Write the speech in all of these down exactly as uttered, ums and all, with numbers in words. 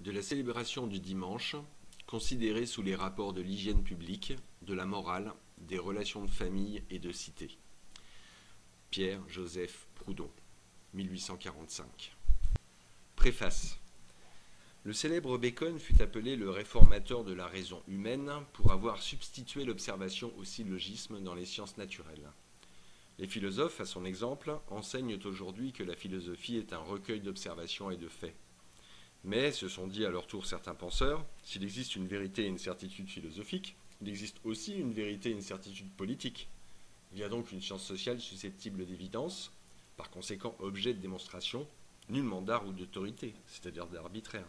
de la célébration du dimanche, considérée sous les rapports de l'hygiène publique, de la morale, des relations de famille et de cité. Pierre-Joseph Proudhon, mille huit cent quarante-cinq. Préface. Le célèbre Bacon fut appelé le réformateur de la raison humaine pour avoir substitué l'observation au syllogisme dans les sciences naturelles. Les philosophes, à son exemple, enseignent aujourd'hui que la philosophie est un recueil d'observations et de faits. Mais, se sont dit à leur tour certains penseurs, s'il existe une vérité et une certitude philosophique, il existe aussi une vérité et une certitude politique. Il y a donc une science sociale susceptible d'évidence, par conséquent objet de démonstration, nullement d'art ou d'autorité, c'est-à-dire d'arbitraire.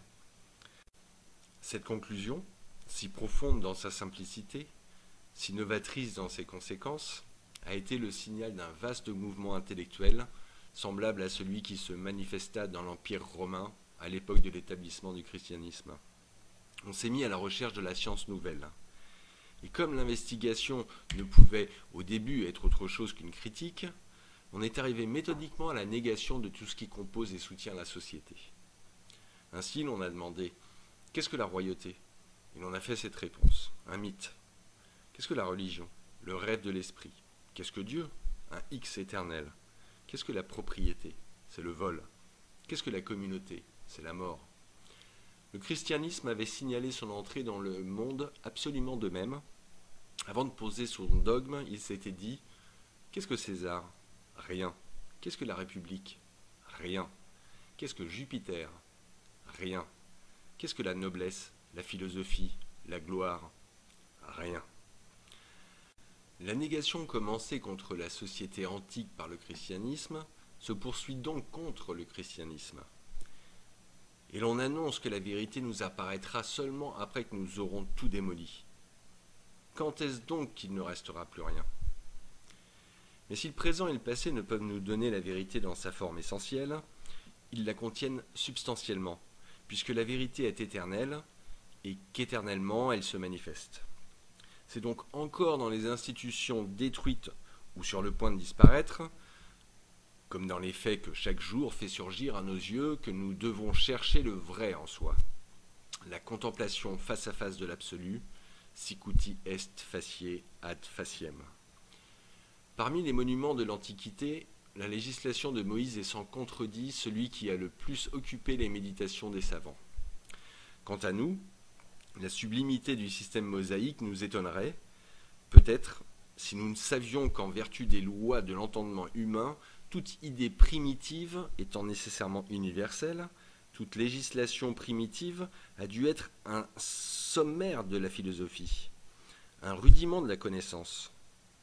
Cette conclusion, si profonde dans sa simplicité, si novatrice dans ses conséquences, a été le signal d'un vaste mouvement intellectuel, semblable à celui qui se manifesta dans l'Empire romain à l'époque de l'établissement du christianisme. On s'est mis à la recherche de la science nouvelle. Et comme l'investigation ne pouvait au début être autre chose qu'une critique, on est arrivé méthodiquement à la négation de tout ce qui compose et soutient la société. Ainsi, l'on a demandé « Qu'est-ce que la royauté ?» Et l'on a fait cette réponse, un mythe. Qu'est-ce que la religion? Le rêve de l'esprit. Qu'est-ce que Dieu? Un X éternel. Qu'est-ce que la propriété? C'est le vol. Qu'est-ce que la communauté? C'est la mort. Le christianisme avait signalé son entrée dans le monde absolument de même. Avant de poser son dogme, il s'était dit « Qu'est-ce que César? Rien. Qu'est-ce que la République? Rien. Qu'est-ce que Jupiter? Rien. Qu'est-ce que la noblesse, la philosophie, la gloire? Rien. » La négation commencée contre la société antique par le christianisme se poursuit donc contre le christianisme. Et l'on annonce que la vérité nous apparaîtra seulement après que nous aurons tout démoli. Quand est-ce donc qu'il ne restera plus rien? Mais si le présent et le passé ne peuvent nous donner la vérité dans sa forme essentielle, ils la contiennent substantiellement, puisque la vérité est éternelle et qu'éternellement elle se manifeste. C'est donc encore dans les institutions détruites ou sur le point de disparaître, comme dans les faits que chaque jour fait surgir à nos yeux, que nous devons chercher le vrai en soi. La contemplation face à face de l'absolu, sicuti est facie ad faciem. Parmi les monuments de l'Antiquité, la législation de Moïse est sans contredit celui qui a le plus occupé les méditations des savants. Quant à nous, la sublimité du système mosaïque nous étonnerait, peut-être, si nous ne savions qu'en vertu des lois de l'entendement humain, toute idée primitive étant nécessairement universelle, toute législation primitive a dû être un sommaire de la philosophie, un rudiment de la connaissance.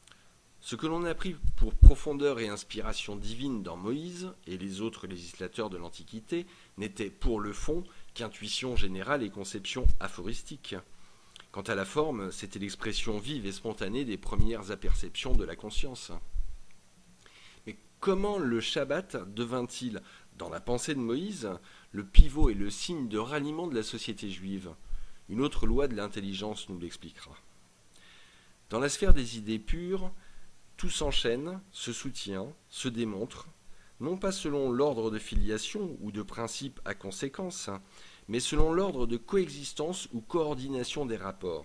Ce que l'on a pris pour profondeur et inspiration divine dans Moïse et les autres législateurs de l'Antiquité n'était pour le fond qu'intuition générale et conception aphoristique. Quant à la forme, c'était l'expression vive et spontanée des premières aperceptions de la conscience. Mais comment le Shabbat devint-il, dans la pensée de Moïse, le pivot et le signe de ralliement de la société juive? Une autre loi de l'intelligence nous l'expliquera. Dans la sphère des idées pures, tout s'enchaîne, se soutient, se démontre, non pas selon l'ordre de filiation ou de principe à conséquence, mais selon l'ordre de coexistence ou coordination des rapports.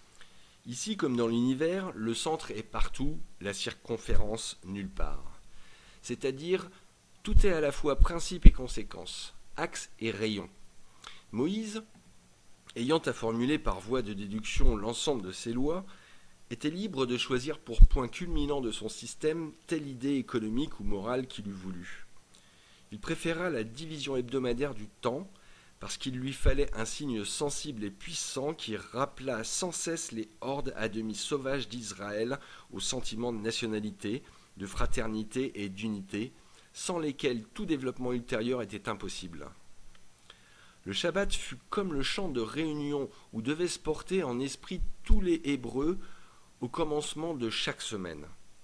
Ici, comme dans l'univers, le centre est partout, la circonférence nulle part. C'est-à-dire, tout est à la fois principe et conséquence, axe et rayon. Moïse, ayant à formuler par voie de déduction l'ensemble de ces lois, était libre de choisir pour point culminant de son système telle idée économique ou morale qu'il eût voulu. Il préféra la division hebdomadaire du temps parce qu'il lui fallait un signe sensible et puissant qui rappela sans cesse les hordes à demi sauvages d'Israël au sentiment de nationalité, de fraternité et d'unité, sans lesquels tout développement ultérieur était impossible. Le Shabbat fut comme le chant de réunion où devaient se porter en esprit tous les Hébreux au commencement de chaque semaine.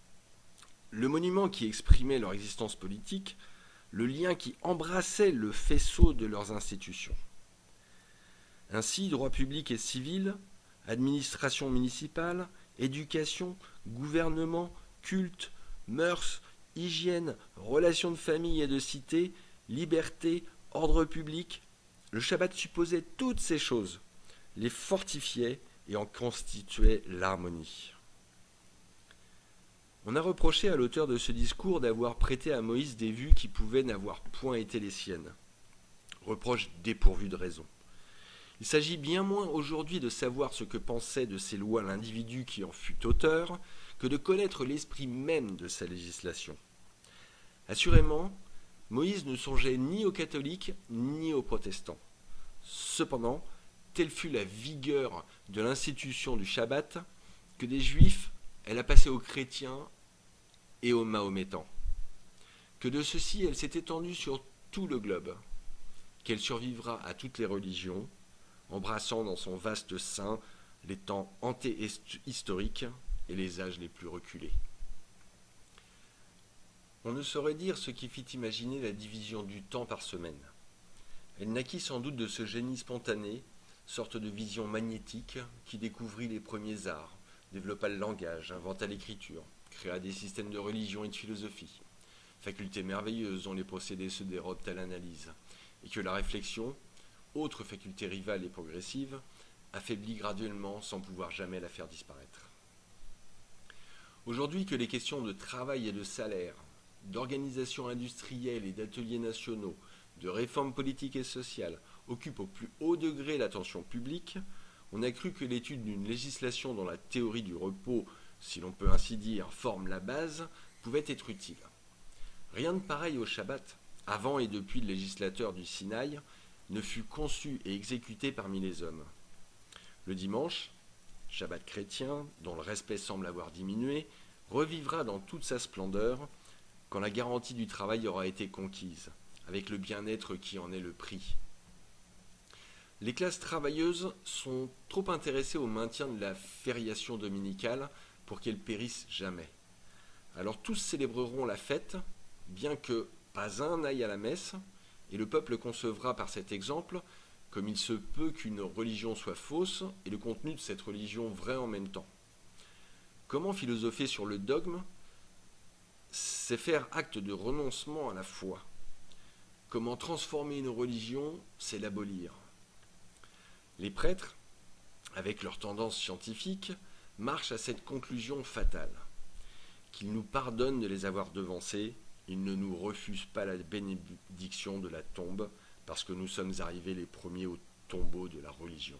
Le monument qui exprimait leur existence politique, le lien qui embrassait le faisceau de leurs institutions. Ainsi, droit public et civil, administration municipale, éducation, gouvernement, culte, mœurs, hygiène, relations de famille et de cité, liberté, ordre public, Le Shabbat supposait toutes ces choses, les fortifiait et en constituait l'harmonie. On a reproché à l'auteur de ce discours d'avoir prêté à Moïse des vues qui pouvaient n'avoir point été les siennes. Reproche dépourvu de raison. Il s'agit bien moins aujourd'hui de savoir ce que pensait de ces lois l'individu qui en fut auteur, que de connaître l'esprit même de sa législation. Assurément, Moïse ne songeait ni aux catholiques ni aux protestants. Cependant, telle fut la vigueur de l'institution du Shabbat que des juifs, elle a passé aux chrétiens et aux mahométans. Que de ceci, elle s'est étendue sur tout le globe, qu'elle survivra à toutes les religions, embrassant dans son vaste sein les temps antéhistoriques et les âges les plus reculés. On ne saurait dire ce qui fit imaginer la division du temps par semaine. Elle naquit sans doute de ce génie spontané, sorte de vision magnétique qui découvrit les premiers arts, développa le langage, inventa l'écriture, créa des systèmes de religion et de philosophie, faculté merveilleuse dont les procédés se dérobent à l'analyse, et que la réflexion, autre faculté rivale et progressive, affaiblit graduellement sans pouvoir jamais la faire disparaître. Aujourd'hui que les questions de travail et de salaire, d'organisation industrielle et d'ateliers nationaux, de réformes politiques et sociales occupent au plus haut degré l'attention publique, on a cru que l'étude d'une législation dont la théorie du repos, si l'on peut ainsi dire, forme la base, pouvait être utile. Rien de pareil au Shabbat, avant et depuis le législateur du Sinaï, ne fut conçu et exécuté parmi les hommes. Le dimanche, Shabbat chrétien, dont le respect semble avoir diminué, revivra dans toute sa splendeur quand la garantie du travail aura été conquise, avec le bien-être qui en est le prix. Les classes travailleuses sont trop intéressées au maintien de la fériation dominicale pour qu'elle périsse jamais. Alors tous célébreront la fête, bien que pas un n'aille à la messe, et le peuple concevra par cet exemple comme il se peut qu'une religion soit fausse et le contenu de cette religion vrai en même temps. Comment philosopher sur le dogme? C'est faire acte de renoncement à la foi. Comment transformer une religion? C'est l'abolir. Les prêtres, avec leur tendance scientifique, marchent à cette conclusion fatale. Qu'ils nous pardonnent de les avoir devancés, ils ne nous refusent pas la bénédiction de la tombe, parce que nous sommes arrivés les premiers au tombeau de la religion.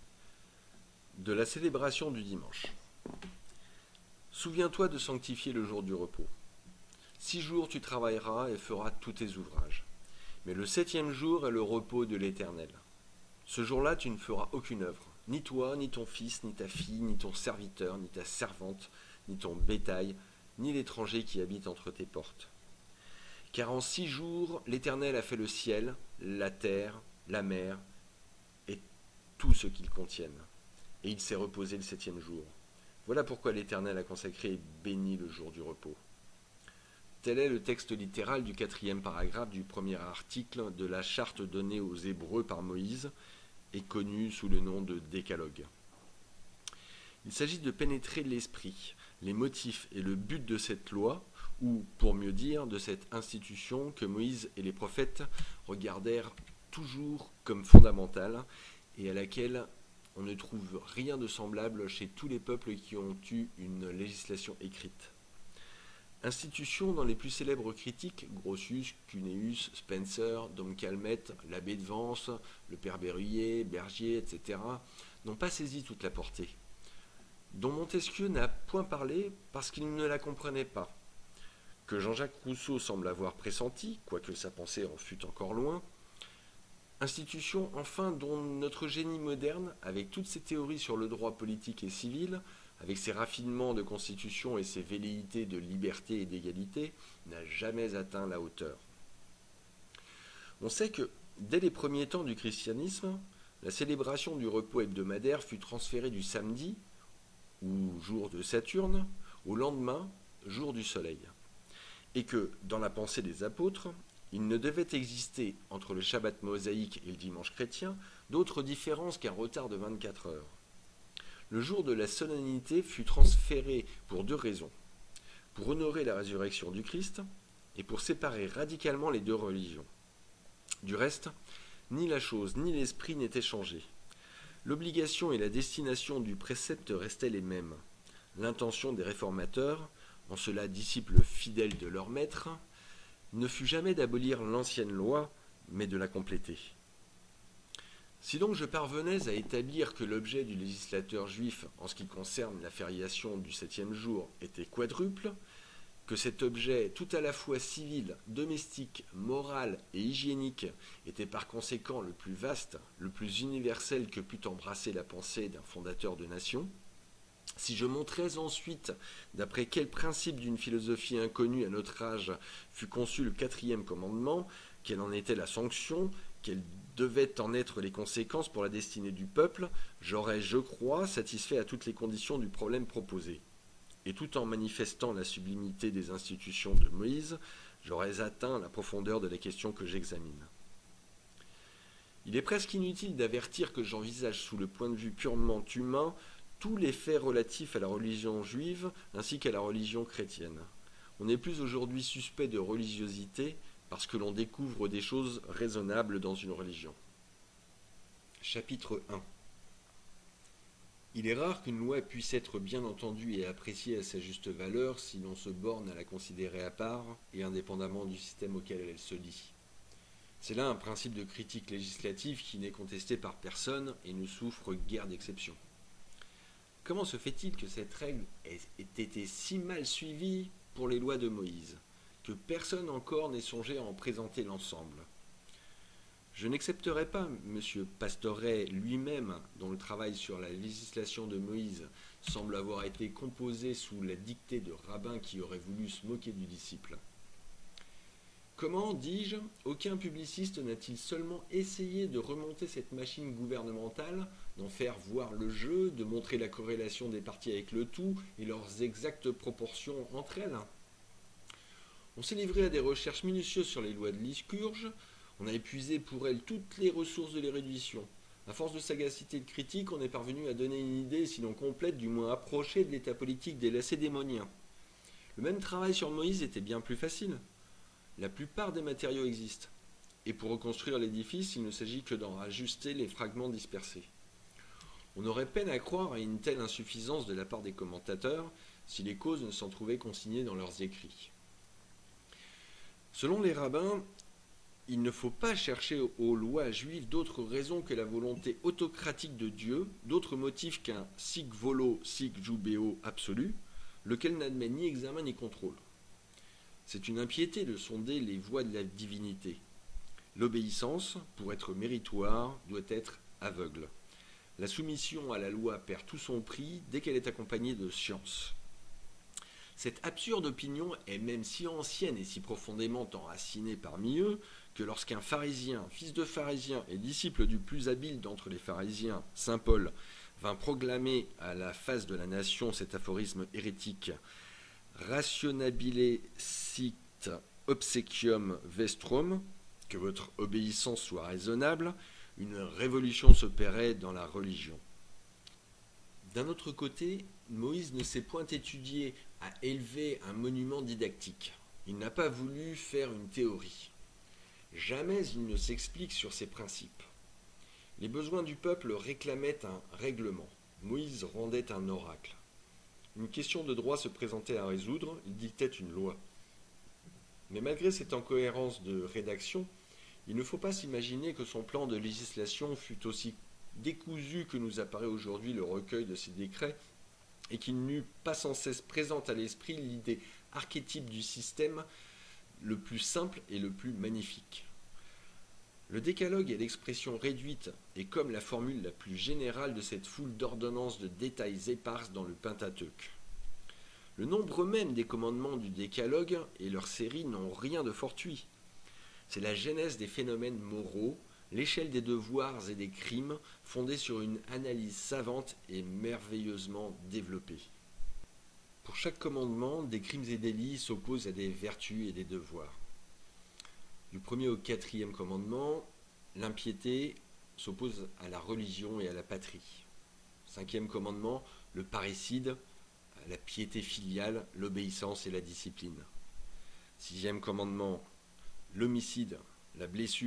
De la célébration du dimanche. Souviens-toi de sanctifier le jour du repos. Six jours tu travailleras et feras tous tes ouvrages. Mais le septième jour est le repos de l'Éternel. Ce jour-là, tu ne feras aucune œuvre. Ni toi, ni ton fils, ni ta fille, ni ton serviteur, ni ta servante, ni ton bétail, ni l'étranger qui habite entre tes portes. Car en six jours, l'Éternel a fait le ciel, la terre, la mer, et tout ce qu'ils contiennent. Et il s'est reposé le septième jour. Voilà pourquoi l'Éternel a consacré et béni le jour du repos. Tel est le texte littéral du quatrième paragraphe du premier article de la charte donnée aux Hébreux par Moïse et connue sous le nom de Décalogue. Il s'agit de pénétrer l'esprit, les motifs et le but de cette loi, ou, pour mieux dire, de cette institution que Moïse et les prophètes regardèrent toujours comme fondamentale et à laquelle on ne trouve rien de semblable chez tous les peuples qui ont eu une législation écrite. Institution dont les plus célèbres critiques, Grotius, Cuneus, Spencer, Dom Calmette, l'abbé de Vence, le père Berruyer, Bergier, et cetera, n'ont pas saisi toute la portée, dont Montesquieu n'a point parlé parce qu'il ne la comprenait pas, que Jean-Jacques Rousseau semble avoir pressenti, quoique sa pensée en fût encore loin. Institution enfin dont notre génie moderne, avec toutes ses théories sur le droit politique et civil, avec ses raffinements de constitution et ses velléités de liberté et d'égalité, n'a jamais atteint la hauteur. On sait que, dès les premiers temps du christianisme, la célébration du repos hebdomadaire fut transférée du samedi, ou jour de Saturne, au lendemain, jour du soleil, et que, dans la pensée des apôtres, il ne devait exister entre le Shabbat mosaïque et le dimanche chrétien d'autre différence qu'un retard de vingt-quatre heures. Le jour de la solennité fut transféré pour deux raisons, pour honorer la résurrection du Christ et pour séparer radicalement les deux religions. Du reste, Ni la chose, ni l'esprit n'étaient changés. L'obligation et la destination du précepte restaient les mêmes. L'intention des réformateurs, en cela disciples fidèles de leur maître, ne fut jamais d'abolir l'ancienne loi, mais de la compléter. Si donc je parvenais à établir que l'objet du législateur juif en ce qui concerne la fériation du septième jour était quadruple, que cet objet tout à la fois civil, domestique, moral et hygiénique était par conséquent le plus vaste, le plus universel que pût embrasser la pensée d'un fondateur de nation, si je montrais ensuite d'après quel principe d'une philosophie inconnue à notre âge fut conçu le quatrième commandement, quelle en était la sanction, quelles devaient en être les conséquences pour la destinée du peuple, j'aurais, je crois, satisfait à toutes les conditions du problème proposé. Et tout en manifestant la sublimité des institutions de Moïse, j'aurais atteint la profondeur de la question que j'examine. Il est presque inutile d'avertir que j'envisage sous le point de vue purement humain tous les faits relatifs à la religion juive ainsi qu'à la religion chrétienne. On n'est plus aujourd'hui suspect de religiosité parce que l'on découvre des choses raisonnables dans une religion. Chapitre un. Il est rare qu'une loi puisse être bien entendue et appréciée à sa juste valeur si l'on se borne à la considérer à part et indépendamment du système auquel elle se lie. C'est là un principe de critique législative qui n'est contesté par personne et ne souffre guère d'exception. Comment se fait-il que cette règle ait été si mal suivie pour les lois de Moïse, que personne encore n'ait songé à en présenter l'ensemble? Je n'accepterai pas M. Pastoret lui-même, dont le travail sur la législation de Moïse semble avoir été composé sous la dictée de rabbins qui auraient voulu se moquer du disciple. Comment, dis-je, aucun publiciste n'a-t-il seulement essayé de remonter cette machine gouvernementale, d'en faire voir le jeu, de montrer la corrélation des parties avec le tout et leurs exactes proportions entre elles? On s'est livré à des recherches minutieuses sur les lois de Lycurgue. On a épuisé pour elles toutes les ressources de l'érudition. À force de sagacité et de critique, on est parvenu à donner une idée, sinon complète, du moins approchée de l'état politique des Lacédémoniens. Le même travail sur Moïse était bien plus facile. La plupart des matériaux existent. Et pour reconstruire l'édifice, il ne s'agit que d'en ajuster les fragments dispersés. On aurait peine à croire à une telle insuffisance de la part des commentateurs si les causes ne s'en trouvaient consignées dans leurs écrits. Selon les rabbins, il ne faut pas chercher aux lois juives d'autres raisons que la volonté autocratique de Dieu, d'autres motifs qu'un sic volo, sic jubeo absolu, lequel n'admet ni examen ni contrôle. C'est une impiété de sonder les voies de la divinité. L'obéissance, pour être méritoire, doit être aveugle. La soumission à la loi perd tout son prix dès qu'elle est accompagnée de science. Cette absurde opinion est même si ancienne et si profondément enracinée parmi eux que lorsqu'un pharisien, fils de pharisien et disciple du plus habile d'entre les pharisiens, saint Paul, vint proclamer à la face de la nation cet aphorisme hérétique « Rationabile sit obsequium vestrum », que votre obéissance soit raisonnable, une révolution s'opérait dans la religion. D'un autre côté, Moïse ne s'est point étudié à élever un monument didactique. Il n'a pas voulu faire une théorie. Jamais il ne s'explique sur ses principes. Les besoins du peuple réclamaient un règlement. Moïse rendait un oracle. Une question de droit se présentait à résoudre, il dictait une loi. Mais malgré cette incohérence de rédaction, il ne faut pas s'imaginer que son plan de législation fût aussi décousu que nous apparaît aujourd'hui le recueil de ses décrets et qu'il n'eût pas sans cesse présente à l'esprit l'idée archétype du système le plus simple et le plus magnifique. Le décalogue est l'expression réduite et comme la formule la plus générale de cette foule d'ordonnances de détails éparses dans le Pentateuque. Le nombre même des commandements du décalogue et leur série n'ont rien de fortuit. C'est la genèse des phénomènes moraux, l'échelle des devoirs et des crimes fondée sur une analyse savante et merveilleusement développée. Pour chaque commandement, des crimes et délits s'opposent à des vertus et des devoirs. Du premier au quatrième commandement, l'impiété s'oppose à la religion et à la patrie. Cinquième commandement, le parricide, la piété filiale, l'obéissance et la discipline. Sixième commandement, l'homicide, la blessure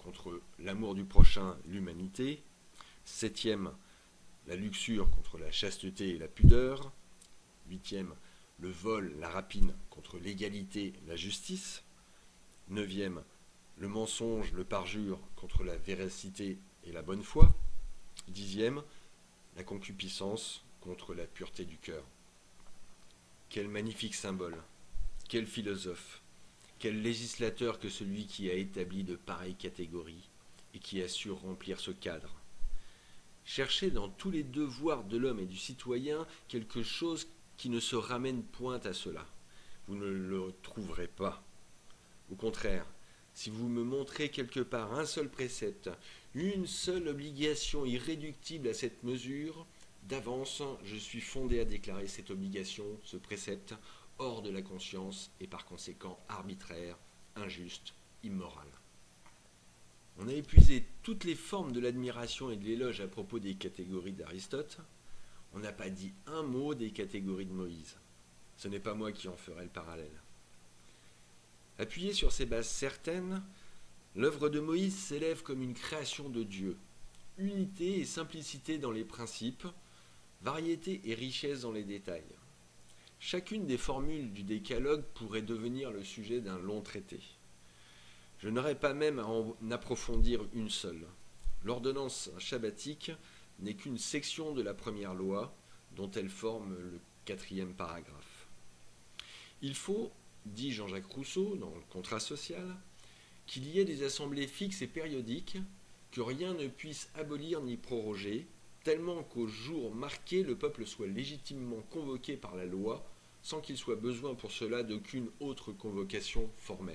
contre l'amour du prochain, l'humanité. Septième, la luxure contre la chasteté et la pudeur. Huitième, le vol, la rapine contre l'égalité, la justice. Neuvième, le mensonge, le parjure contre la véracité et la bonne foi. Dixième, la concupiscence contre la pureté du cœur. Quel magnifique symbole, quel philosophe, quel législateur que celui qui a établi de pareilles catégories et qui a su remplir ce cadre. Cherchez dans tous les devoirs de l'homme et du citoyen quelque chose qui ne se ramène point à cela. Vous ne le trouverez pas. Au contraire, si vous me montrez quelque part un seul précepte, une seule obligation irréductible à cette mesure, d'avance, je suis fondé à déclarer cette obligation, ce précepte, hors de la conscience et par conséquent arbitraire, injuste, immoral. On a épuisé toutes les formes de l'admiration et de l'éloge à propos des catégories d'Aristote. On n'a pas dit un mot des catégories de Moïse. Ce n'est pas moi qui en ferai le parallèle. Appuyé sur ces bases certaines, l'œuvre de Moïse s'élève comme une création de Dieu. Unité et simplicité dans les principes, variété et richesse dans les détails. Chacune des formules du décalogue pourrait devenir le sujet d'un long traité. Je n'aurais pas même à en approfondir une seule. L'ordonnance shabbatique n'est qu'une section de la première loi, dont elle forme le quatrième paragraphe. Il faut, dit Jean-Jacques Rousseau dans le Contrat social, qu'il y ait des assemblées fixes et périodiques, que rien ne puisse abolir ni proroger, tellement qu'au jour marqué, le peuple soit légitimement convoqué par la loi, sans qu'il soit besoin pour cela d'aucune autre convocation formelle.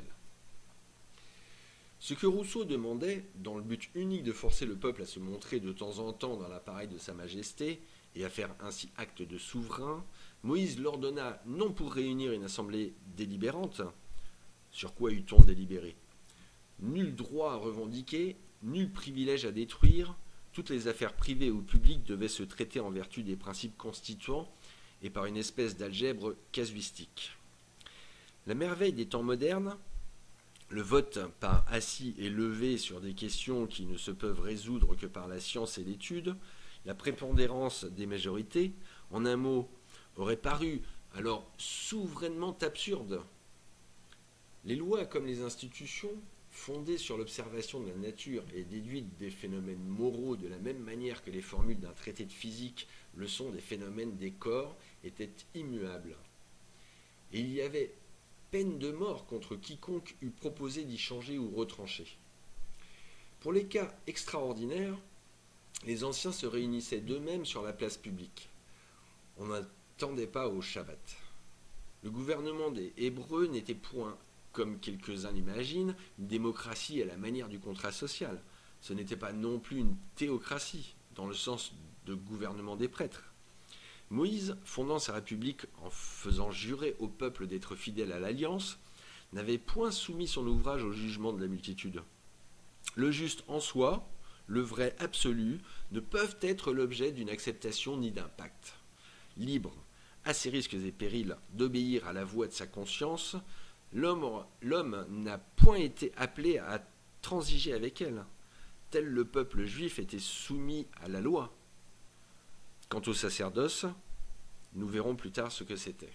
Ce que Rousseau demandait, dans le but unique de forcer le peuple à se montrer de temps en temps dans l'appareil de sa majesté, et à faire ainsi acte de souverain, Moïse l'ordonna non pour réunir une assemblée délibérante. Sur quoi eût-on délibéré? Nul droit à revendiquer, nul privilège à détruire, toutes les affaires privées ou publiques devaient se traiter en vertu des principes constituants et par une espèce d'algèbre casuistique. La merveille des temps modernes, le vote par assis et levé sur des questions qui ne se peuvent résoudre que par la science et l'étude, la prépondérance des majorités, en un mot, aurait paru alors souverainement absurde. Les lois comme les institutions, fondées sur l'observation de la nature et déduites des phénomènes moraux de la même manière que les formules d'un traité de physique le sont des phénomènes des corps, étaient immuables. Et il y avait peine de mort contre quiconque eût proposé d'y changer ou retrancher. Pour les cas extraordinaires, les anciens se réunissaient d'eux-mêmes sur la place publique. On n'attendait pas au Shabbat. Le gouvernement des Hébreux n'était point, comme quelques-uns l'imaginent, une démocratie à la manière du contrat social. Ce n'était pas non plus une théocratie, dans le sens de gouvernement des prêtres. Moïse, fondant sa république en faisant jurer au peuple d'être fidèle à l'alliance, n'avait point soumis son ouvrage au jugement de la multitude. Le juste en soi, le vrai absolu, ne peuvent être l'objet d'une acceptation ni d'un pacte. Libre, à ses risques et périls, d'obéir à la voix de sa conscience, l'homme, l'homme n'a point été appelé à transiger avec elle. Tel le peuple juif était soumis à la loi. Quant au sacerdoce, nous verrons plus tard ce que c'était.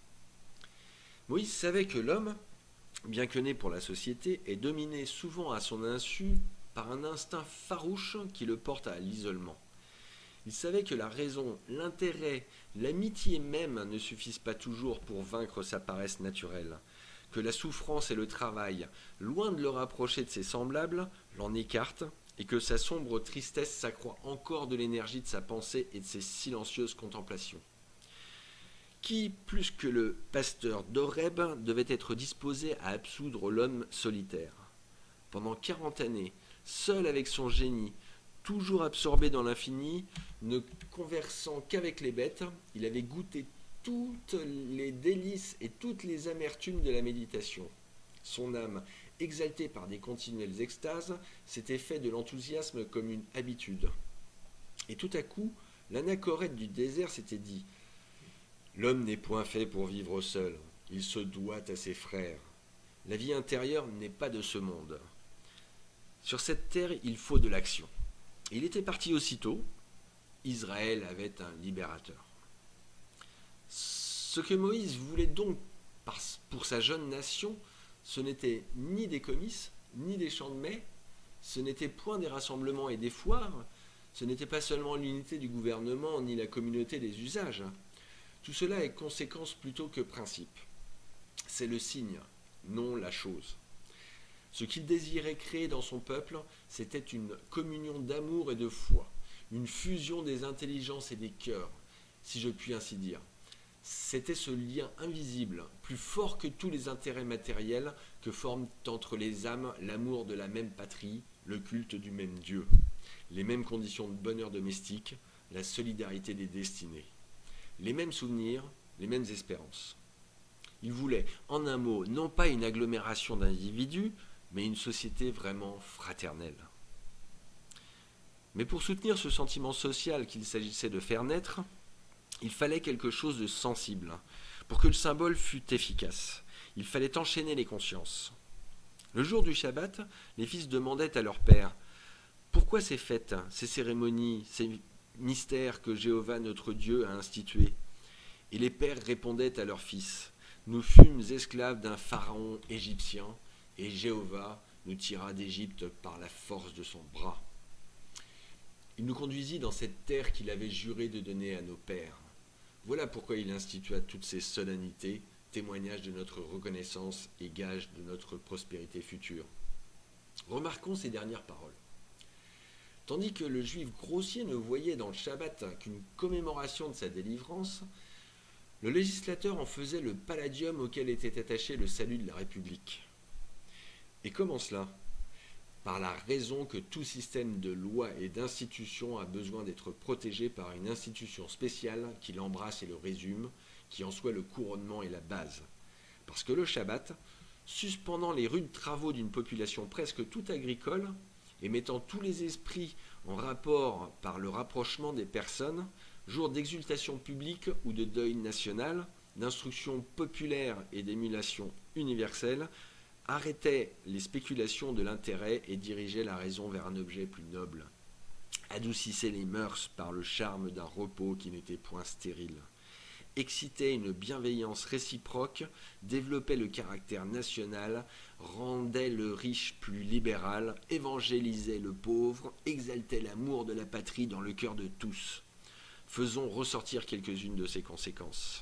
Moïse savait que l'homme, bien que né pour la société, est dominé souvent à son insu par un instinct farouche qui le porte à l'isolement. Il savait que la raison, l'intérêt, l'amitié même ne suffisent pas toujours pour vaincre sa paresse naturelle, que la souffrance et le travail, loin de le rapprocher de ses semblables, l'en écartent, et que sa sombre tristesse s'accroît encore de l'énergie de sa pensée et de ses silencieuses contemplations. Qui, plus que le pasteur d'Horeb, devait être disposé à absoudre l'homme solitaire? Pendant quarante années, seul avec son génie, toujours absorbé dans l'infini, ne conversant qu'avec les bêtes, il avait goûté toutes les délices et toutes les amertumes de la méditation. Son âme, exaltée par des continuelles extases, s'était fait de l'enthousiasme comme une habitude. Et tout à coup, l'anachorète du désert s'était dit « L'homme n'est point fait pour vivre seul, il se doit à ses frères. La vie intérieure n'est pas de ce monde. » Sur cette terre, il faut de l'action. Il était parti aussitôt. Israël avait un libérateur. Ce que Moïse voulait donc pour sa jeune nation, ce n'était ni des comices, ni des chants de mai, ce n'était point des rassemblements et des foires, ce n'était pas seulement l'unité du gouvernement, ni la communauté des usages. Tout cela est conséquence plutôt que principe. C'est le signe, non la chose. Ce qu'il désirait créer dans son peuple, c'était une communion d'amour et de foi, une fusion des intelligences et des cœurs, si je puis ainsi dire. C'était ce lien invisible, plus fort que tous les intérêts matériels, que forment entre les âmes l'amour de la même patrie, le culte du même Dieu, les mêmes conditions de bonheur domestique, la solidarité des destinées, les mêmes souvenirs, les mêmes espérances. Il voulait, en un mot, non pas une agglomération d'individus, mais une société vraiment fraternelle. Mais pour soutenir ce sentiment social qu'il s'agissait de faire naître, il fallait quelque chose de sensible. Pour que le symbole fût efficace, il fallait enchaîner les consciences. Le jour du Shabbat, les fils demandaient à leur père « Pourquoi ces fêtes, ces cérémonies, ces mystères que Jéhovah notre Dieu a institués ?» Et les pères répondaient à leurs fils « Nous fûmes esclaves d'un pharaon égyptien, et Jéhovah nous tira d'Égypte par la force de son bras. » Il nous conduisit dans cette terre qu'il avait juré de donner à nos pères. Voilà pourquoi il institua toutes ces solennités, témoignage de notre reconnaissance et gage de notre prospérité future. Remarquons ces dernières paroles. Tandis que le juif grossier ne voyait dans le Shabbat qu'une commémoration de sa délivrance, le législateur en faisait le palladium auquel était attaché le salut de la République. Et comment cela ? Par la raison que tout système de loi et d'institution a besoin d'être protégé par une institution spéciale qui l'embrasse et le résume, qui en soit le couronnement et la base. Parce que le Shabbat, suspendant les rudes travaux d'une population presque toute agricole, et mettant tous les esprits en rapport par le rapprochement des personnes, jour d'exultation publique ou de deuil national, d'instruction populaire et d'émulation universelle, arrêtait les spéculations de l'intérêt et dirigeait la raison vers un objet plus noble, adoucissait les mœurs par le charme d'un repos qui n'était point stérile, excitait une bienveillance réciproque, développait le caractère national, rendait le riche plus libéral, évangélisait le pauvre, exaltait l'amour de la patrie dans le cœur de tous. Faisons ressortir quelques-unes de ces conséquences.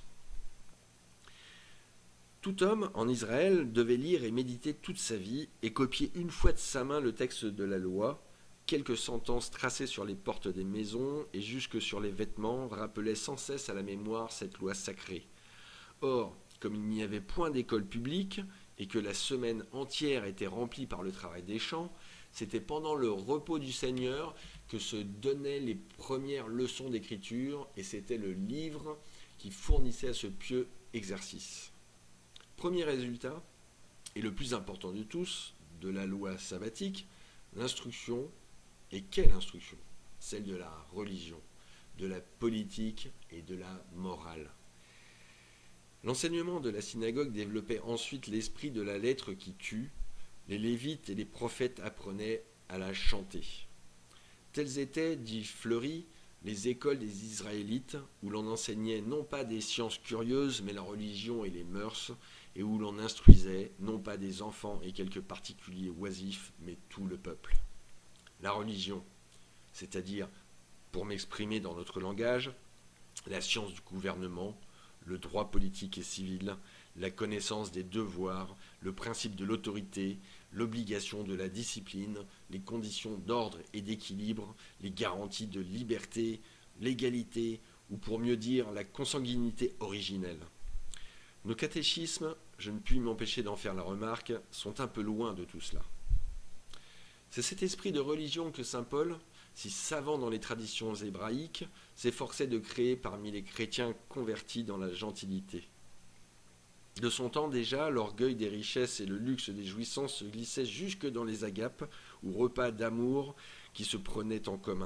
Tout homme en Israël devait lire et méditer toute sa vie et copier une fois de sa main le texte de la loi. Quelques sentences tracées sur les portes des maisons et jusque sur les vêtements rappelaient sans cesse à la mémoire cette loi sacrée. Or, comme il n'y avait point d'école publique et que la semaine entière était remplie par le travail des champs, c'était pendant le repos du Seigneur que se donnaient les premières leçons d'écriture et c'était le livre qui fournissait à ce pieux exercice. Premier résultat, et le plus important de tous, de la loi sabbatique, l'instruction. Et quelle instruction? Celle de la religion, de la politique et de la morale. L'enseignement de la synagogue développait ensuite l'esprit de la lettre qui tue. Les Lévites et les prophètes apprenaient à la chanter. Telles étaient, dit Fleury, les écoles des Israélites, où l'on enseignait non pas des sciences curieuses, mais la religion et les mœurs, et où l'on instruisait non pas des enfants et quelques particuliers oisifs, mais tout le peuple. La religion, c'est-à-dire, pour m'exprimer dans notre langage, la science du gouvernement, le droit politique et civil, la connaissance des devoirs, le principe de l'autorité, l'obligation de la discipline, les conditions d'ordre et d'équilibre, les garanties de liberté, l'égalité, ou pour mieux dire, la consanguinité originelle. Nos catéchismes, je ne puis m'empêcher d'en faire la remarque, sont un peu loin de tout cela. C'est cet esprit de religion que saint Paul, si savant dans les traditions hébraïques, s'efforçait de créer parmi les chrétiens convertis dans la gentilité. De son temps déjà, l'orgueil des richesses et le luxe des jouissances se glissaient jusque dans les agapes ou repas d'amour qui se prenaient en commun.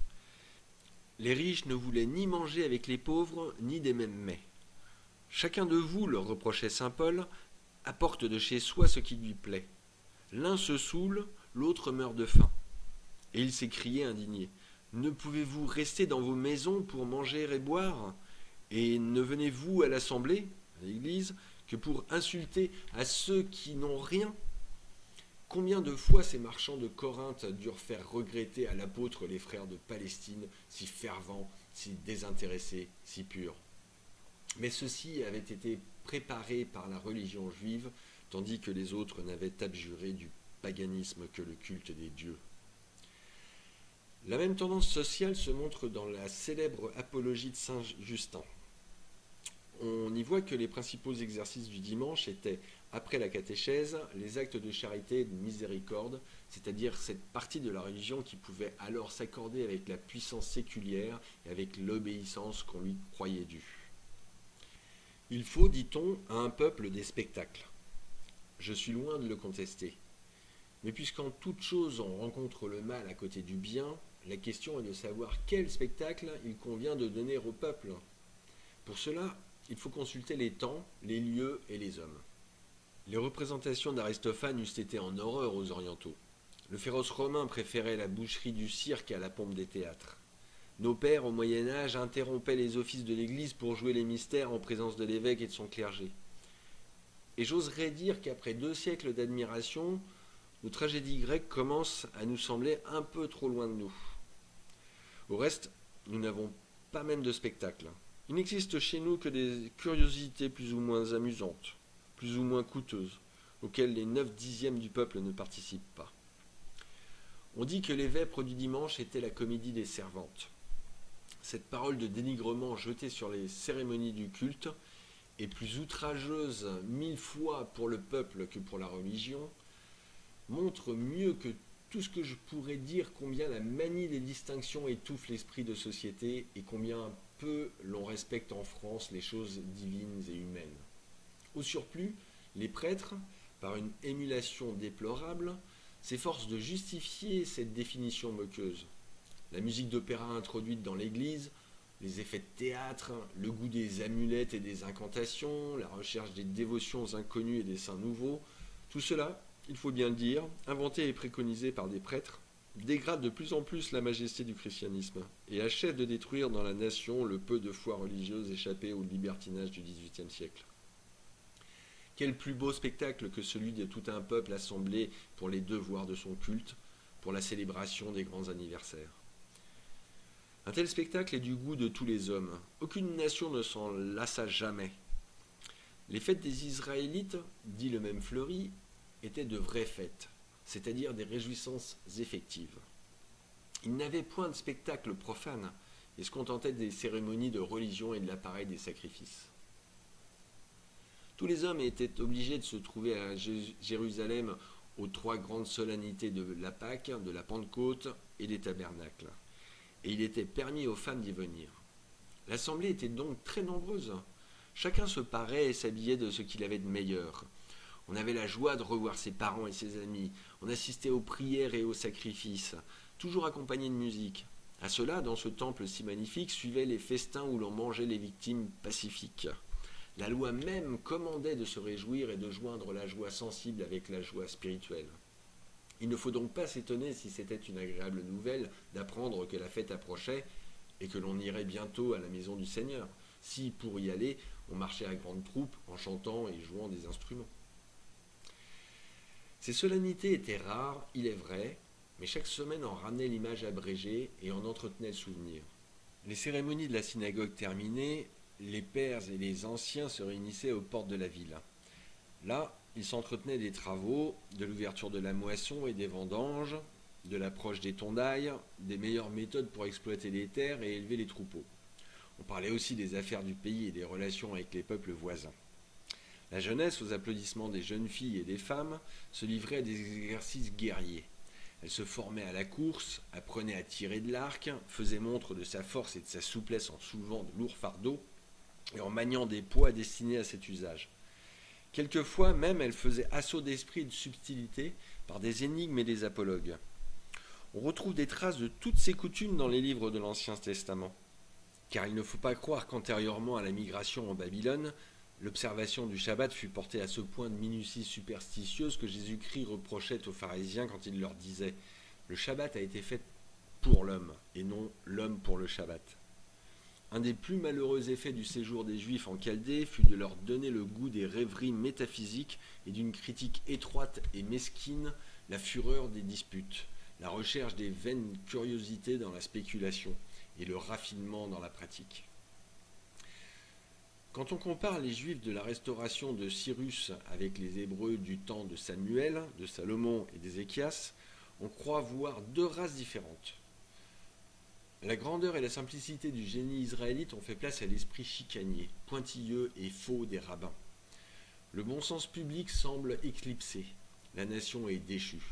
Les riches ne voulaient ni manger avec les pauvres, ni des mêmes mets. Chacun de vous, leur reprochait saint Paul, apporte de chez soi ce qui lui plaît. L'un se saoule, l'autre meurt de faim. Et il s'écriait indigné. Ne pouvez-vous rester dans vos maisons pour manger et boire? Et ne venez-vous à l'assemblée, à l'église, que pour insulter à ceux qui n'ont rien? Combien de fois ces marchands de Corinthe durent faire regretter à l'apôtre les frères de Palestine, si fervents, si désintéressés, si purs? Mais ceux-ci avaient été préparés par la religion juive, tandis que les autres n'avaient abjuré du paganisme que le culte des dieux. La même tendance sociale se montre dans la célèbre apologie de Saint Justin. On y voit que les principaux exercices du dimanche étaient, après la catéchèse, les actes de charité et de miséricorde, c'est-à-dire cette partie de la religion qui pouvait alors s'accorder avec la puissance séculière et avec l'obéissance qu'on lui croyait due. Il faut, dit-on, à un peuple des spectacles. Je suis loin de le contester. Mais puisqu'en toute chose on rencontre le mal à côté du bien, la question est de savoir quel spectacle il convient de donner au peuple. Pour cela, il faut consulter les temps, les lieux et les hommes. Les représentations d'Aristophane eussent été en horreur aux orientaux. Le féroce romain préférait la boucherie du cirque à la pompe des théâtres. Nos pères, au Moyen-Âge, interrompaient les offices de l'Église pour jouer les mystères en présence de l'évêque et de son clergé. Et j'oserais dire qu'après deux siècles d'admiration, nos tragédies grecques commencent à nous sembler un peu trop loin de nous. Au reste, nous n'avons pas même de spectacle. Il n'existe chez nous que des curiosités plus ou moins amusantes, plus ou moins coûteuses, auxquelles les neuf dixièmes du peuple ne participent pas. On dit que les vêpres du dimanche étaient la comédie des servantes. Cette parole de dénigrement jetée sur les cérémonies du culte est plus outrageuse mille fois pour le peuple que pour la religion, montre mieux que tout ce que je pourrais dire combien la manie des distinctions étouffe l'esprit de société et combien peu l'on respecte en France les choses divines et humaines. Au surplus, les prêtres, par une émulation déplorable, s'efforcent de justifier cette définition moqueuse. La musique d'opéra introduite dans l'Église, les effets de théâtre, le goût des amulettes et des incantations, la recherche des dévotions inconnues et des saints nouveaux, tout cela, il faut bien le dire, inventé et préconisé par des prêtres, dégrade de plus en plus la majesté du christianisme et achève de détruire dans la nation le peu de foi religieuse échappée au libertinage du dix-huitième siècle. Quel plus beau spectacle que celui de tout un peuple assemblé pour les devoirs de son culte, pour la célébration des grands anniversaires. Un tel spectacle est du goût de tous les hommes. Aucune nation ne s'en lassa jamais. Les fêtes des Israélites, dit le même Fleury, étaient de vraies fêtes, c'est-à-dire des réjouissances effectives. Ils n'avaient point de spectacle profane et se contentaient des cérémonies de religion et de l'appareil des sacrifices. Tous les hommes étaient obligés de se trouver à Jérusalem aux trois grandes solennités de la Pâque, de la Pentecôte et des tabernacles. Et il était permis aux femmes d'y venir. L'assemblée était donc très nombreuse. Chacun se parait et s'habillait de ce qu'il avait de meilleur. On avait la joie de revoir ses parents et ses amis. On assistait aux prières et aux sacrifices, toujours accompagnés de musique. À cela, dans ce temple si magnifique, suivaient les festins où l'on mangeait les victimes pacifiques. La loi même commandait de se réjouir et de joindre la joie sensible avec la joie spirituelle. Il ne faut donc pas s'étonner, si c'était une agréable nouvelle, d'apprendre que la fête approchait et que l'on irait bientôt à la maison du Seigneur, si, pour y aller, on marchait à grande troupe en chantant et jouant des instruments. Ces solennités étaient rares, il est vrai, mais chaque semaine en ramenait l'image abrégée et en entretenait le souvenir. Les cérémonies de la synagogue terminées, les pères et les anciens se réunissaient aux portes de la ville. Là, ils s'entretenaient des travaux, de l'ouverture de la moisson et des vendanges, de l'approche des tondailles, des meilleures méthodes pour exploiter les terres et élever les troupeaux. On parlait aussi des affaires du pays et des relations avec les peuples voisins. La jeunesse, aux applaudissements des jeunes filles et des femmes, se livrait à des exercices guerriers. Elle se formait à la course, apprenait à tirer de l'arc, faisait montre de sa force et de sa souplesse en soulevant de lourds fardeaux et en maniant des poids destinés à cet usage. Quelquefois même, elle faisait assaut d'esprit et de subtilité par des énigmes et des apologues. On retrouve des traces de toutes ces coutumes dans les livres de l'Ancien Testament. Car il ne faut pas croire qu'antérieurement à la migration en Babylone, L'observation du Shabbat fut portée à ce point de minutie superstitieuse que Jésus-Christ reprochait aux pharisiens quand il leur disait « Le Shabbat a été fait pour l'homme, et non l'homme pour le Shabbat ». Un des plus malheureux effets du séjour des Juifs en Chaldée fut de leur donner le goût des rêveries métaphysiques et d'une critique étroite et mesquine, la fureur des disputes, la recherche des vaines curiosités dans la spéculation et le raffinement dans la pratique. Quand on compare les Juifs de la restauration de Cyrus avec les Hébreux du temps de Samuel, de Salomon et d'Ézéchias, on croit voir deux races différentes. La grandeur et la simplicité du génie israélite ont fait place à l'esprit chicanier, pointilleux et faux des rabbins. Le bon sens public semble éclipsé, la nation est déchue.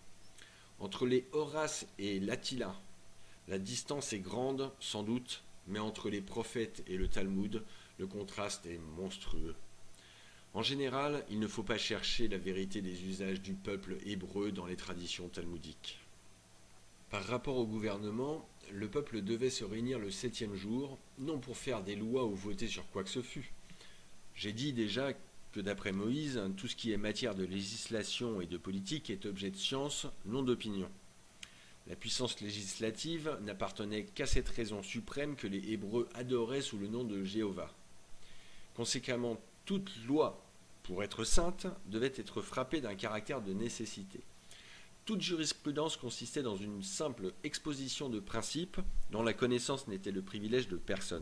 Entre les Horace et l'Attila, la distance est grande, sans doute, mais entre les prophètes et le Talmud, le contraste est monstrueux. En général, il ne faut pas chercher la vérité des usages du peuple hébreu dans les traditions talmudiques. Par rapport au gouvernement, le peuple devait se réunir le septième jour, non pour faire des lois ou voter sur quoi que ce fût. J'ai dit déjà que d'après Moïse, tout ce qui est matière de législation et de politique est objet de science, non d'opinion. La puissance législative n'appartenait qu'à cette raison suprême que les Hébreux adoraient sous le nom de Jéhovah. Conséquemment, toute loi, pour être sainte, devait être frappée d'un caractère de nécessité. Toute jurisprudence consistait dans une simple exposition de principes dont la connaissance n'était le privilège de personne.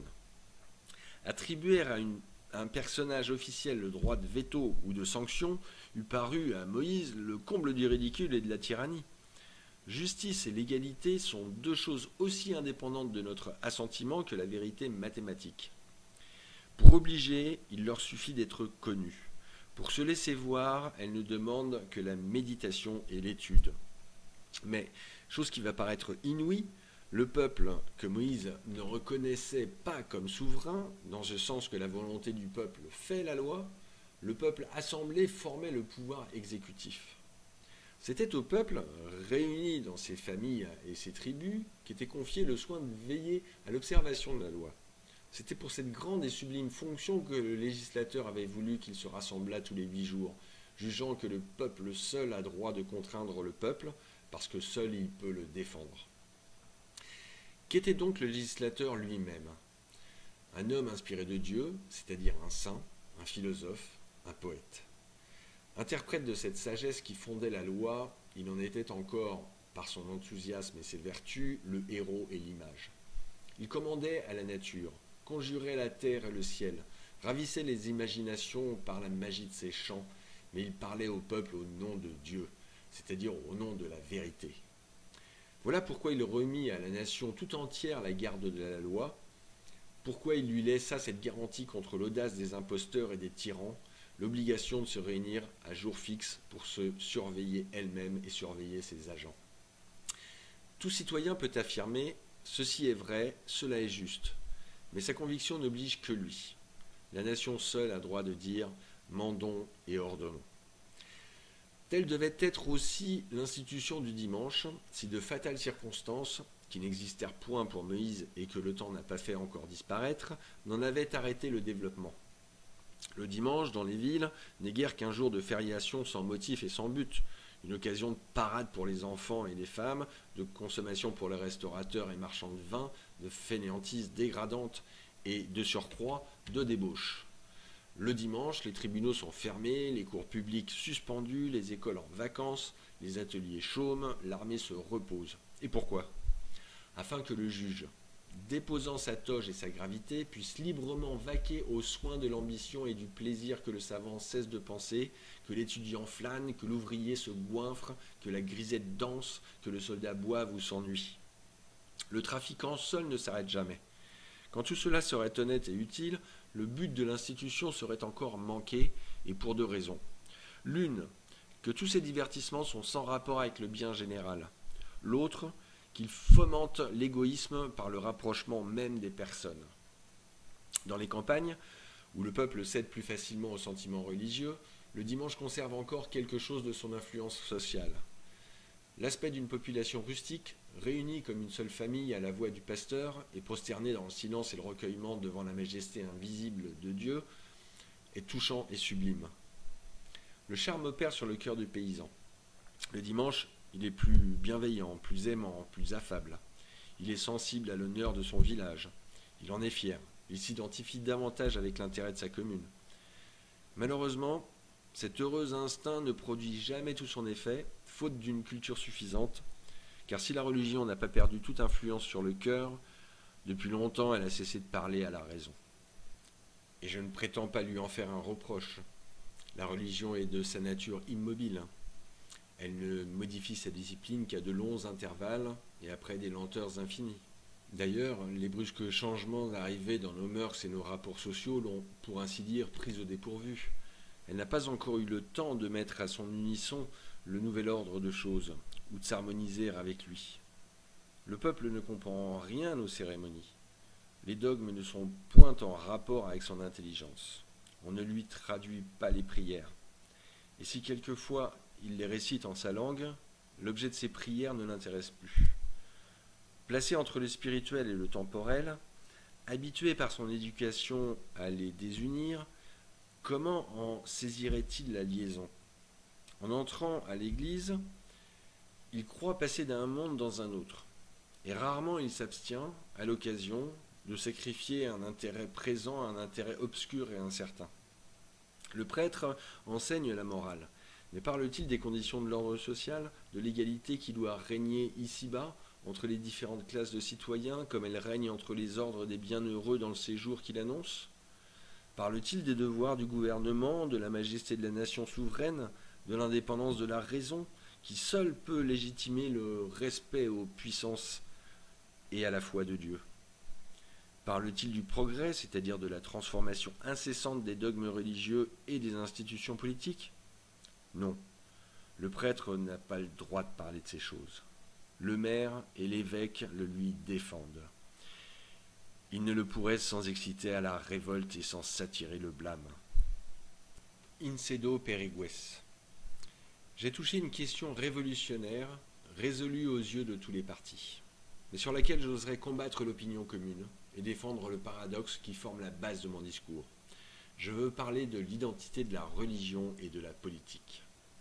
Attribuer à, une, à un personnage officiel le droit de veto ou de sanction eût paru à Moïse le comble du ridicule et de la tyrannie. Justice et légalité sont deux choses aussi indépendantes de notre assentiment que la vérité mathématique. Pour obliger, il leur suffit d'être connus. Pour se laisser voir, elles ne demandent que la méditation et l'étude. Mais, chose qui va paraître inouïe, le peuple que Moïse ne reconnaissait pas comme souverain, dans ce sens que la volonté du peuple fait la loi, le peuple assemblé formait le pouvoir exécutif. C'était au peuple, réuni dans ses familles et ses tribus, qu'était confié le soin de veiller à l'observation de la loi. C'était pour cette grande et sublime fonction que le législateur avait voulu qu'il se rassemblât tous les huit jours, jugeant que le peuple seul a droit de contraindre le peuple, parce que seul il peut le défendre. Qu'était donc le législateur lui-même? Un homme inspiré de Dieu, c'est-à-dire un saint, un philosophe, un poète. Interprète de cette sagesse qui fondait la loi, il en était encore, par son enthousiasme et ses vertus, le héros et l'image. Il commandait à la nature, conjurait la terre et le ciel, ravissait les imaginations par la magie de ses chants, mais il parlait au peuple au nom de Dieu, c'est-à-dire au nom de la vérité. Voilà pourquoi il remit à la nation tout entière la garde de la loi, pourquoi il lui laissa cette garantie contre l'audace des imposteurs et des tyrans, l'obligation de se réunir à jour fixe pour se surveiller elle-même et surveiller ses agents. Tout citoyen peut affirmer « ceci est vrai, cela est juste », mais sa conviction n'oblige que lui. La nation seule a droit de dire « mandons et ordonnons ». Telle devait être aussi l'institution du dimanche, si de fatales circonstances, qui n'existèrent point pour Moïse et que le temps n'a pas fait encore disparaître, n'en avaient arrêté le développement. Le dimanche, dans les villes, n'est guère qu'un jour de fériation sans motif et sans but, une occasion de parade pour les enfants et les femmes, de consommation pour les restaurateurs et marchands de vin, de fainéantise dégradante et, de surcroît, de débauche. Le dimanche, les tribunaux sont fermés, les cours publics suspendus, les écoles en vacances, les ateliers chôment, l'armée se repose. Et pourquoi? Afin que le juge, déposant sa toge et sa gravité, puisse librement vaquer aux soins de l'ambition et du plaisir que le savant cesse de penser, que l'étudiant flâne, que l'ouvrier se goinfre, que la grisette danse, que le soldat boive ou s'ennuie. Le trafiquant seul ne s'arrête jamais. Quand tout cela serait honnête et utile, le but de l'institution serait encore manqué, et pour deux raisons. L'une, que tous ces divertissements sont sans rapport avec le bien général. L'autre, qu'ils fomentent l'égoïsme par le rapprochement même des personnes. Dans les campagnes, où le peuple cède plus facilement aux sentiments religieux, le dimanche conserve encore quelque chose de son influence sociale. L'aspect d'une population rustique, réunie comme une seule famille à la voix du pasteur et prosternée dans le silence et le recueillement devant la majesté invisible de Dieu, est touchant et sublime. Le charme opère sur le cœur du paysan. Le dimanche, il est plus bienveillant, plus aimant, plus affable. Il est sensible à l'honneur de son village. Il en est fier. Il s'identifie davantage avec l'intérêt de sa commune. Malheureusement, cet heureux instinct ne produit jamais tout son effet, faute d'une culture suffisante, car si la religion n'a pas perdu toute influence sur le cœur, depuis longtemps elle a cessé de parler à la raison. Et je ne prétends pas lui en faire un reproche. La religion est de sa nature immobile. Elle ne modifie sa discipline qu'à de longs intervalles et après des lenteurs infinies. D'ailleurs, les brusques changements arrivés dans nos mœurs et nos rapports sociaux l'ont, pour ainsi dire, prise au dépourvu. Elle n'a pas encore eu le temps de mettre à son unisson le nouvel ordre de choses, ou de s'harmoniser avec lui. Le peuple ne comprend rien aux cérémonies. Les dogmes ne sont point en rapport avec son intelligence. On ne lui traduit pas les prières. Et si quelquefois il les récite en sa langue, l'objet de ses prières ne l'intéresse plus. Placé entre le spirituel et le temporel, habitué par son éducation à les désunir, comment en saisirait-il la liaison? En entrant à l'église, il croit passer d'un monde dans un autre, et rarement il s'abstient, à l'occasion, de sacrifier un intérêt présent à un intérêt obscur et incertain. Le prêtre enseigne la morale, mais parle-t-il des conditions de l'ordre social, de l'égalité qui doit régner ici-bas, entre les différentes classes de citoyens, comme elle règne entre les ordres des bienheureux dans le séjour qu'il annonce? Parle-t-il des devoirs du gouvernement, de la majesté de la nation souveraine, de l'indépendance de la raison, qui seule peut légitimer le respect aux puissances et à la foi de Dieu? Parle-t-il du progrès, c'est-à-dire de la transformation incessante des dogmes religieux et des institutions politiques? Non, le prêtre n'a pas le droit de parler de ces choses. Le maire et l'évêque le lui défendent. Il ne le pourrait sans exciter à la révolte et sans s'attirer le blâme. Incedo perigues. J'ai touché une question révolutionnaire, résolue aux yeux de tous les partis, mais sur laquelle j'oserais combattre l'opinion commune et défendre le paradoxe qui forme la base de mon discours. Je veux parler de l'identité de la religion et de la politique.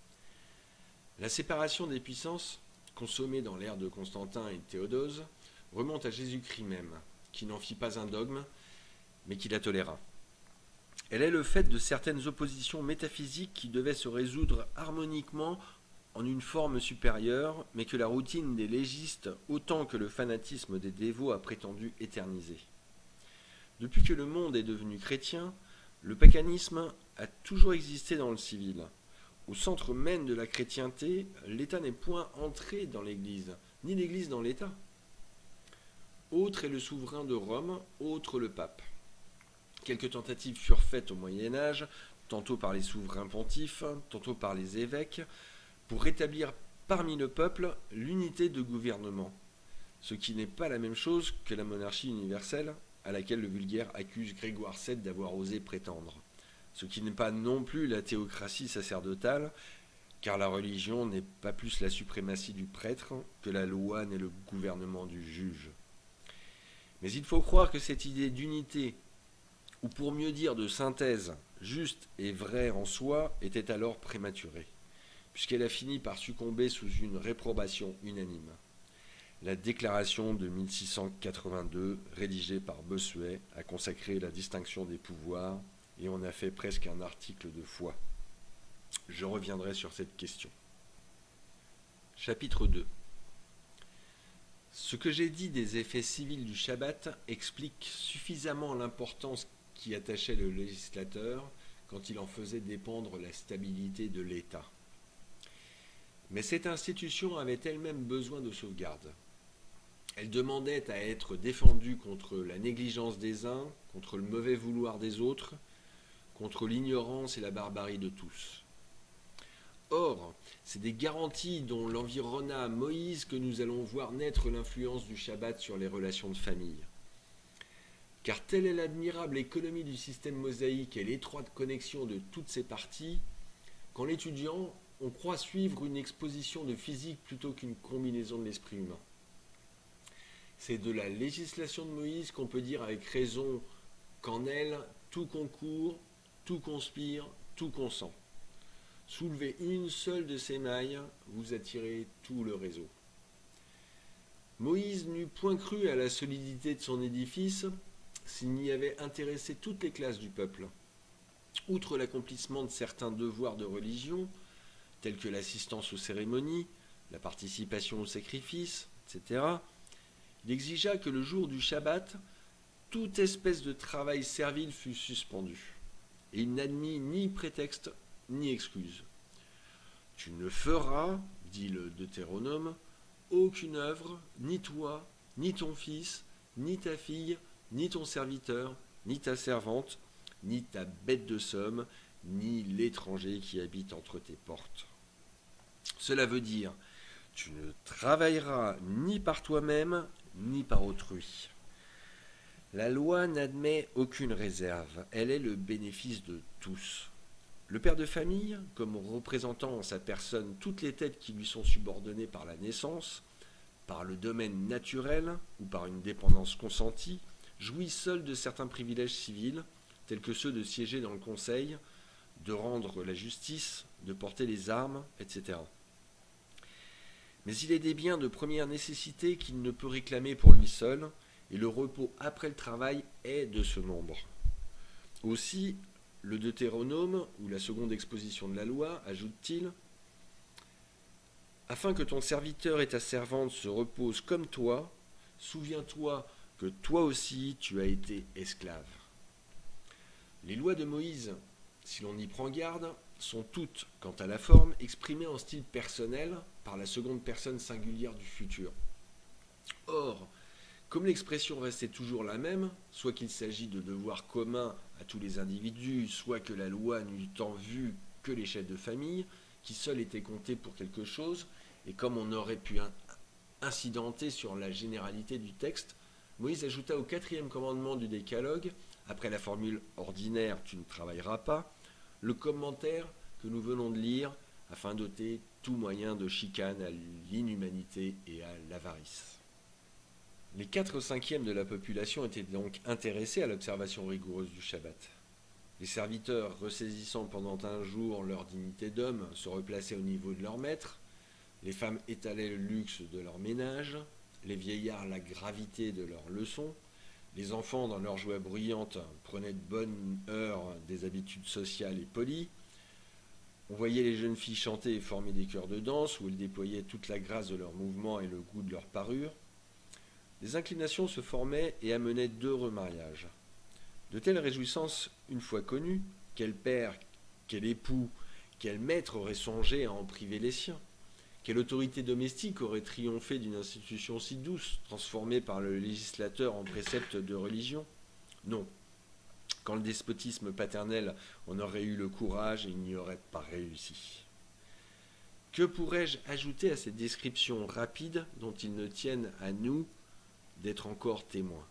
La séparation des puissances, consommée dans l'ère de Constantin et de Théodose, remonte à Jésus-Christ même, qui n'en fit pas un dogme, mais qui la toléra. Elle est le fait de certaines oppositions métaphysiques qui devaient se résoudre harmoniquement en une forme supérieure, mais que la routine des légistes autant que le fanatisme des dévots a prétendu éterniser. Depuis que le monde est devenu chrétien, le paganisme a toujours existé dans le civil. Au centre même de la chrétienté, l'État n'est point entré dans l'Église, ni l'Église dans l'État. Autre est le souverain de Rome, autre le pape. Quelques tentatives furent faites au Moyen-Âge, tantôt par les souverains pontifes, tantôt par les évêques, pour rétablir parmi le peuple l'unité de gouvernement, ce qui n'est pas la même chose que la monarchie universelle, à laquelle le vulgaire accuse Grégoire sept d'avoir osé prétendre, ce qui n'est pas non plus la théocratie sacerdotale, car la religion n'est pas plus la suprématie du prêtre que la loi n'est le gouvernement du juge. Mais il faut croire que cette idée d'unité, ou pour mieux dire de synthèse, juste et vraie en soi, était alors prématurée, puisqu'elle a fini par succomber sous une réprobation unanime. La déclaration de mille six cent quatre-vingt-deux, rédigée par Bossuet, a consacré la distinction des pouvoirs et on a fait presque un article de foi. Je reviendrai sur cette question. Chapitre deux. Ce que j'ai dit des effets civils du Shabbat explique suffisamment l'importance qu'y attachait le législateur quand il en faisait dépendre la stabilité de l'État. Mais cette institution avait elle-même besoin de sauvegarde. Elle demandait à être défendue contre la négligence des uns, contre le mauvais vouloir des autres, contre l'ignorance et la barbarie de tous. Or, c'est des garanties dont l'environna Moïse que nous allons voir naître l'influence du Shabbat sur les relations de famille. Car telle est l'admirable économie du système mosaïque et l'étroite connexion de toutes ses parties, qu'en l'étudiant, on croit suivre une exposition de physique plutôt qu'une combinaison de l'esprit humain. C'est de la législation de Moïse qu'on peut dire avec raison qu'en elle, tout concourt tout conspire, tout consent. Soulevez une seule de ces mailles, vous attirez tout le réseau. Moïse n'eût point cru à la solidité de son édifice s'il n'y avait intéressé toutes les classes du peuple. Outre l'accomplissement de certains devoirs de religion, tels que l'assistance aux cérémonies, la participation aux sacrifices, et cetera, il exigea que le jour du Shabbat, toute espèce de travail servile fût suspendu, et il n'admit ni prétexte ni excuse. Tu ne feras, dit le Deutéronome, aucune œuvre, ni toi, ni ton fils, ni ta fille, ni ton serviteur, ni ta servante, ni ta bête de somme, ni l'étranger qui habite entre tes portes. Cela veut dire, tu ne travailleras ni par toi-même, ni par autrui. La loi n'admet aucune réserve, elle est le bénéfice de tous. Le père de famille, comme représentant en sa personne toutes les têtes qui lui sont subordonnées par la naissance, par le domaine naturel ou par une dépendance consentie, jouit seul de certains privilèges civils, tels que ceux de siéger dans le conseil, de rendre la justice, de porter les armes, et cetera. Mais il est des biens de première nécessité qu'il ne peut réclamer pour lui seul, et le repos après le travail est de ce nombre. Aussi, le Deutéronome, ou la seconde exposition de la loi, ajoute-t-il, « Afin que ton serviteur et ta servante se reposent comme toi, souviens-toi que toi aussi tu as été esclave. » Les lois de Moïse, si l'on y prend garde, sont toutes, quant à la forme, exprimées en style personnel par la seconde personne singulière du futur. Or, comme l'expression restait toujours la même, soit qu'il s'agit de devoirs communs à tous les individus, soit que la loi n'eût tant vu que les chefs de famille, qui seuls étaient comptés pour quelque chose, et comme on aurait pu incidenter sur la généralité du texte, Moïse ajouta au quatrième commandement du décalogue, après la formule ordinaire « tu ne travailleras pas », le commentaire que nous venons de lire, afin d'ôter tout moyen de chicane à l'inhumanité et à l'avarice. Les quatre cinquièmes de la population étaient donc intéressés à l'observation rigoureuse du Shabbat. Les serviteurs, ressaisissant pendant un jour leur dignité d'homme, se replaçaient au niveau de leur maître, les femmes étalaient le luxe de leur ménage, les vieillards la gravité de leurs leçons, les enfants, dans leur joie bruyante, prenaient de bonne heure des habitudes sociales et polies. On voyait les jeunes filles chanter et former des chœurs de danse, où elles déployaient toute la grâce de leurs mouvements et le goût de leur parure. Des inclinations se formaient et amenaient deux remariages. De telles réjouissances, une fois connues, quel père, quel époux, quel maître aurait songé à en priver les siens? Quelle autorité domestique aurait triomphé d'une institution si douce, transformée par le législateur en précepte de religion? Non. Quand le despotisme paternel en aurait eu le courage, il n'y aurait pas réussi. Que pourrais-je ajouter à ces descriptions rapides dont ils ne tiennent à nous d'être encore témoins?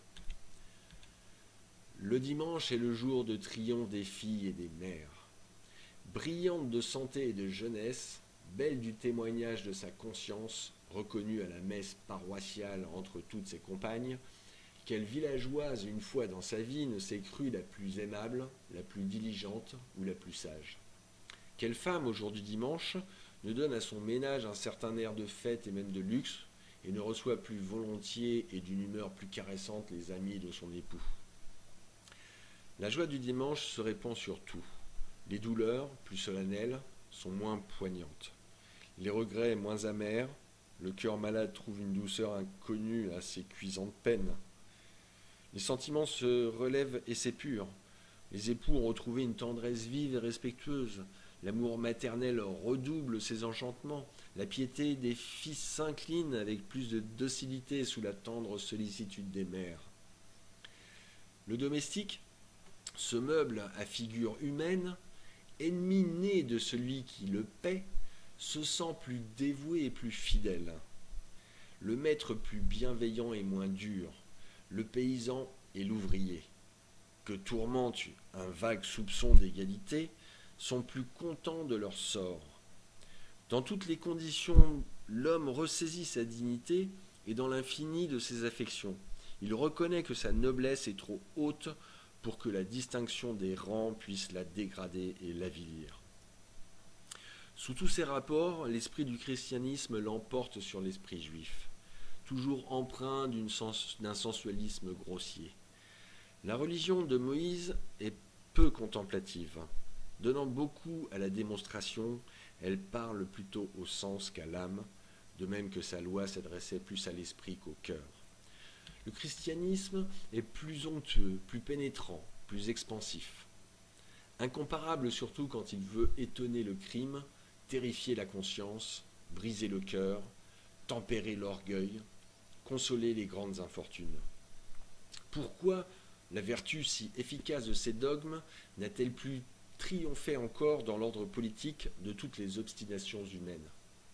Le dimanche est le jour de triomphe des filles et des mères. Brillante de santé et de jeunesse, belle du témoignage de sa conscience, reconnue à la messe paroissiale entre toutes ses compagnes, quelle villageoise, une fois dans sa vie, ne s'est crue la plus aimable, la plus diligente ou la plus sage? Quelle femme, au jour du dimanche, ne donne à son ménage un certain air de fête et même de luxe, et ne reçoit plus volontiers et d'une humeur plus caressante les amis de son époux? La joie du dimanche se répand sur tout. Les douleurs, plus solennelles, sont moins poignantes. Les regrets moins amers, le cœur malade trouve une douceur inconnue à ses cuisantes peines. Les sentiments se relèvent et s'épurent. Les époux ont retrouvé une tendresse vive et respectueuse. L'amour maternel redouble ses enchantements. La piété des fils s'incline avec plus de docilité sous la tendre sollicitude des mères. Le domestique, ce meuble à figure humaine, ennemi né de celui qui le paie, se sent plus dévoué et plus fidèle. Le maître plus bienveillant et moins dur, le paysan et l'ouvrier, que tourmente un vague soupçon d'égalité, sont plus contents de leur sort. Dans toutes les conditions, l'homme ressaisit sa dignité et dans l'infini de ses affections. Il reconnaît que sa noblesse est trop haute pour que la distinction des rangs puisse la dégrader et l'avilir. Sous tous ces rapports, l'esprit du christianisme l'emporte sur l'esprit juif, toujours empreint d'une sens, d'un sensualisme grossier. La religion de Moïse est peu contemplative. Donnant beaucoup à la démonstration, elle parle plutôt au sens qu'à l'âme, de même que sa loi s'adressait plus à l'esprit qu'au cœur. Le christianisme est plus onctueux, plus pénétrant, plus expansif. Incomparable surtout quand il veut étonner le crime, terrifier la conscience, briser le cœur, tempérer l'orgueil, consoler les grandes infortunes. Pourquoi la vertu si efficace de ces dogmes n'a-t-elle plus triomphé encore dans l'ordre politique de toutes les obstinations humaines?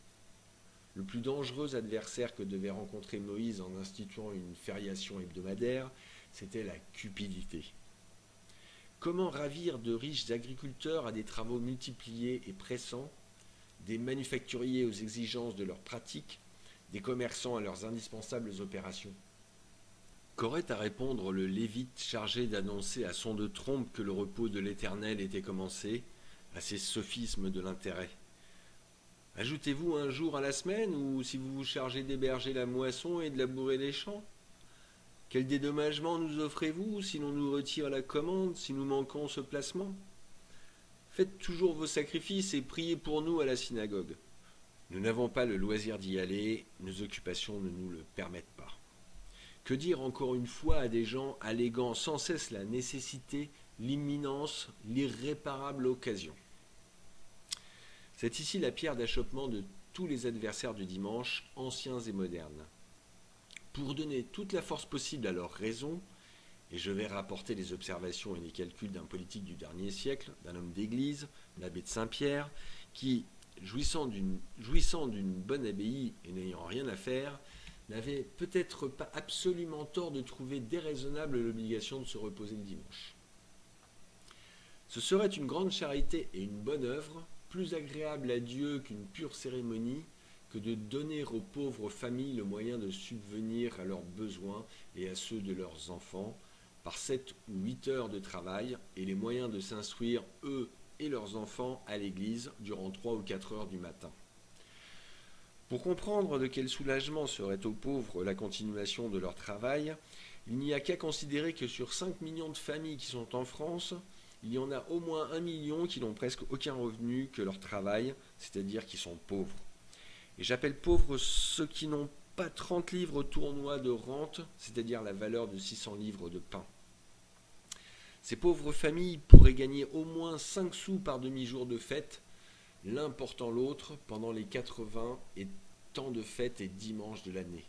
Le plus dangereux adversaire que devait rencontrer Moïse en instituant une fériation hebdomadaire, c'était la cupidité. Comment ravir de riches agriculteurs à des travaux multipliés et pressants, des manufacturiers aux exigences de leurs pratiques, des commerçants à leurs indispensables opérations? Qu'aurait à répondre le Lévite chargé d'annoncer à son de trompe que le repos de l'Éternel était commencé, à ces sophismes de l'intérêt? Ajoutez-vous un jour à la semaine, ou si vous vous chargez d'héberger la moisson et de labourer les champs? Quel dédommagement nous offrez-vous si l'on nous retire la commande, si nous manquons ce placement? Faites toujours vos sacrifices et priez pour nous à la synagogue. Nous n'avons pas le loisir d'y aller, nos occupations ne nous le permettent pas. Que dire encore une fois à des gens alléguant sans cesse la nécessité, l'imminence, l'irréparable occasion? C'est ici la pierre d'achoppement de tous les adversaires du dimanche, anciens et modernes. Pour donner toute la force possible à leur raison, et je vais rapporter les observations et les calculs d'un politique du dernier siècle, d'un homme d'église, l'abbé de Saint-Pierre, qui, jouissant d'une, jouissant d'une bonne abbaye et n'ayant rien à faire, n'avait peut-être pas absolument tort de trouver déraisonnable l'obligation de se reposer le dimanche. Ce serait une grande charité et une bonne œuvre, plus agréable à Dieu qu'une pure cérémonie, que de donner aux pauvres familles le moyen de subvenir à leurs besoins et à ceux de leurs enfants, par sept ou huit heures de travail, et les moyens de s'instruire, eux et leurs enfants, à l'église durant trois ou quatre heures du matin. Pour comprendre de quel soulagement serait aux pauvres la continuation de leur travail, il n'y a qu'à considérer que sur cinq millions de familles qui sont en France, il y en a au moins un million qui n'ont presque aucun revenu que leur travail, c'est-à-dire qui sont pauvres. Et j'appelle pauvres ceux qui n'ont pas trente livres tournois de rente, c'est-à-dire la valeur de six cents livres de pain. Ces pauvres familles pourraient gagner au moins cinq sous par demi-jour de fête, l'un portant l'autre pendant les quatre-vingts et tant de fêtes et dimanches de l'année.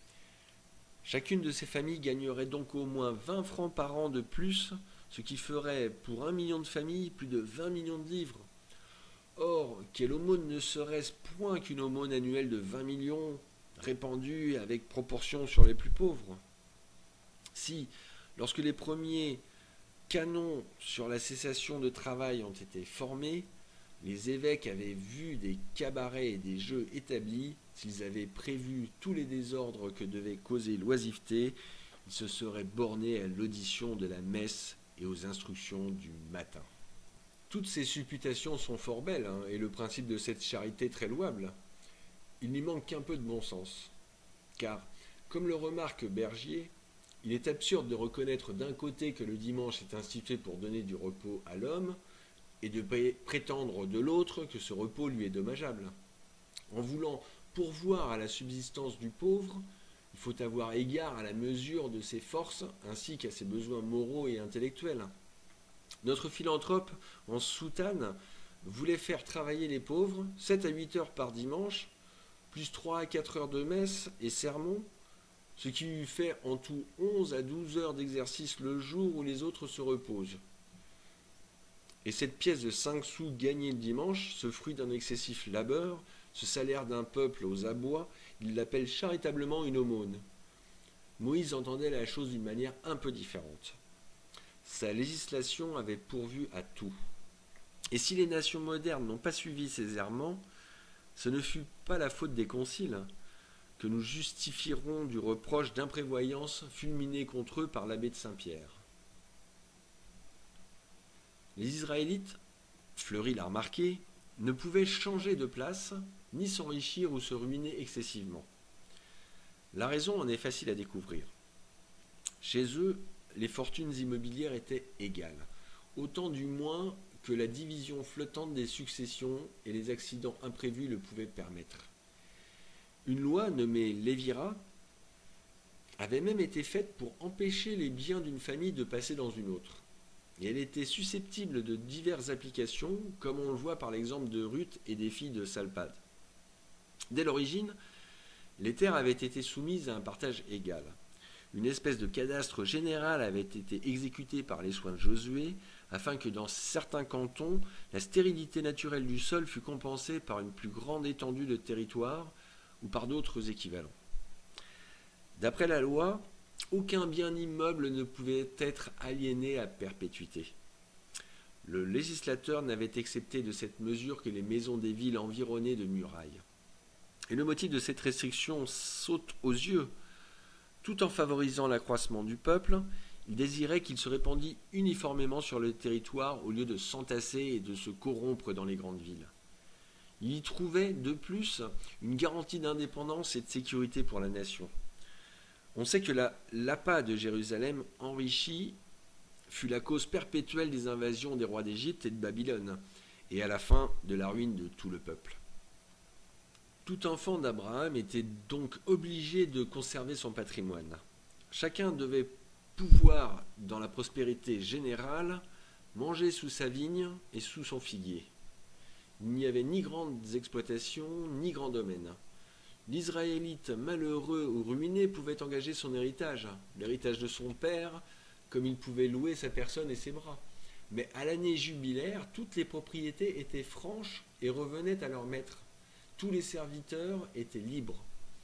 Chacune de ces familles gagnerait donc au moins vingt francs par an de plus, ce qui ferait pour un million de familles plus de vingt millions de livres. Or, quelle aumône ne serait-ce point qu'une aumône annuelle de vingt millions, répandue avec proportion sur les plus pauvres? Si, lorsque les premiers canons sur la cessation de travail ont été formés, les évêques avaient vu des cabarets et des jeux établis, s'ils avaient prévu tous les désordres que devait causer l'oisiveté, ils se seraient bornés à l'audition de la messe et aux instructions du matin. Toutes ces supputations sont fort belles, hein, et le principe de cette charité très louable. Il n'y manque qu'un peu de bon sens. Car, comme le remarque Bergier, il est absurde de reconnaître d'un côté que le dimanche est institué pour donner du repos à l'homme, et de prétendre de l'autre que ce repos lui est dommageable. En voulant pourvoir à la subsistance du pauvre, il faut avoir égard à la mesure de ses forces ainsi qu'à ses besoins moraux et intellectuels. Notre philanthrope en soutane voulait faire travailler les pauvres sept à huit heures par dimanche, plus trois à quatre heures de messe et sermon, ce qui lui fait en tout onze à douze heures d'exercice le jour où les autres se reposent. Et cette pièce de cinq sous gagnée le dimanche, ce fruit d'un excessif labeur, ce salaire d'un peuple aux abois, il l'appelle charitablement une aumône. Moïse entendait la chose d'une manière un peu différente. Sa législation avait pourvu à tout. Et si les nations modernes n'ont pas suivi ces errements, ce ne fut pas la faute des conciles, que nous justifierons du reproche d'imprévoyance fulminé contre eux par l'abbé de Saint-Pierre. Les Israélites, Fleury l'a remarqué, ne pouvaient changer de place, ni s'enrichir ou se ruiner excessivement. La raison en est facile à découvrir. Chez eux, les fortunes immobilières étaient égales, autant du moins que la division flottante des successions et les accidents imprévus le pouvaient permettre. Une loi nommée Lévira avait même été faite pour empêcher les biens d'une famille de passer dans une autre. Et elle était susceptible de diverses applications, comme on le voit par l'exemple de Ruth et des filles de Salpad. Dès l'origine, les terres avaient été soumises à un partage égal. Une espèce de cadastre général avait été exécuté par les soins de Josué, afin que dans certains cantons, la stérilité naturelle du sol fût compensée par une plus grande étendue de territoire ou par d'autres équivalents. D'après la loi, aucun bien immeuble ne pouvait être aliéné à perpétuité. Le législateur n'avait excepté de cette mesure que les maisons des villes environnées de murailles. Et le motif de cette restriction saute aux yeux. Tout en favorisant l'accroissement du peuple, il désirait qu'il se répandît uniformément sur le territoire au lieu de s'entasser et de se corrompre dans les grandes villes. Il y trouvait, de plus, une garantie d'indépendance et de sécurité pour la nation. On sait que la l'appât de Jérusalem enrichie fut la cause perpétuelle des invasions des rois d'Égypte et de Babylone, et à la fin de la ruine de tout le peuple. Tout enfant d'Abraham était donc obligé de conserver son patrimoine. Chacun devait pouvoir, dans la prospérité générale, manger sous sa vigne et sous son figuier. Il n'y avait ni grandes exploitations, ni grands domaines. L'Israélite malheureux ou ruiné pouvait engager son héritage, l'héritage de son père, comme il pouvait louer sa personne et ses bras. Mais à l'année jubilaire, toutes les propriétés étaient franches et revenaient à leur maître. Tous les serviteurs étaient libres.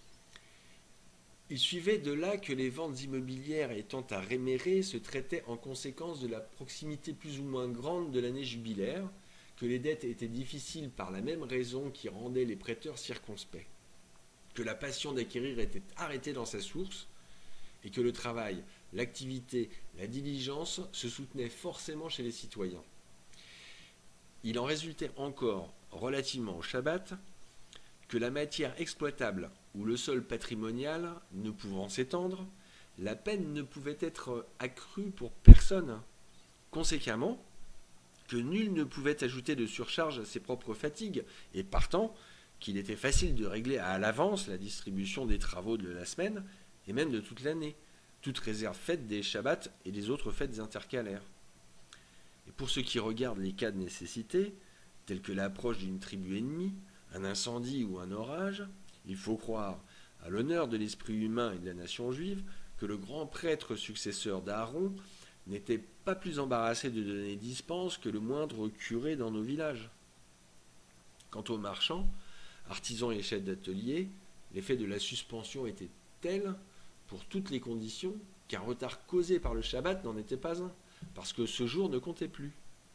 Il suivait de là que les ventes immobilières étant à rémérer se traitaient en conséquence de la proximité plus ou moins grande de l'année jubilaire, que les dettes étaient difficiles par la même raison qui rendait les prêteurs circonspects, que la passion d'acquérir était arrêtée dans sa source, et que le travail, l'activité, la diligence se soutenaient forcément chez les citoyens. Il en résultait encore, relativement au Shabbat, que la matière exploitable ou le sol patrimonial ne pouvant s'étendre, la peine ne pouvait être accrue pour personne. Conséquemment, que nul ne pouvait ajouter de surcharge à ses propres fatigues, et partant, qu'il était facile de régler à l'avance la distribution des travaux de la semaine, et même de toute l'année, toute réserve faite des Shabbats et des autres fêtes intercalaires. Et pour ce qui regarde les cas de nécessité, tels que l'approche d'une tribu ennemie, un incendie ou un orage, il faut croire, à l'honneur de l'esprit humain et de la nation juive, que le grand prêtre successeur d'Aaron n'était pas plus embarrassé de donner dispense que le moindre curé dans nos villages. Quant aux marchands, artisans et chefs d'atelier, l'effet de la suspension était tel, pour toutes les conditions, qu'un retard causé par le Shabbat n'en était pas un, parce que ce jour ne comptait plus.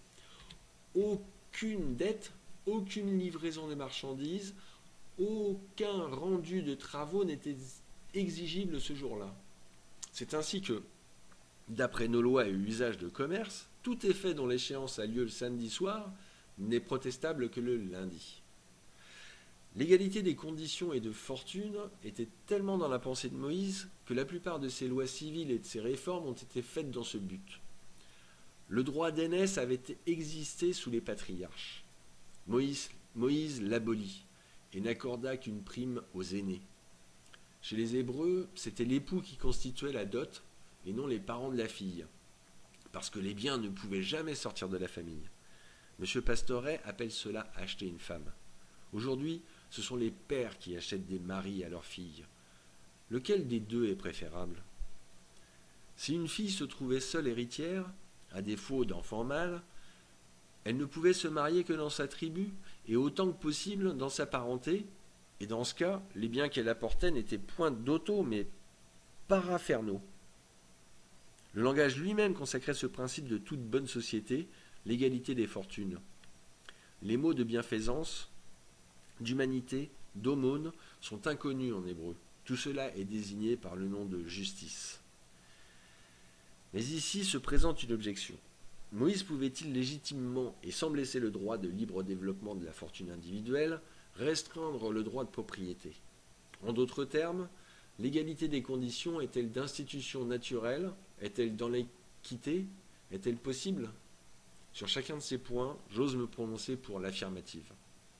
Aucune dette, aucune livraison de marchandises, aucun rendu de travaux n'était exigible ce jour-là. C'est ainsi que, d'après nos lois et usages de commerce, tout effet dont l'échéance a lieu le samedi soir n'est protestable que le lundi. L'égalité des conditions et de fortune était tellement dans la pensée de Moïse que la plupart de ses lois civiles et de ses réformes ont été faites dans ce but. Le droit d'aînesse avait existé sous les patriarches. Moïse, Moïse l'abolit et n'accorda qu'une prime aux aînés. Chez les Hébreux, c'était l'époux qui constituait la dot et non les parents de la fille, parce que les biens ne pouvaient jamais sortir de la famille. M. Pastoret appelle cela acheter une femme. Aujourd'hui, ce sont les pères qui achètent des maris à leurs filles. Lequel des deux est préférable? Si une fille se trouvait seule héritière, à défaut d'enfant mâle, elle ne pouvait se marier que dans sa tribu et autant que possible dans sa parenté, et dans ce cas, les biens qu'elle apportait n'étaient point d'auto, mais paraphernaux. Le langage lui-même consacrait ce principe de toute bonne société, l'égalité des fortunes. Les mots de bienfaisance, d'humanité, d'aumône sont inconnus en hébreu. Tout cela est désigné par le nom de justice. Mais ici se présente une objection. Moïse pouvait-il légitimement, et sans blesser le droit de libre développement de la fortune individuelle, restreindre le droit de propriété? En d'autres termes, l'égalité des conditions est-elle d'institution naturelle? Est-elle dans l'équité? Est-elle possible? Sur chacun de ces points, j'ose me prononcer pour l'affirmative.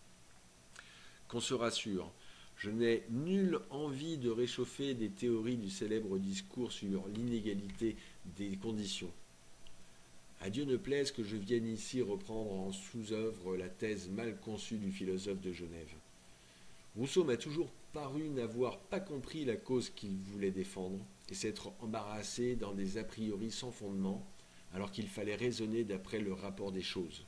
Qu'on se rassure, je n'ai nulle envie de réchauffer des théories du célèbre discours sur l'inégalité des conditions. À Dieu ne plaise que je vienne ici reprendre en sous-œuvre la thèse mal conçue du philosophe de Genève. Rousseau m'a toujours paru n'avoir pas compris la cause qu'il voulait défendre et s'être embarrassé dans des a priori sans fondement, alors qu'il fallait raisonner d'après le rapport des choses.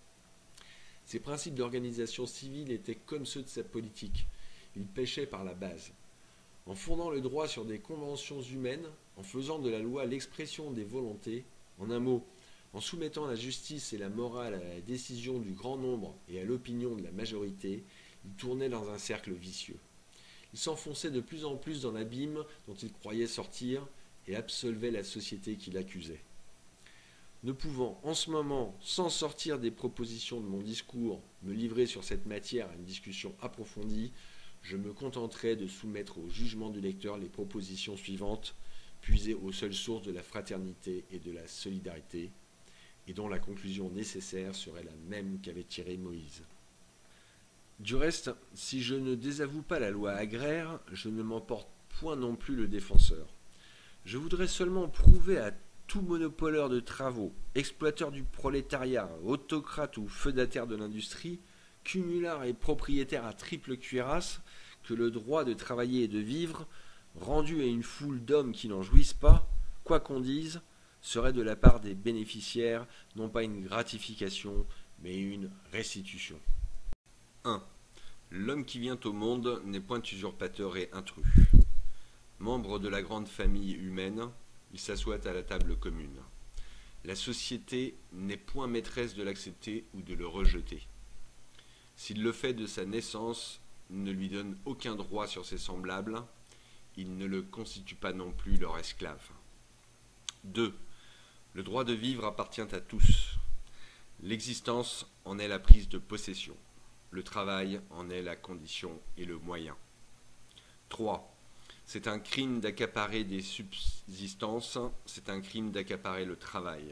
Ses principes d'organisation civile étaient comme ceux de sa politique. Il pêchait par la base. En fondant le droit sur des conventions humaines, en faisant de la loi l'expression des volontés, en un mot, en soumettant la justice et la morale à la décision du grand nombre et à l'opinion de la majorité, il tournait dans un cercle vicieux. Il s'enfonçait de plus en plus dans l'abîme dont il croyait sortir et absolvait la société qu'il accusait. Ne pouvant, en ce moment, sans sortir des propositions de mon discours, me livrer sur cette matière à une discussion approfondie, je me contenterai de soumettre au jugement du lecteur les propositions suivantes, puisées aux seules sources de la fraternité et de la solidarité, et dont la conclusion nécessaire serait la même qu'avait tirée Moïse. Du reste, si je ne désavoue pas la loi agraire, je ne m'en porte point non plus le défenseur. Je voudrais seulement prouver à tout monopoleur de travaux, exploiteur du prolétariat, autocrate ou feudataire de l'industrie, cumulard et propriétaire à triple cuirasse, que le droit de travailler et de vivre, rendu à une foule d'hommes qui n'en jouissent pas, quoi qu'on dise, serait de la part des bénéficiaires non pas une gratification, mais une restitution. un. L'homme qui vient au monde n'est point usurpateur et intrus. Membre de la grande famille humaine, il s'assoit à la table commune. La société n'est point maîtresse de l'accepter ou de le rejeter. S'il le fait de sa naissance, ne lui donne aucun droit sur ses semblables, il ne le constitue pas non plus leur esclave. deux. Le droit de vivre appartient à tous. L'existence en est la prise de possession. Le travail en est la condition et le moyen. trois. C'est un crime d'accaparer des subsistances, c'est un crime d'accaparer le travail.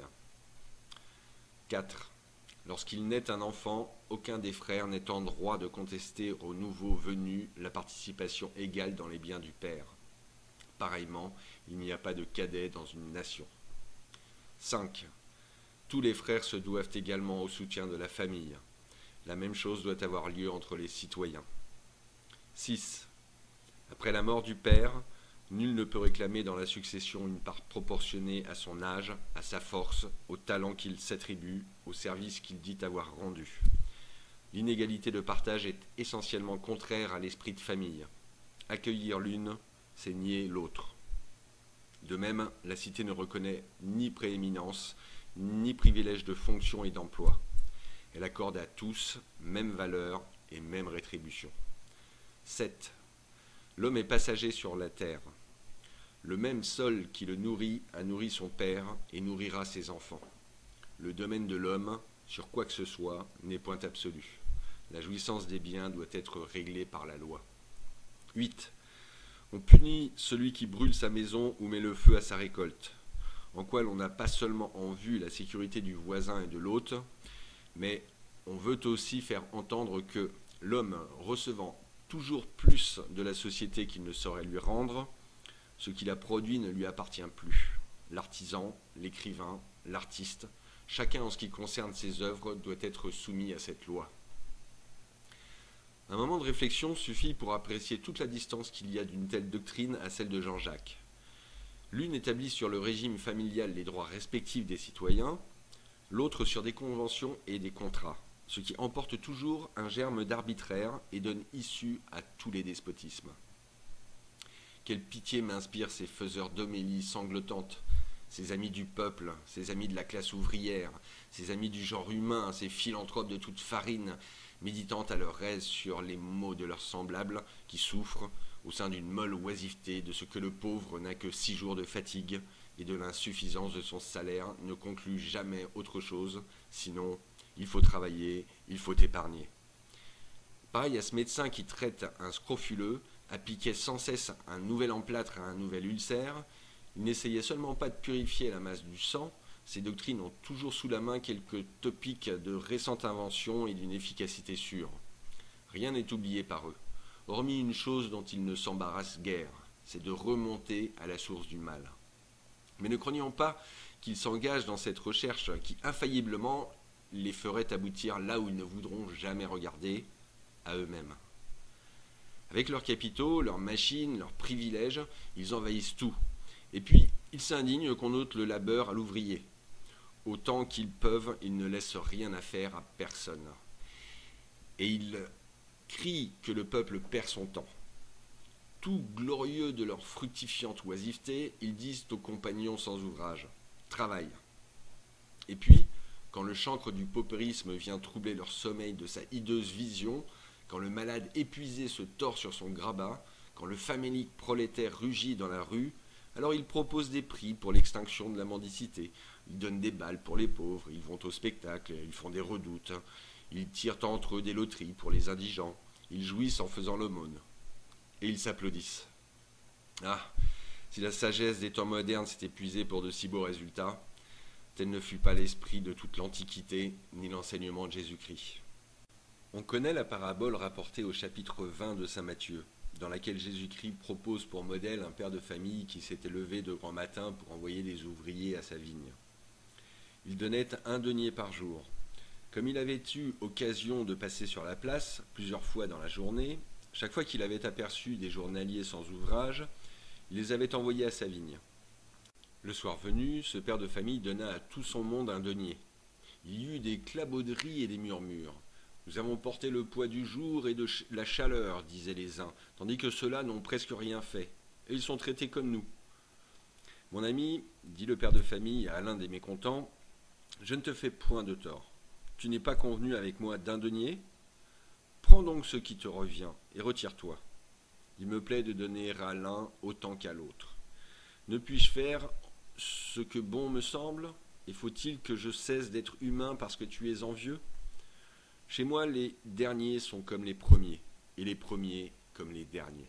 quatre. Lorsqu'il naît un enfant, aucun des frères n'est en droit de contester au nouveau venu la participation égale dans les biens du père. Pareillement, il n'y a pas de cadet dans une nation. cinq. Tous les frères se doivent également au soutien de la famille. La même chose doit avoir lieu entre les citoyens. six. Après la mort du père, nul ne peut réclamer dans la succession une part proportionnée à son âge, à sa force, au talent qu'il s'attribue, au service qu'il dit avoir rendu. L'inégalité de partage est essentiellement contraire à l'esprit de famille. Accueillir l'une, c'est nier l'autre. De même, la cité ne reconnaît ni prééminence, ni privilège de fonction et d'emploi. Elle accorde à tous même valeur et même rétribution. sept. L'homme est passager sur la terre. Le même sol qui le nourrit a nourri son père et nourrira ses enfants. Le domaine de l'homme, sur quoi que ce soit, n'est point absolu. La jouissance des biens doit être réglée par la loi. huit. On punit celui qui brûle sa maison ou met le feu à sa récolte, en quoi l'on n'a pas seulement en vue la sécurité du voisin et de l'hôte, mais on veut aussi faire entendre que l'homme recevant toujours plus de la société qu'il ne saurait lui rendre, ce qu'il a produit ne lui appartient plus. L'artisan, l'écrivain, l'artiste, chacun en ce qui concerne ses œuvres doit être soumis à cette loi. Un moment de réflexion suffit pour apprécier toute la distance qu'il y a d'une telle doctrine à celle de Jean-Jacques. L'une établit sur le régime familial les droits respectifs des citoyens, l'autre sur des conventions et des contrats, ce qui emporte toujours un germe d'arbitraire et donne issue à tous les despotismes. Quelle pitié m'inspirent ces faiseurs d'homélies sanglotantes, ces amis du peuple, ces amis de la classe ouvrière, ces amis du genre humain, ces philanthropes de toute farine, méditant à leur aise sur les maux de leurs semblables qui souffrent au sein d'une molle oisiveté de ce que le pauvre n'a que six jours de fatigue et de l'insuffisance de son salaire ne conclut jamais autre chose, sinon il faut travailler, il faut épargner. Pareil à ce médecin qui traite un scrofuleux, appliquait sans cesse un nouvel emplâtre à un nouvel ulcère, il n'essayait seulement pas de purifier la masse du sang, ces doctrines ont toujours sous la main quelques topiques de récente invention et d'une efficacité sûre. Rien n'est oublié par eux, hormis une chose dont ils ne s'embarrassent guère, c'est de remonter à la source du mal. Mais ne croyons pas qu'ils s'engagent dans cette recherche qui infailliblement les ferait aboutir là où ils ne voudront jamais regarder, à eux-mêmes. Avec leurs capitaux, leurs machines, leurs privilèges, ils envahissent tout. Et puis, ils s'indignent qu'on ôte le labeur à l'ouvrier. Autant qu'ils peuvent, ils ne laissent rien à faire à personne. Et ils crient que le peuple perd son temps. Tout glorieux de leur fructifiante oisiveté, ils disent aux compagnons sans ouvrage « Travaille ». Et puis, quand le chancre du paupérisme vient troubler leur sommeil de sa hideuse vision, quand le malade épuisé se tord sur son grabat, quand le famélique prolétaire rugit dans la rue, alors ils proposent des prix pour l'extinction de la mendicité, ils donnent des balles pour les pauvres, ils vont au spectacle, ils font des redoutes, ils tirent entre eux des loteries pour les indigents, ils jouissent en faisant l'aumône. Et ils s'applaudissent. Ah, si la sagesse des temps modernes s'est épuisée pour de si beaux résultats, tel ne fut pas l'esprit de toute l'Antiquité, ni l'enseignement de Jésus-Christ. On connaît la parabole rapportée au chapitre vingt de saint Matthieu, dans laquelle Jésus-Christ propose pour modèle un père de famille qui s'était levé de grand matin pour envoyer des ouvriers à sa vigne. Il donnait un denier par jour. Comme il avait eu occasion de passer sur la place plusieurs fois dans la journée, chaque fois qu'il avait aperçu des journaliers sans ouvrage, il les avait envoyés à sa vigne. Le soir venu, ce père de famille donna à tout son monde un denier. Il y eut des clabauderies et des murmures. « Nous avons porté le poids du jour et de ch la chaleur, disaient les uns, tandis que ceux-là n'ont presque rien fait, et ils sont traités comme nous. » « Mon ami, dit le père de famille à l'un des mécontents, je ne te fais point de tort. Tu n'es pas convenu avec moi d'un denier? Prends donc ce qui te revient et retire-toi. Il me plaît de donner à l'un autant qu'à l'autre. Ne puis-je faire ce que bon me semble? Et faut-il que je cesse d'être humain parce que tu es envieux? Chez moi, les derniers sont comme les premiers, et les premiers comme les derniers.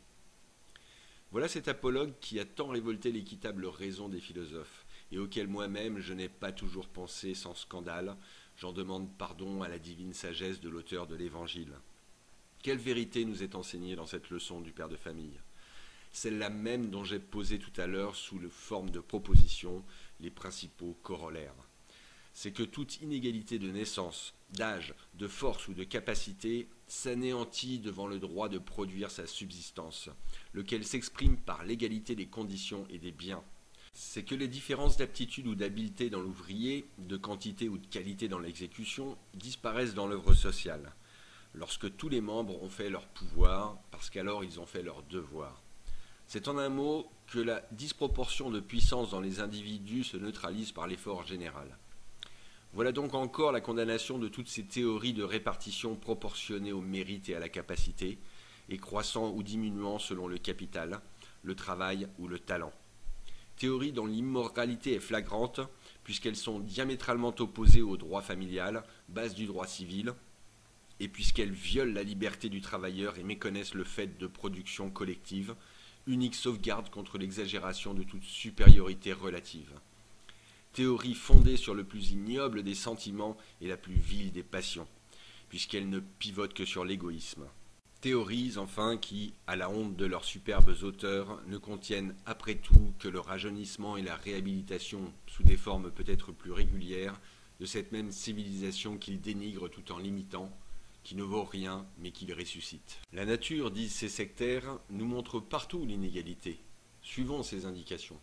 Voilà cet apologue qui a tant révolté l'équitable raison des philosophes, et auquel moi-même je n'ai pas toujours pensé sans scandale. J'en demande pardon à la divine sagesse de l'auteur de l'Évangile. Quelle vérité nous est enseignée dans cette leçon du père de famille? Celle-là même dont j'ai posé tout à l'heure sous la forme de proposition les principaux corollaires. C'est que toute inégalité de naissance, d'âge, de force ou de capacité s'anéantit devant le droit de produire sa subsistance, lequel s'exprime par l'égalité des conditions et des biens. C'est que les différences d'aptitude ou d'habileté dans l'ouvrier, de quantité ou de qualité dans l'exécution, disparaissent dans l'œuvre sociale, lorsque tous les membres ont fait leur pouvoir, parce qu'alors ils ont fait leur devoir. C'est en un mot que la disproportion de puissance dans les individus se neutralise par l'effort général. Voilà donc encore la condamnation de toutes ces théories de répartition proportionnée au mérite et à la capacité, et croissant ou diminuant selon le capital, le travail ou le talent. Théories dont l'immoralité est flagrante, puisqu'elles sont diamétralement opposées au droit familial, base du droit civil, et puisqu'elles violent la liberté du travailleur et méconnaissent le fait de production collective, unique sauvegarde contre l'exagération de toute supériorité relative. Théorie fondée sur le plus ignoble des sentiments et la plus vile des passions, puisqu'elle ne pivote que sur l'égoïsme. Théories, enfin, qui, à la honte de leurs superbes auteurs, ne contiennent après tout que le rajeunissement et la réhabilitation, sous des formes peut-être plus régulières, de cette même civilisation qu'ils dénigrent tout en l'imitant, qui ne vaut rien, mais qu'il ressuscite. La nature, disent ces sectaires, nous montre partout l'inégalité. Suivons ces indications.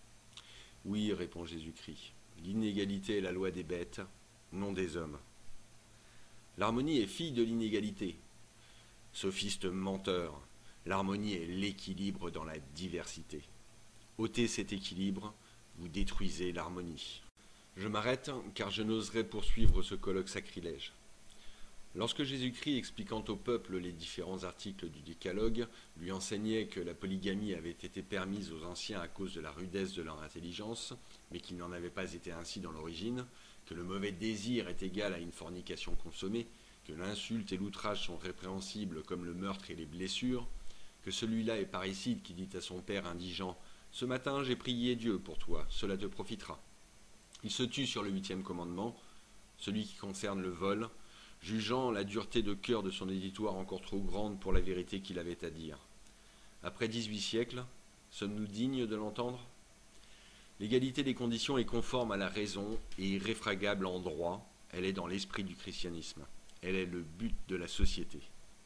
Oui, répond Jésus-Christ, l'inégalité est la loi des bêtes, non des hommes. L'harmonie est fille de l'inégalité. Sophiste menteur, l'harmonie est l'équilibre dans la diversité. Ôtez cet équilibre, vous détruisez l'harmonie. Je m'arrête car je n'oserais poursuivre ce colloque sacrilège. Lorsque Jésus-Christ, expliquant au peuple les différents articles du Décalogue, lui enseignait que la polygamie avait été permise aux anciens à cause de la rudesse de leur intelligence, mais qu'il n'en avait pas été ainsi dans l'origine, que le mauvais désir est égal à une fornication consommée, que l'insulte et l'outrage sont répréhensibles comme le meurtre et les blessures, que celui-là est parricide qui dit à son père indigent « Ce matin j'ai prié Dieu pour toi, cela te profitera ». Il se tue sur le huitième commandement, celui qui concerne le vol, jugeant la dureté de cœur de son éditoire encore trop grande pour la vérité qu'il avait à dire. Après dix-huit siècles, sommes-nous dignes de l'entendre? L'égalité des conditions est conforme à la raison et irréfragable en droit, elle est dans l'esprit du christianisme, elle est le but de la société.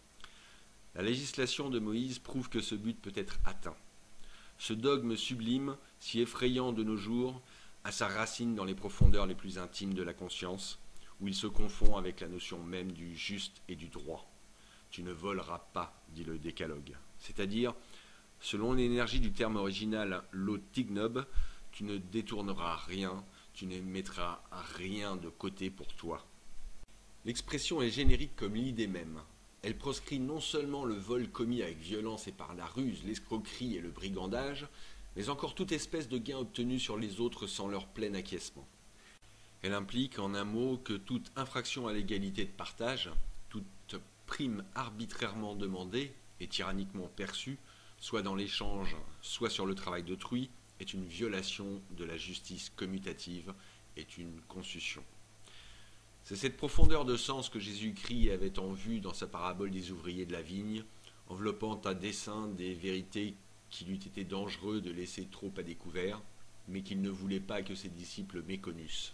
La législation de Moïse prouve que ce but peut être atteint. Ce dogme sublime, si effrayant de nos jours, a sa racine dans les profondeurs les plus intimes de la conscience, où il se confond avec la notion même du juste et du droit. Tu ne voleras pas, dit le Décalogue. C'est-à-dire, selon l'énergie du terme original lotignob, tu ne détourneras rien, tu ne mettras rien de côté pour toi. L'expression est générique comme l'idée même. Elle proscrit non seulement le vol commis avec violence et par la ruse, l'escroquerie et le brigandage, mais encore toute espèce de gain obtenu sur les autres sans leur plein acquiescement. Elle implique en un mot que toute infraction à l'égalité de partage, toute prime arbitrairement demandée et tyranniquement perçue, soit dans l'échange, soit sur le travail d'autrui, est une violation de la justice commutative, est une concussion. C'est cette profondeur de sens que Jésus-Christ avait en vue dans sa parabole des ouvriers de la vigne, enveloppant à dessein des vérités qu'il eût été dangereux de laisser trop à découvert, mais qu'il ne voulait pas que ses disciples méconnussent.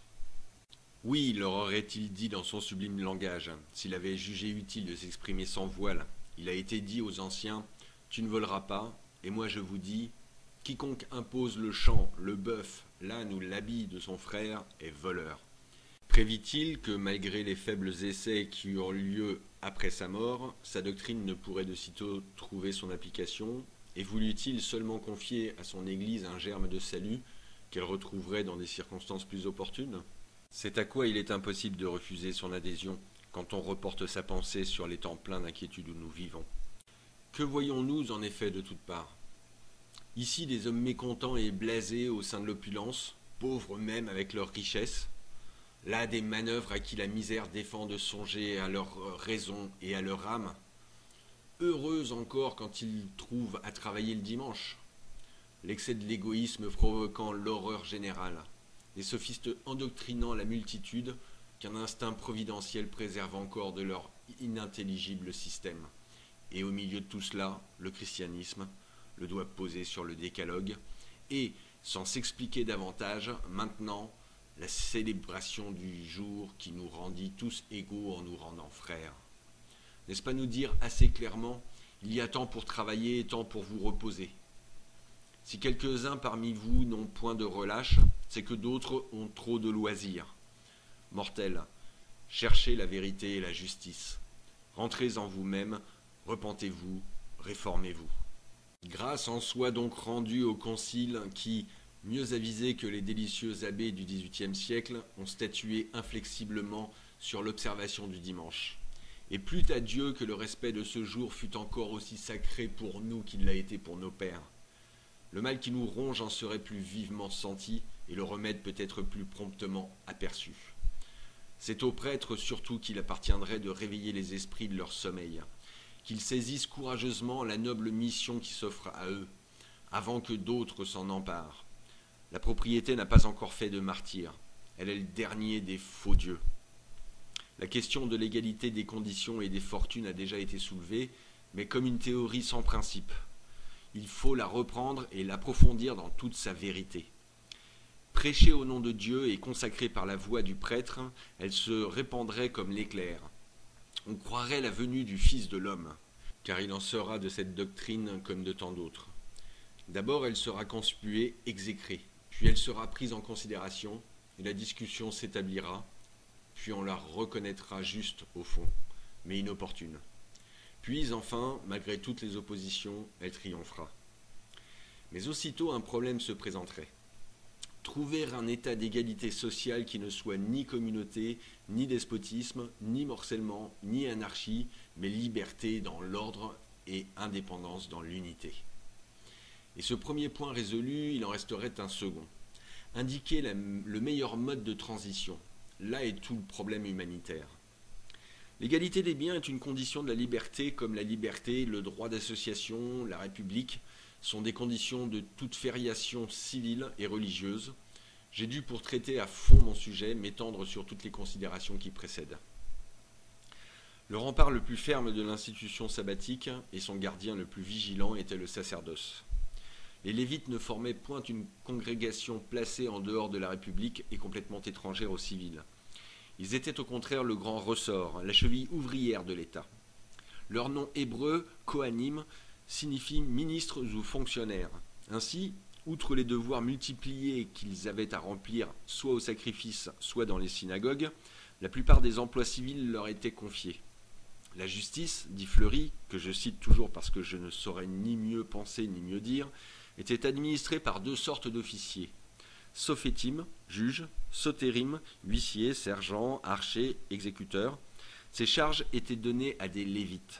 Oui, leur aurait-il dit dans son sublime langage, s'il avait jugé utile de s'exprimer sans voile. Il a été dit aux anciens, « Tu ne voleras pas, et moi je vous dis, quiconque impose le champ, le bœuf, l'âne ou l'habit de son frère est voleur. » Prévit-il que, malgré les faibles essais qui eurent lieu après sa mort, sa doctrine ne pourrait de sitôt trouver son application, et voulut-il seulement confier à son Église un germe de salut qu'elle retrouverait dans des circonstances plus opportunes? C'est à quoi il est impossible de refuser son adhésion quand on reporte sa pensée sur les temps pleins d'inquiétude où nous vivons. Que voyons-nous en effet de toutes parts? Ici des hommes mécontents et blasés au sein de l'opulence, pauvres même avec leurs richesses, là des manœuvres à qui la misère défend de songer à leur raison et à leur âme, heureux encore quand ils trouvent à travailler le dimanche, l'excès de l'égoïsme provoquant l'horreur générale, des sophistes endoctrinant la multitude qu'un instinct providentiel préserve encore de leur inintelligible système. Et au milieu de tout cela, le christianisme, le doigt posé sur le Décalogue, et, sans s'expliquer davantage, maintenant, la célébration du jour qui nous rendit tous égaux en nous rendant frères. N'est-ce pas nous dire assez clairement, il y a temps pour travailler et temps pour vous reposer? Si quelques-uns parmi vous n'ont point de relâche, c'est que d'autres ont trop de loisirs. Mortels, cherchez la vérité et la justice. Rentrez en vous-même, repentez-vous, réformez-vous. Grâce en soit donc rendue au concile qui, mieux avisés que les délicieux abbés du dix-huitième siècle, ont statué inflexiblement sur l'observation du dimanche. Et plût à Dieu que le respect de ce jour fût encore aussi sacré pour nous qu'il l'a été pour nos pères. Le mal qui nous ronge en serait plus vivement senti, et le remède peut-être plus promptement aperçu. C'est aux prêtres surtout qu'il appartiendrait de réveiller les esprits de leur sommeil, qu'ils saisissent courageusement la noble mission qui s'offre à eux, avant que d'autres s'en emparent. La propriété n'a pas encore fait de martyrs, elle est le dernier des faux dieux. La question de l'égalité des conditions et des fortunes a déjà été soulevée, mais comme une théorie sans principe. Il faut la reprendre et l'approfondir dans toute sa vérité. Prêchée au nom de Dieu et consacrée par la voix du prêtre, elle se répandrait comme l'éclair. On croirait la venue du Fils de l'homme, car il en sera de cette doctrine comme de tant d'autres. D'abord, elle sera conspuée, exécrée, puis elle sera prise en considération, et la discussion s'établira, puis on la reconnaîtra juste au fond, mais inopportune. Puis enfin, malgré toutes les oppositions, elle triomphera. Mais aussitôt un problème se présenterait. trouver un état d'égalité sociale qui ne soit ni communauté, ni despotisme, ni morcellement, ni anarchie, mais liberté dans l'ordre et indépendance dans l'unité. Et ce premier point résolu, il en resterait un second. Indiquer la, le meilleur mode de transition. Là est tout le problème humanitaire. L'égalité des biens est une condition de la liberté, comme la liberté, le droit d'association, la République, sont des conditions de toute fériation civile et religieuse. J'ai dû, pour traiter à fond mon sujet, m'étendre sur toutes les considérations qui précèdent. Le rempart le plus ferme de l'institution sabbatique et son gardien le plus vigilant était le sacerdoce. Les Lévites ne formaient point une congrégation placée en dehors de la République et complètement étrangère aux civils. Ils étaient au contraire le grand ressort, la cheville ouvrière de l'État. Leur nom hébreu, Kohanim, signifie ministres ou fonctionnaires. Ainsi, outre les devoirs multipliés qu'ils avaient à remplir soit au sacrifice, soit dans les synagogues, la plupart des emplois civils leur étaient confiés. La justice, dit Fleury, que je cite toujours parce que je ne saurais ni mieux penser ni mieux dire, était administrée par deux sortes d'officiers. Sophétim, juge, sotérim, huissier, sergent, archer, exécuteur. Ces charges étaient données à des Lévites.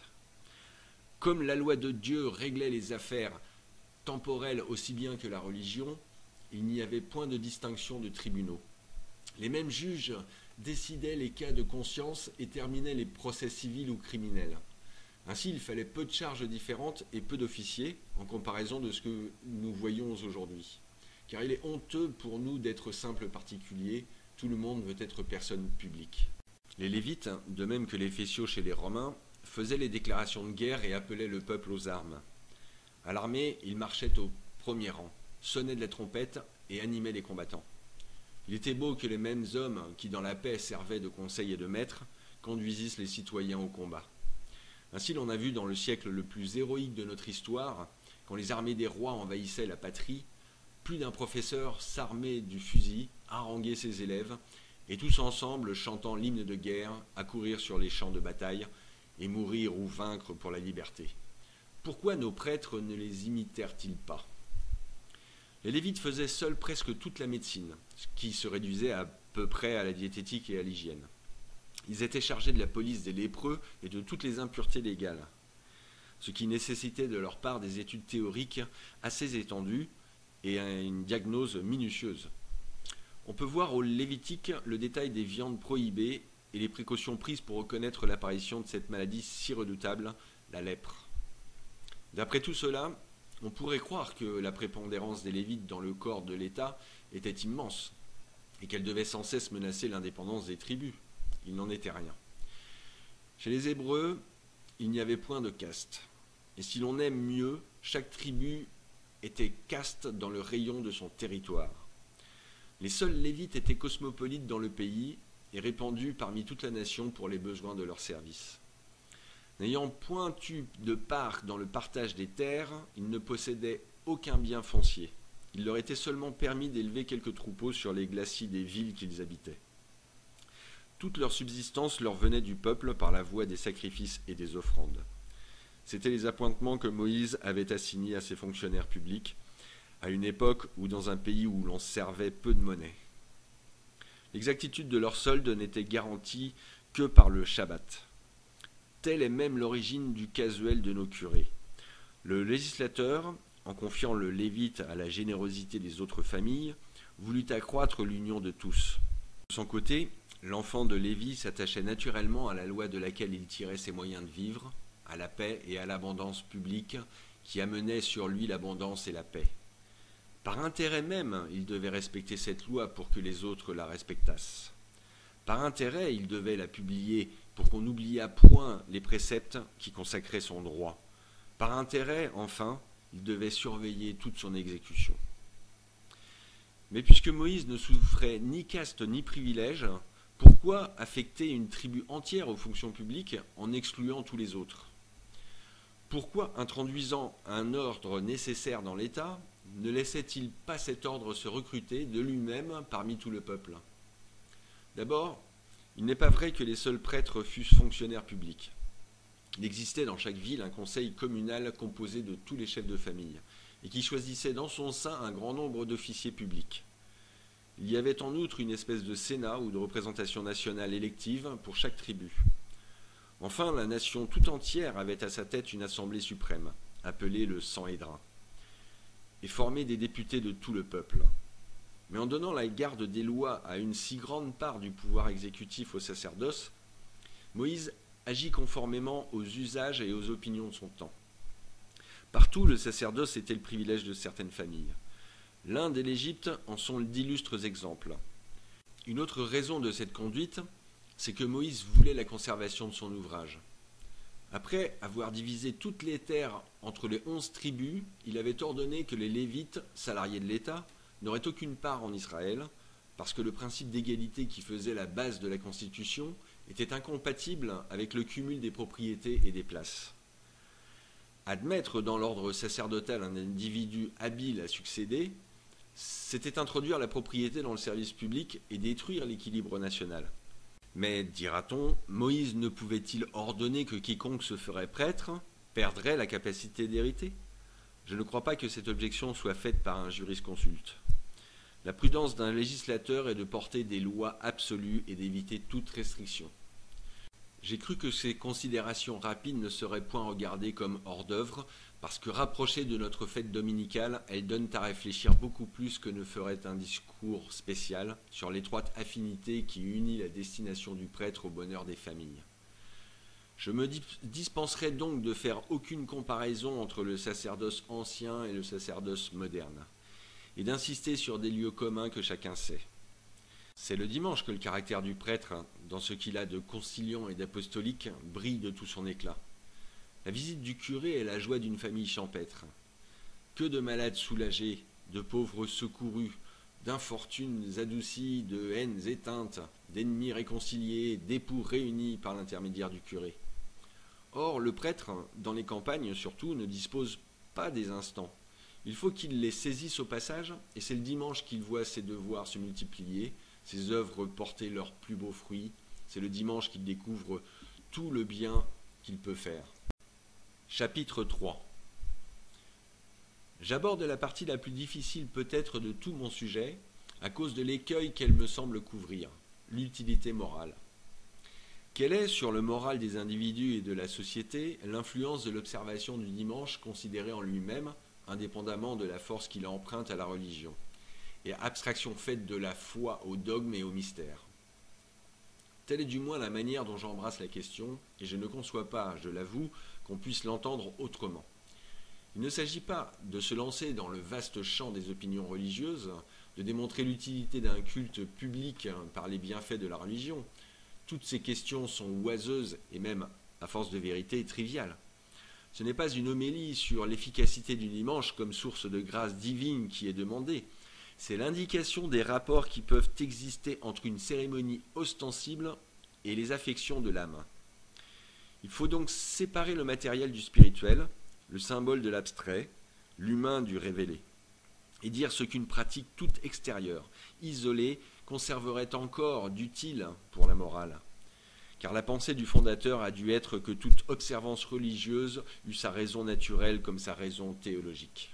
Comme la loi de Dieu réglait les affaires temporelles aussi bien que la religion, il n'y avait point de distinction de tribunaux. Les mêmes juges décidaient les cas de conscience et terminaient les procès civils ou criminels. Ainsi, il fallait peu de charges différentes et peu d'officiers en comparaison de ce que nous voyons aujourd'hui. Car il est honteux pour nous d'être simples particuliers, tout le monde veut être personne publique. Les Lévites, de même que les Fessiaux chez les Romains, faisaient les déclarations de guerre et appelaient le peuple aux armes. À l'armée, ils marchaient au premier rang, sonnaient de la trompette et animaient les combattants. Il était beau que les mêmes hommes qui dans la paix servaient de conseil et de maître conduisissent les citoyens au combat. Ainsi l'on a vu dans le siècle le plus héroïque de notre histoire, quand les armées des rois envahissaient la patrie, plus d'un professeur s'armait du fusil, haranguait ses élèves, et tous ensemble, chantant l'hymne de guerre, accourir sur les champs de bataille et mourir ou vaincre pour la liberté. Pourquoi nos prêtres ne les imitèrent-ils pas? Les Lévites faisaient seuls presque toute la médecine, ce qui se réduisait à peu près à la diététique et à l'hygiène. Ils étaient chargés de la police des lépreux et de toutes les impuretés légales, ce qui nécessitait de leur part des études théoriques assez étendues et une diagnose minutieuse. On peut voir au Lévitique le détail des viandes prohibées et les précautions prises pour reconnaître l'apparition de cette maladie si redoutable, la lèpre. D'après tout cela, on pourrait croire que la prépondérance des Lévites dans le corps de l'État était immense et qu'elle devait sans cesse menacer l'indépendance des tribus. Il n'en était rien. Chez les Hébreux, il n'y avait point de caste. Et si l'on aime mieux, chaque tribu était caste dans le rayon de son territoire. Les seuls Lévites étaient cosmopolites dans le pays et répandus parmi toute la nation pour les besoins de leur service. N'ayant point eu de part dans le partage des terres, ils ne possédaient aucun bien foncier. Il leur était seulement permis d'élever quelques troupeaux sur les glacis des villes qu'ils habitaient. Toute leur subsistance leur venait du peuple par la voie des sacrifices et des offrandes. C'étaient les appointements que Moïse avait assignés à ses fonctionnaires publics, à une époque où dans un pays où l'on servait peu de monnaie. L'exactitude de leur solde n'était garantie que par le Shabbat. Telle est même l'origine du casuel de nos curés. Le législateur, en confiant le Lévite à la générosité des autres familles, voulut accroître l'union de tous. De son côté, l'enfant de Lévi s'attachait naturellement à la loi de laquelle il tirait ses moyens de vivre, à la paix et à l'abondance publique qui amenait sur lui l'abondance et la paix. Par intérêt même, il devait respecter cette loi pour que les autres la respectassent. Par intérêt, il devait la publier pour qu'on n'oubliât point les préceptes qui consacraient son droit. Par intérêt, enfin, il devait surveiller toute son exécution. Mais puisque Moïse ne souffrait ni caste ni privilège, pourquoi affecter une tribu entière aux fonctions publiques en excluant tous les autres? Pourquoi, introduisant un ordre nécessaire dans l'État, ne laissait-il pas cet ordre se recruter de lui-même parmi tout le peuple? D'abord, il n'est pas vrai que les seuls prêtres fussent fonctionnaires publics. Il existait dans chaque ville un conseil communal composé de tous les chefs de famille, et qui choisissait dans son sein un grand nombre d'officiers publics. Il y avait en outre une espèce de sénat ou de représentation nationale élective pour chaque tribu. Enfin, la nation tout entière avait à sa tête une assemblée suprême, appelée le Sanhédrin, et formée des députés de tout le peuple. Mais en donnant la garde des lois à une si grande part du pouvoir exécutif au sacerdoce, Moïse agit conformément aux usages et aux opinions de son temps. Partout, le sacerdoce était le privilège de certaines familles. L'Inde et l'Égypte en sont d'illustres exemples. Une autre raison de cette conduite, c'est que Moïse voulait la conservation de son ouvrage. Après avoir divisé toutes les terres entre les onze tribus, il avait ordonné que les Lévites, salariés de l'État, n'auraient aucune part en Israël, parce que le principe d'égalité qui faisait la base de la Constitution était incompatible avec le cumul des propriétés et des places. Admettre dans l'ordre sacerdotal un individu habile à succéder, c'était introduire la propriété dans le service public et détruire l'équilibre national. Mais, dira-t-on, Moïse ne pouvait-il ordonner que quiconque se ferait prêtre perdrait la capacité d'hériter? Je ne crois pas que cette objection soit faite par un jurisconsulte. La prudence d'un législateur est de porter des lois absolues et d'éviter toute restriction. J'ai cru que ces considérations rapides ne seraient point regardées comme hors d'œuvre, parce que rapprochées de notre fête dominicale, elles donnent à réfléchir beaucoup plus que ne ferait un discours spécial sur l'étroite affinité qui unit la destination du prêtre au bonheur des familles. Je me dispenserai donc de faire aucune comparaison entre le sacerdoce ancien et le sacerdoce moderne, et d'insister sur des lieux communs que chacun sait. C'est le dimanche que le caractère du prêtre, dans ce qu'il a de conciliant et d'apostolique, brille de tout son éclat. La visite du curé est la joie d'une famille champêtre. Que de malades soulagés, de pauvres secourus, d'infortunes adoucies, de haines éteintes, d'ennemis réconciliés, d'époux réunis par l'intermédiaire du curé. Or, le prêtre, dans les campagnes surtout, ne dispose pas des instants. Il faut qu'il les saisisse au passage, et c'est le dimanche qu'il voit ses devoirs se multiplier, ses œuvres porter leurs plus beaux fruits. C'est le dimanche qu'il découvre tout le bien qu'il peut faire. Chapitre trois. J'aborde la partie la plus difficile peut-être de tout mon sujet, à cause de l'écueil qu'elle me semble couvrir, l'utilité morale. Quelle est, sur le moral des individus et de la société, l'influence de l'observation du dimanche considéré en lui-même, indépendamment de la force qu'il emprunte à la religion, et abstraction faite de la foi au dogme et au mystère? Telle est du moins la manière dont j'embrasse la question, et je ne conçois pas, je l'avoue, qu'on puisse l'entendre autrement. Il ne s'agit pas de se lancer dans le vaste champ des opinions religieuses, de démontrer l'utilité d'un culte public par les bienfaits de la religion. Toutes ces questions sont oiseuses et même, à force de vérité, triviales. Ce n'est pas une homélie sur l'efficacité du dimanche comme source de grâce divine qui est demandée. C'est l'indication des rapports qui peuvent exister entre une cérémonie ostensible et les affections de l'âme. Il faut donc séparer le matériel du spirituel, le symbole de l'abstrait, l'humain du révélé, et dire ce qu'une pratique toute extérieure, isolée, conserverait encore d'utile pour la morale. Car la pensée du fondateur a dû être que toute observance religieuse eut sa raison naturelle comme sa raison théologique.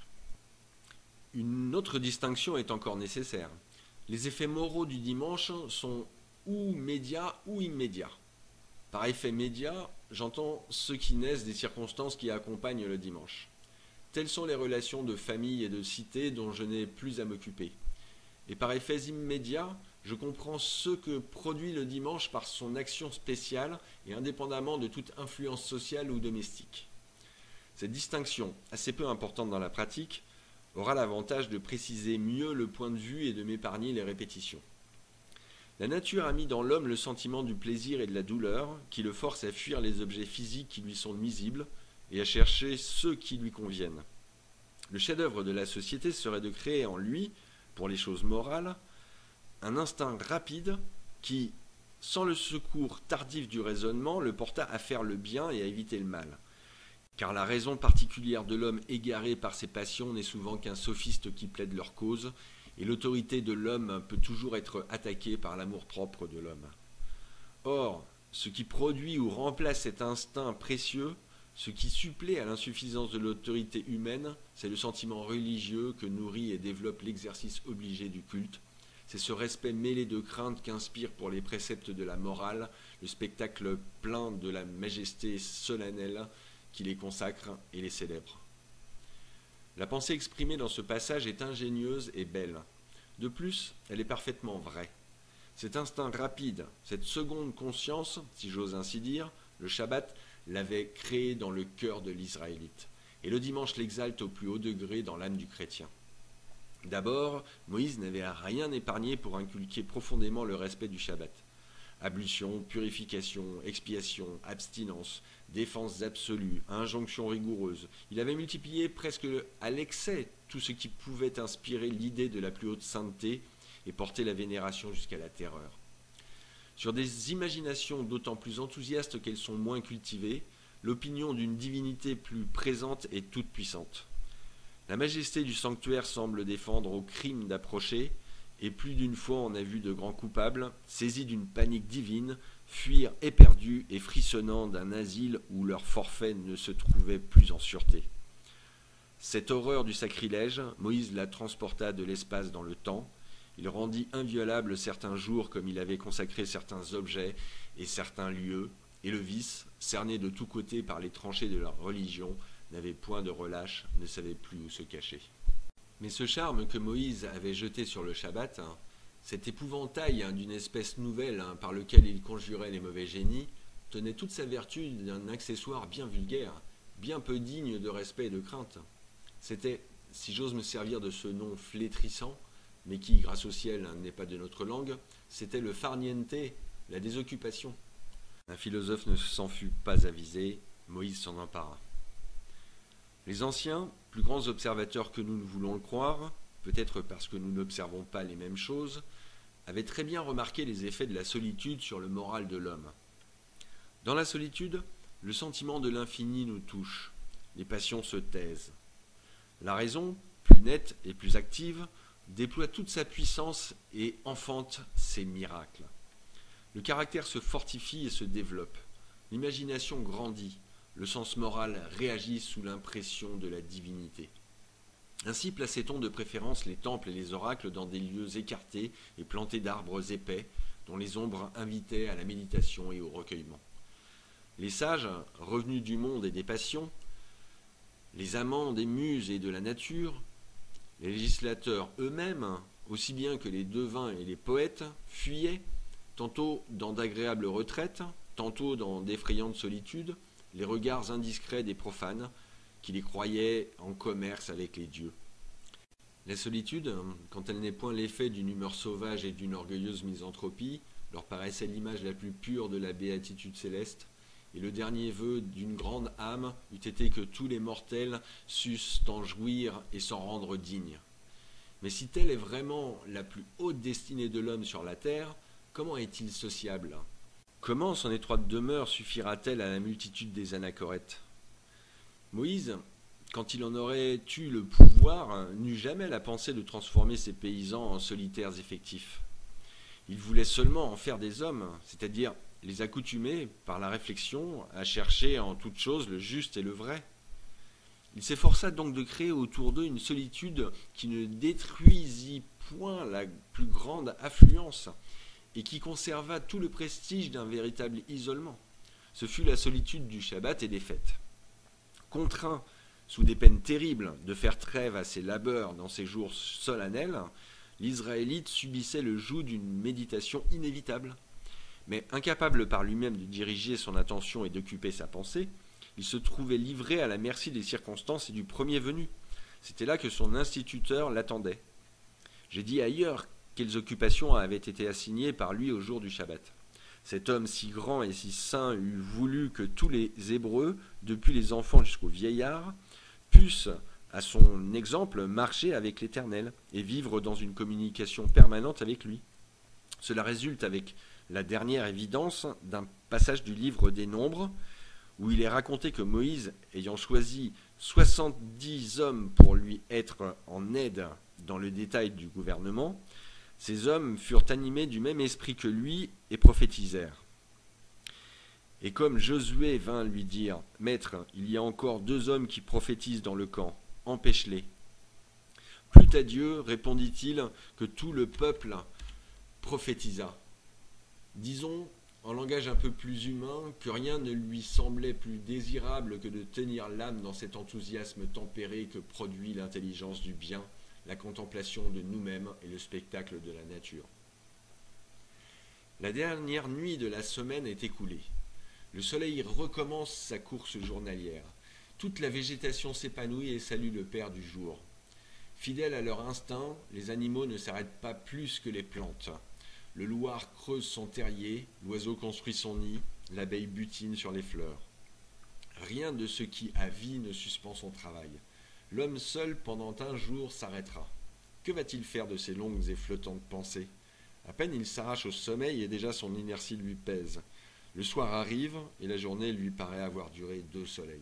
Une autre distinction est encore nécessaire. Les effets moraux du dimanche sont ou médiats ou immédiats. Par effet médiat, j'entends ceux qui naissent des circonstances qui accompagnent le dimanche. Telles sont les relations de famille et de cité dont je n'ai plus à m'occuper. Et par effets immédiats, je comprends ce que produit le dimanche par son action spéciale et indépendamment de toute influence sociale ou domestique. Cette distinction, assez peu importante dans la pratique, aura l'avantage de préciser mieux le point de vue et de m'épargner les répétitions. La nature a mis dans l'homme le sentiment du plaisir et de la douleur qui le force à fuir les objets physiques qui lui sont nuisibles et à chercher ceux qui lui conviennent. Le chef-d'œuvre de la société serait de créer en lui, pour les choses morales, un instinct rapide qui, sans le secours tardif du raisonnement, le porta à faire le bien et à éviter le mal. Car la raison particulière de l'homme égaré par ses passions n'est souvent qu'un sophiste qui plaide leur cause, et l'autorité de l'homme peut toujours être attaquée par l'amour-propre de l'homme. Or, ce qui produit ou remplace cet instinct précieux, ce qui supplée à l'insuffisance de l'autorité humaine, c'est le sentiment religieux que nourrit et développe l'exercice obligé du culte, C'est ce respect mêlé de crainte qu'inspire pour les préceptes de la morale le spectacle plein de la majesté solennelle qui les consacre et les célèbre. La pensée exprimée dans ce passage est ingénieuse et belle. De plus, elle est parfaitement vraie. Cet instinct rapide, cette seconde conscience, si j'ose ainsi dire, le Shabbat l'avait créé dans le cœur de l'Israélite, et le dimanche l'exalte au plus haut degré dans l'âme du chrétien. D'abord, Moïse n'avait rien épargné pour inculquer profondément le respect du Shabbat. Ablution, purification, expiation, abstinence, défense absolue, injonction rigoureuse. Il avait multiplié presque à l'excès tout ce qui pouvait inspirer l'idée de la plus haute sainteté et porter la vénération jusqu'à la terreur. Sur des imaginations d'autant plus enthousiastes qu'elles sont moins cultivées, l'opinion d'une divinité plus présente est toute puissante. La majesté du sanctuaire semble défendre au crime d'approcher, et plus d'une fois on a vu de grands coupables, saisis d'une panique divine, fuir éperdus et frissonnant d'un asile où leur forfait ne se trouvait plus en sûreté. Cette horreur du sacrilège, Moïse la transporta de l'espace dans le temps. Il rendit inviolables certains jours comme il avait consacré certains objets et certains lieux, et le vice, cerné de tous côtés par les tranchées de leur religion, n'avait point de relâche, ne savait plus où se cacher. Mais ce charme que Moïse avait jeté sur le Shabbat, hein, cet épouvantail hein, d'une espèce nouvelle hein, par lequel il conjurait les mauvais génies, tenait toute sa vertu d'un accessoire bien vulgaire, bien peu digne de respect et de crainte. C'était, si j'ose me servir de ce nom flétrissant, mais qui, grâce au ciel, hein, n'est pas de notre langue, c'était le farniente, la désoccupation. Un philosophe ne s'en fut pas avisé, Moïse s'en empara. Les anciens, plus grands observateurs que nous ne voulons le croire, peut-être parce que nous n'observons pas les mêmes choses, avaient très bien remarqué les effets de la solitude sur le moral de l'homme. Dans la solitude, le sentiment de l'infini nous touche, les passions se taisent. La raison, plus nette et plus active, déploie toute sa puissance et enfante ses miracles. Le caractère se fortifie et se développe, l'imagination grandit, le sens moral réagit sous l'impression de la divinité. Ainsi plaçait-on de préférence les temples et les oracles dans des lieux écartés et plantés d'arbres épais, dont les ombres invitaient à la méditation et au recueillement. Les sages, revenus du monde et des passions, les amants des muses et de la nature, les législateurs eux-mêmes, aussi bien que les devins et les poètes, fuyaient, tantôt dans d'agréables retraites, tantôt dans d'effrayantes solitudes, les regards indiscrets des profanes, qui les croyaient en commerce avec les dieux. La solitude, quand elle n'est point l'effet d'une humeur sauvage et d'une orgueilleuse misanthropie, leur paraissait l'image la plus pure de la béatitude céleste, et le dernier vœu d'une grande âme eût été que tous les mortels sussent en jouir et s'en rendre dignes. Mais si telle est vraiment la plus haute destinée de l'homme sur la terre, comment est-il sociable ? Comment son étroite demeure suffira-t-elle à la multitude des anachorètes ? Moïse, quand il en aurait eu le pouvoir, n'eut jamais la pensée de transformer ses paysans en solitaires effectifs. Il voulait seulement en faire des hommes, c'est-à-dire les accoutumer, par la réflexion, à chercher en toutes choses le juste et le vrai. Il s'efforça donc de créer autour d'eux une solitude qui ne détruisit point la plus grande affluence, et qui conserva tout le prestige d'un véritable isolement. Ce fut la solitude du Shabbat et des fêtes. Contraint, sous des peines terribles, de faire trêve à ses labeurs dans ces jours solennels, l'Israélite subissait le joug d'une méditation inévitable. Mais incapable par lui-même de diriger son attention et d'occuper sa pensée, il se trouvait livré à la merci des circonstances et du premier venu. C'était là que son instituteur l'attendait. J'ai dit ailleurs quelles occupations avaient été assignées par lui au jour du Shabbat. Cet homme si grand et si saint eût voulu que tous les Hébreux, depuis les enfants jusqu'aux vieillards, puissent, à son exemple, marcher avec l'Éternel et vivre dans une communication permanente avec lui. Cela résulte avec la dernière évidence d'un passage du livre des Nombres, où il est raconté que Moïse, ayant choisi soixante-dix hommes pour lui être en aide dans le détail du gouvernement, ces hommes furent animés du même esprit que lui et prophétisèrent. Et comme Josué vint lui dire « Maître, il y a encore deux hommes qui prophétisent dans le camp, empêche-les. » Plût à Dieu, répondit-il, que tout le peuple prophétisa. Disons, en langage un peu plus humain, que rien ne lui semblait plus désirable que de tenir l'âme dans cet enthousiasme tempéré que produit l'intelligence du bien, la contemplation de nous-mêmes et le spectacle de la nature. La dernière nuit de la semaine est écoulée. Le soleil recommence sa course journalière. Toute la végétation s'épanouit et salue le Père du jour. Fidèles à leur instinct, les animaux ne s'arrêtent pas plus que les plantes. Le loir creuse son terrier, l'oiseau construit son nid, l'abeille butine sur les fleurs. Rien de ce qui a vie ne suspend son travail. L'homme seul pendant un jour s'arrêtera. Que va-t-il faire de ces longues et flottantes pensées? À peine il s'arrache au sommeil et déjà son inertie lui pèse. Le soir arrive et la journée lui paraît avoir duré deux soleils.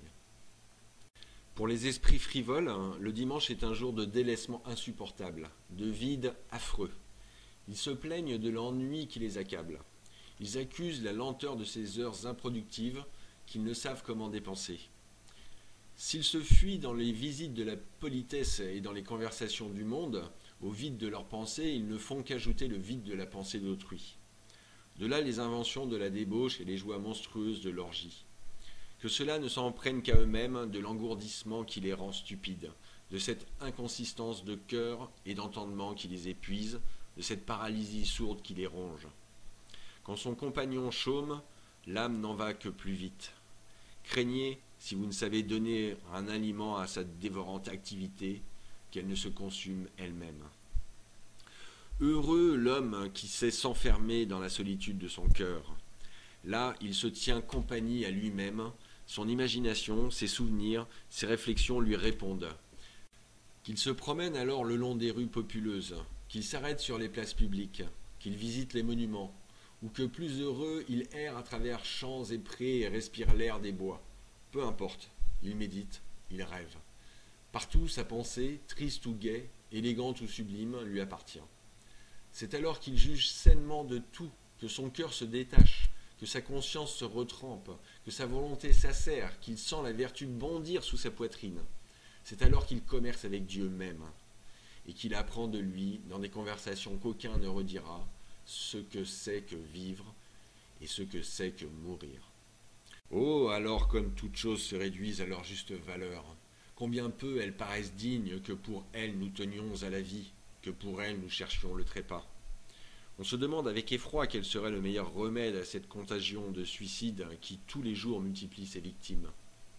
Pour les esprits frivoles, le dimanche est un jour de délaissement insupportable, de vide affreux. Ils se plaignent de l'ennui qui les accable. Ils accusent la lenteur de ces heures improductives qu'ils ne savent comment dépenser. S'ils se fuient dans les visites de la politesse et dans les conversations du monde, au vide de leurs pensées, ils ne font qu'ajouter le vide de la pensée d'autrui. De là les inventions de la débauche et les joies monstrueuses de l'orgie. Que cela ne s'en prenne qu'à eux-mêmes de l'engourdissement qui les rend stupides, de cette inconsistance de cœur et d'entendement qui les épuise, de cette paralysie sourde qui les ronge. Quand son compagnon chôme, l'âme n'en va que plus vite. Craignez, si vous ne savez donner un aliment à sa dévorante activité, qu'elle ne se consume elle-même. Heureux l'homme qui sait s'enfermer dans la solitude de son cœur. Là, il se tient compagnie à lui-même, son imagination, ses souvenirs, ses réflexions lui répondent. Qu'il se promène alors le long des rues populeuses, qu'il s'arrête sur les places publiques, qu'il visite les monuments, ou que plus heureux il erre à travers champs et prés et respire l'air des bois. Peu importe, il médite, il rêve. Partout sa pensée, triste ou gaie, élégante ou sublime, lui appartient. C'est alors qu'il juge sainement de tout, que son cœur se détache, que sa conscience se retrempe, que sa volonté s'acère, qu'il sent la vertu bondir sous sa poitrine. C'est alors qu'il commerce avec Dieu même, et qu'il apprend de lui, dans des conversations qu'aucun ne redira, ce que c'est que vivre et ce que c'est que mourir. Oh, alors comme toutes choses se réduisent à leur juste valeur, combien peu elles paraissent dignes que pour elles nous tenions à la vie, que pour elles nous cherchions le trépas. On se demande avec effroi quel serait le meilleur remède à cette contagion de suicide qui tous les jours multiplie ses victimes.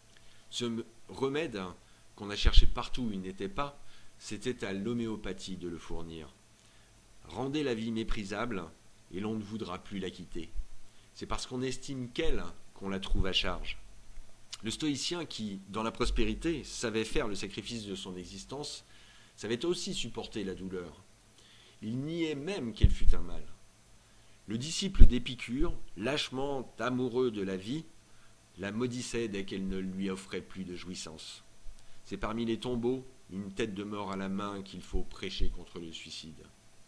Ce remède, qu'on a cherché partout où il n'était pas, c'était à l'homéopathie de le fournir. Rendez la vie méprisable, et l'on ne voudra plus la quitter. C'est parce qu'on estime qu'elle qu'on la trouve à charge. Le stoïcien qui, dans la prospérité, savait faire le sacrifice de son existence, savait aussi supporter la douleur. Il niait même qu'elle fût un mal. Le disciple d'Épicure, lâchement amoureux de la vie, la maudissait dès qu'elle ne lui offrait plus de jouissance. C'est parmi les tombeaux, une tête de mort à la main, qu'il faut prêcher contre le suicide.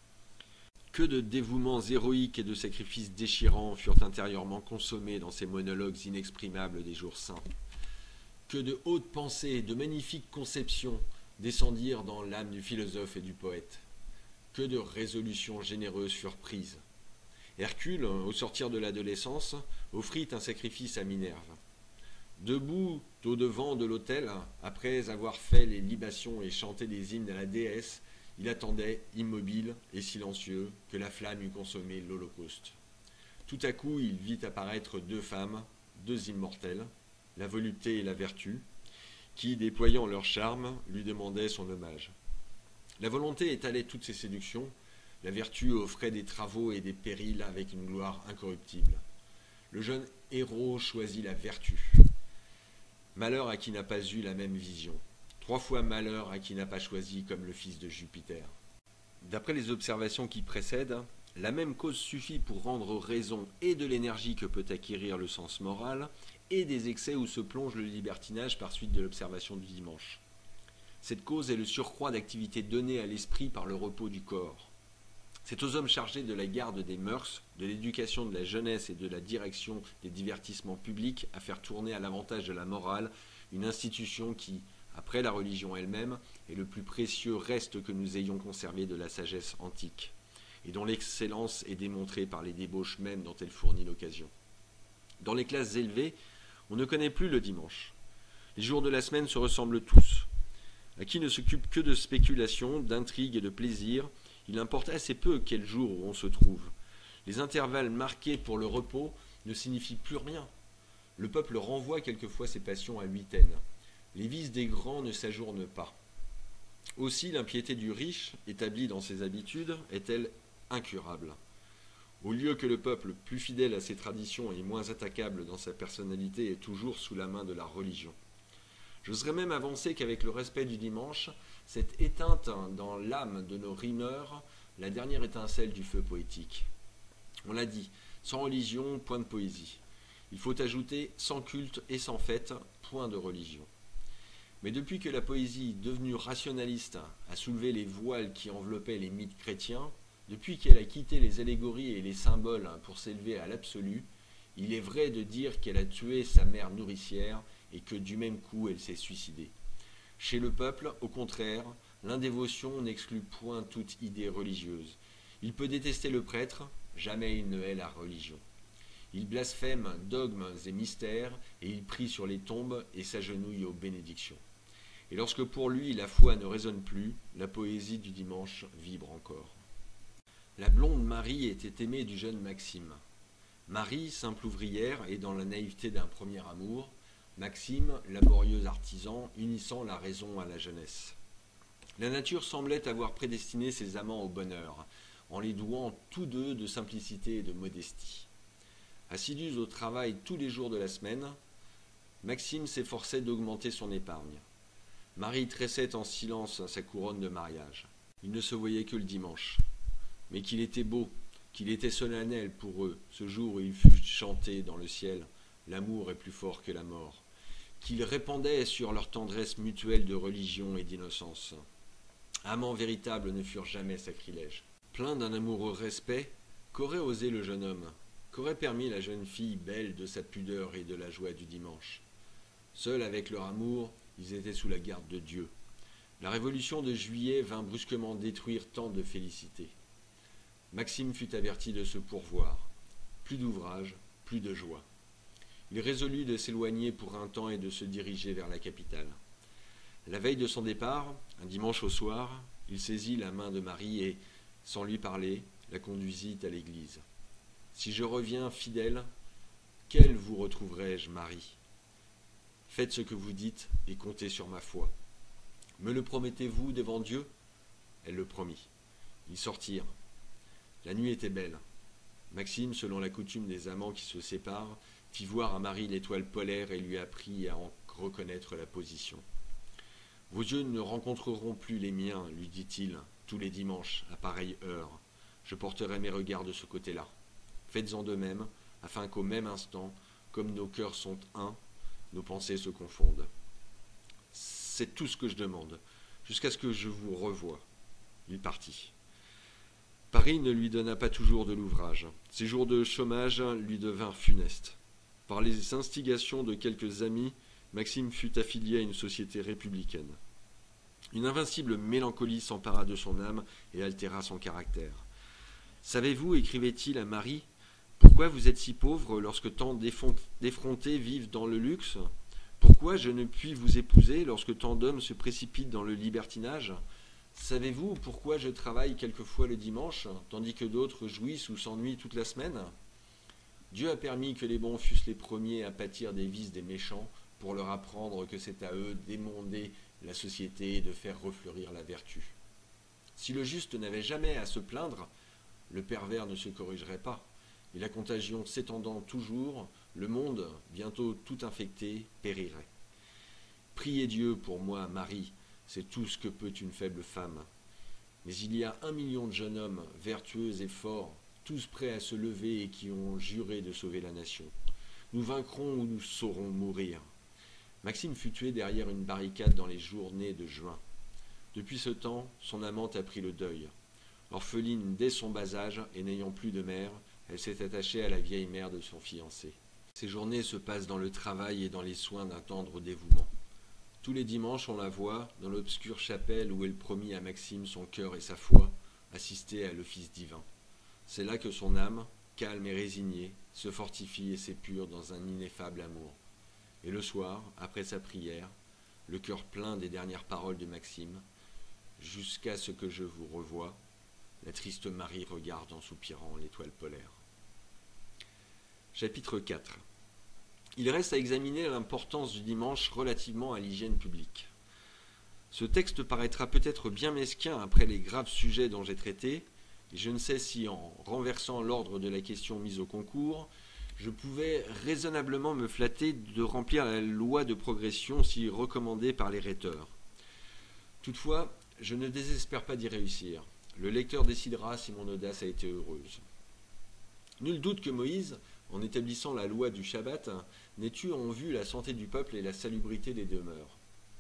Que de dévouements héroïques et de sacrifices déchirants furent intérieurement consommés dans ces monologues inexprimables des jours saints. Que de hautes pensées, de magnifiques conceptions descendirent dans l'âme du philosophe et du poète. Que de résolutions généreuses furent prises. Hercule, au sortir de l'adolescence, offrit un sacrifice à Minerve. Debout au-devant de l'autel, après avoir fait les libations et chanté des hymnes à la déesse, il attendait, immobile et silencieux, que la flamme eût consommé l'Holocauste. Tout à coup, il vit apparaître deux femmes, deux immortelles, la volupté et la vertu, qui, déployant leur charme, lui demandaient son hommage. La volonté étalait toutes ses séductions, la vertu offrait des travaux et des périls avec une gloire incorruptible. Le jeune héros choisit la vertu. Malheur à qui n'a pas eu la même vision. Trois fois malheur à qui n'a pas choisi comme le fils de Jupiter. D'après les observations qui précèdent, la même cause suffit pour rendre raison et de l'énergie que peut acquérir le sens moral, et des excès où se plonge le libertinage par suite de l'observation du dimanche. Cette cause est le surcroît d'activité donnée à l'esprit par le repos du corps. C'est aux hommes chargés de la garde des mœurs, de l'éducation de la jeunesse et de la direction des divertissements publics à faire tourner à l'avantage de la morale une institution qui, après la religion elle-même, est le plus précieux reste que nous ayons conservé de la sagesse antique. et dont l'excellence est démontrée par les débauches mêmes dont elle fournit l'occasion. Dans les classes élevées, on ne connaît plus le dimanche. Les jours de la semaine se ressemblent tous. À qui ne s'occupe que de spéculations, d'intrigues et de plaisirs, il importe assez peu quel jour on se trouve. Les intervalles marqués pour le repos ne signifient plus rien. Le peuple renvoie quelquefois ses passions à huitaine. Les vices des grands ne s'ajournent pas. Aussi l'impiété du riche, établie dans ses habitudes, est-elle incurable. Au lieu que le peuple, plus fidèle à ses traditions et moins attaquable dans sa personnalité, est toujours sous la main de la religion. J'oserais même avancer qu'avec le respect du dimanche, s'est éteinte dans l'âme de nos rimeurs la dernière étincelle du feu poétique. On l'a dit, sans religion, point de poésie. Il faut ajouter sans culte et sans fête, point de religion. Mais depuis que la poésie, devenue rationaliste, a soulevé les voiles qui enveloppaient les mythes chrétiens, depuis qu'elle a quitté les allégories et les symboles pour s'élever à l'absolu, il est vrai de dire qu'elle a tué sa mère nourricière et que du même coup elle s'est suicidée. Chez le peuple, au contraire, l'indévotion n'exclut point toute idée religieuse. Il peut détester le prêtre, jamais il ne hait la religion. Il blasphème dogmes et mystères, et il prie sur les tombes et s'agenouille aux bénédictions. Et lorsque pour lui la foi ne résonne plus, la poésie du dimanche vibre encore. La blonde Marie était aimée du jeune Maxime. Marie, simple ouvrière et dans la naïveté d'un premier amour, Maxime, laborieux artisan, unissant la raison à la jeunesse. La nature semblait avoir prédestiné ses amants au bonheur, en les douant tous deux de simplicité et de modestie. Assidus au travail tous les jours de la semaine, Maxime s'efforçait d'augmenter son épargne. Marie tressait en silence sa couronne de mariage. Il ne se voyait que le dimanche. Mais qu'il était beau, qu'il était solennel pour eux, ce jour où il fut chanté dans le ciel « L'amour est plus fort que la mort », qu'il répandait sur leur tendresse mutuelle de religion et d'innocence. Amants véritables ne furent jamais sacrilèges. Plein d'un amoureux respect, qu'aurait osé le jeune homme? Qu'aurait permis la jeune fille belle de sa pudeur et de la joie du dimanche? Seuls avec leur amour, ils étaient sous la garde de Dieu. La révolution de juillet vint brusquement détruire tant de félicité. Maxime fut averti de se pourvoir. Plus d'ouvrage, plus de joie. Il résolut de s'éloigner pour un temps et de se diriger vers la capitale. La veille de son départ, un dimanche au soir, il saisit la main de Marie et, sans lui parler, la conduisit à l'église. « Si je reviens fidèle, quelle vous retrouverai-je, Marie? Faites ce que vous dites et comptez sur ma foi. Me le promettez-vous devant Dieu ?» Elle le promit. Ils sortirent. La nuit était belle. Maxime, selon la coutume des amants qui se séparent, fit voir à Marie l'étoile polaire et lui apprit à en reconnaître la position. « Vos yeux ne rencontreront plus les miens, lui dit-il, tous les dimanches, à pareille heure. Je porterai mes regards de ce côté-là. Faites-en de même, afin qu'au même instant, comme nos cœurs sont un, nos pensées se confondent. C'est tout ce que je demande, jusqu'à ce que je vous revoie. » Il partit. Paris ne lui donna pas toujours de l'ouvrage. Ses jours de chômage lui devinrent funestes. Par les instigations de quelques amis, Maxime fut affilié à une société républicaine. Une invincible mélancolie s'empara de son âme et altéra son caractère. « Savez-vous, écrivait-il à Marie, pourquoi vous êtes si pauvre lorsque tant d'effrontés vivent dans le luxe? Pourquoi je ne puis vous épouser lorsque tant d'hommes se précipitent dans le libertinage? Savez-vous pourquoi je travaille quelquefois le dimanche, tandis que d'autres jouissent ou s'ennuient toute la semaine? Dieu a permis que les bons fussent les premiers à pâtir des vices des méchants, pour leur apprendre que c'est à eux d'émonder la société et de faire refleurir la vertu. Si le juste n'avait jamais à se plaindre, le pervers ne se corrigerait pas, et la contagion s'étendant toujours, le monde, bientôt tout infecté, périrait. Priez Dieu pour moi, Marie, c'est tout ce que peut une faible femme. Mais il y a un million de jeunes hommes, vertueux et forts, tous prêts à se lever et qui ont juré de sauver la nation. Nous vaincrons ou nous saurons mourir. » Maxime fut tué derrière une barricade dans les journées de juin. Depuis ce temps, son amante a pris le deuil. Orpheline dès son bas âge et n'ayant plus de mère, elle s'est attachée à la vieille mère de son fiancé. Ses journées se passent dans le travail et dans les soins d'un tendre dévouement. Tous les dimanches, on la voit, dans l'obscure chapelle où elle promit à Maxime son cœur et sa foi, assister à l'office divin. C'est là que son âme, calme et résignée, se fortifie et s'épure dans un ineffable amour. Et le soir, après sa prière, le cœur plein des dernières paroles de Maxime, « Jusqu'à ce que je vous revoie », la triste Marie regarde en soupirant l'étoile polaire. Chapitre quatre. Il reste à examiner l'importance du dimanche relativement à l'hygiène publique. Ce texte paraîtra peut-être bien mesquin après les graves sujets dont j'ai traité, et je ne sais si en renversant l'ordre de la question mise au concours, je pouvais raisonnablement me flatter de remplir la loi de progression si recommandée par les rhéteurs. Toutefois, je ne désespère pas d'y réussir. Le lecteur décidera si mon audace a été heureuse. Nul doute que Moïse, en établissant la loi du Shabbat, n'ait eu en vue la santé du peuple et la salubrité des demeures.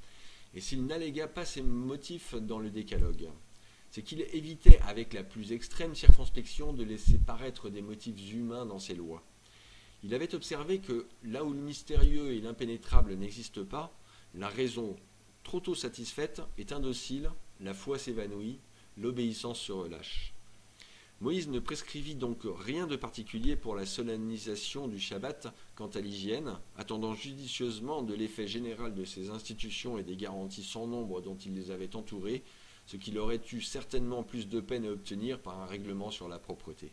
Et s'il n'allégua pas ces motifs dans le décalogue, c'est qu'il évitait avec la plus extrême circonspection de laisser paraître des motifs humains dans ses lois. Il avait observé que là où le mystérieux et l'impénétrable n'existent pas, la raison, trop tôt satisfaite, est indocile, la foi s'évanouit, l'obéissance se relâche. Moïse ne prescrivit donc rien de particulier pour la solennisation du Shabbat quant à l'hygiène, attendant judicieusement de l'effet général de ces institutions et des garanties sans nombre dont il les avait entourées, ce qu'il aurait eu certainement plus de peine à obtenir par un règlement sur la propreté.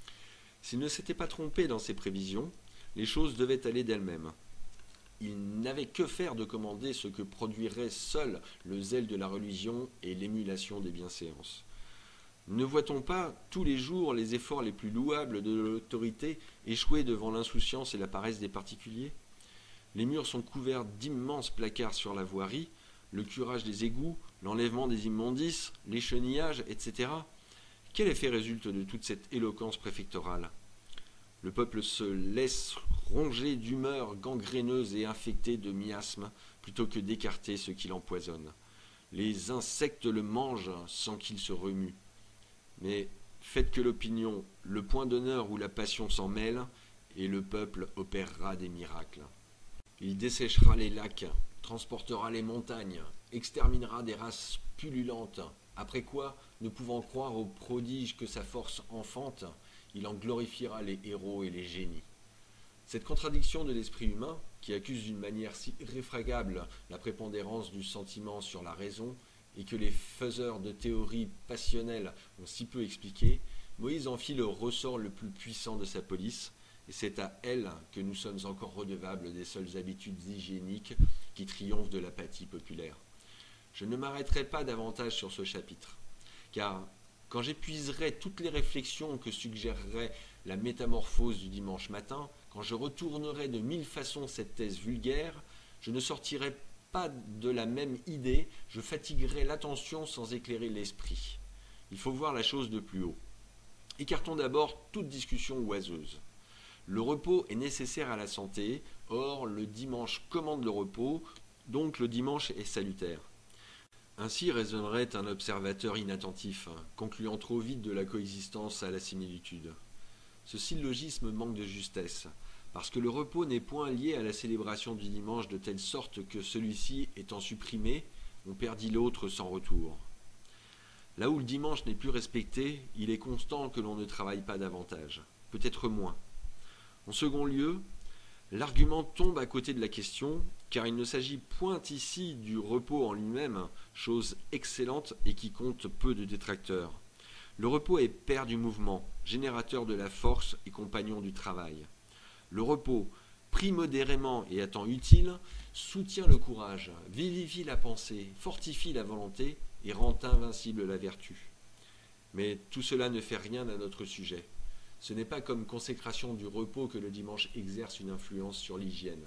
S'il ne s'était pas trompé dans ses prévisions, les choses devaient aller d'elles-mêmes. Il n'avait que faire de commander ce que produirait seul le zèle de la religion et l'émulation des bienséances. Ne voit-on pas tous les jours les efforts les plus louables de l'autorité échouer devant l'insouciance et la paresse des particuliers? Les murs sont couverts d'immenses placards sur la voirie, le curage des égouts, l'enlèvement des immondices, l'échenillages, et cetera. Quel effet résulte de toute cette éloquence préfectorale? Le peuple se laisse ronger d'humeurs gangréneuses et infectées de miasmes plutôt que d'écarter ce qui l'empoisonne. Les insectes le mangent sans qu'il se remue. Mais faites que l'opinion, le point d'honneur ou la passion s'en mêlent, et le peuple opérera des miracles. Il desséchera les lacs, transportera les montagnes, exterminera des races pullulantes, après quoi, ne pouvant croire aux prodiges que sa force enfante, il en glorifiera les héros et les génies. Cette contradiction de l'esprit humain, qui accuse d'une manière si irréfragable la prépondérance du sentiment sur la raison, et que les faiseurs de théories passionnelles ont si peu expliqué, Moïse en fit le ressort le plus puissant de sa police, et c'est à elle que nous sommes encore redevables des seules habitudes hygiéniques qui triomphent de l'apathie populaire. Je ne m'arrêterai pas davantage sur ce chapitre, car quand j'épuiserai toutes les réflexions que suggérerait la métamorphose du dimanche matin, quand je retournerai de mille façons cette thèse vulgaire, je ne sortirai pas de la même idée, je fatiguerai l'attention sans éclairer l'esprit. Il faut voir la chose de plus haut. Écartons d'abord toute discussion oiseuse. Le repos est nécessaire à la santé, or le dimanche commande le repos, donc le dimanche est salutaire. Ainsi raisonnerait un observateur inattentif, concluant trop vite de la coexistence à la similitude. Ce syllogisme manque de justesse, parce que le repos n'est point lié à la célébration du dimanche de telle sorte que celui-ci étant supprimé, on perdit l'autre sans retour. Là où le dimanche n'est plus respecté, il est constant que l'on ne travaille pas davantage, peut-être moins. En second lieu, l'argument tombe à côté de la question, car il ne s'agit point ici du repos en lui-même, chose excellente et qui compte peu de détracteurs. Le repos est père du mouvement, générateur de la force et compagnon du travail. Le repos, pris modérément et à temps utile, soutient le courage, vivifie la pensée, fortifie la volonté et rend invincible la vertu. Mais tout cela ne fait rien à notre sujet. Ce n'est pas comme consécration du repos que le dimanche exerce une influence sur l'hygiène.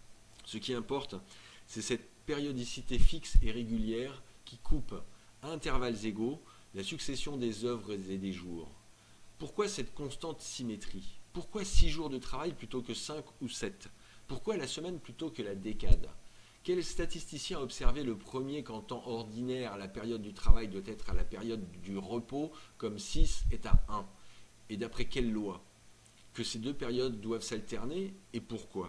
Ce qui importe, c'est cette périodicité fixe et régulière qui coupe, à intervalles égaux, la succession des œuvres et des jours. Pourquoi cette constante symétrie? Pourquoi six jours de travail plutôt que cinq ou sept? Pourquoi la semaine plutôt que la décade? Quel statisticien a observé le premier qu'en temps ordinaire la période du travail doit être à la période du repos comme six est à un? Et d'après quelle loi? Que ces deux périodes doivent s'alterner et pourquoi?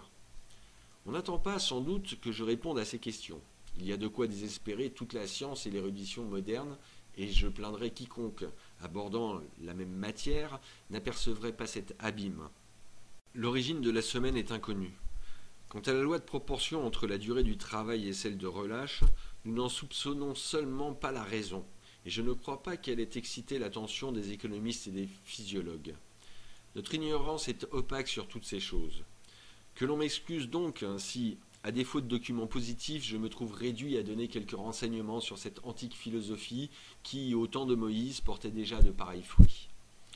On n'attend pas sans doute que je réponde à ces questions. Il y a de quoi désespérer toute la science et l'érudition moderne et je plaindrais quiconque, abordant la même matière, n'apercevrait pas cet abîme. L'origine de la semaine est inconnue. Quant à la loi de proportion entre la durée du travail et celle de relâche, nous n'en soupçonnons seulement pas la raison, et je ne crois pas qu'elle ait excité l'attention des économistes et des physiologues. Notre ignorance est opaque sur toutes ces choses. Que l'on m'excuse donc si, à défaut de documents positifs, je me trouve réduit à donner quelques renseignements sur cette antique philosophie qui, au temps de Moïse, portait déjà de pareils fruits.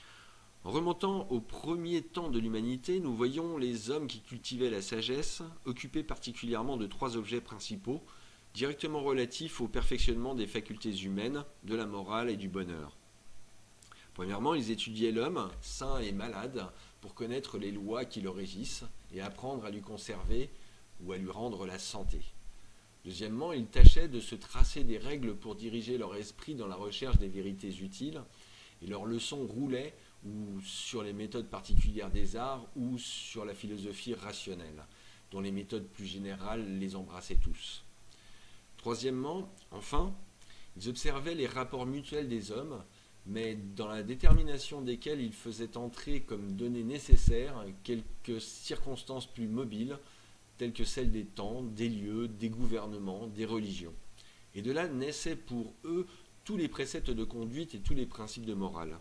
En remontant aux premiers temps de l'humanité, nous voyons les hommes qui cultivaient la sagesse, occupés particulièrement de trois objets principaux, directement relatifs au perfectionnement des facultés humaines, de la morale et du bonheur. Premièrement, ils étudiaient l'homme, sain et malade, pour connaître les lois qui le régissent et apprendre à lui conserver ou à lui rendre la santé. Deuxièmement, ils tâchaient de se tracer des règles pour diriger leur esprit dans la recherche des vérités utiles, et leurs leçons roulaient ou sur les méthodes particulières des arts ou sur la philosophie rationnelle, dont les méthodes plus générales les embrassaient tous. Troisièmement, enfin, ils observaient les rapports mutuels des hommes, mais dans la détermination desquels ils faisaient entrer comme données nécessaires quelques circonstances plus mobiles, telles que celles des temps, des lieux, des gouvernements, des religions. Et de là naissaient pour eux tous les préceptes de conduite et tous les principes de morale.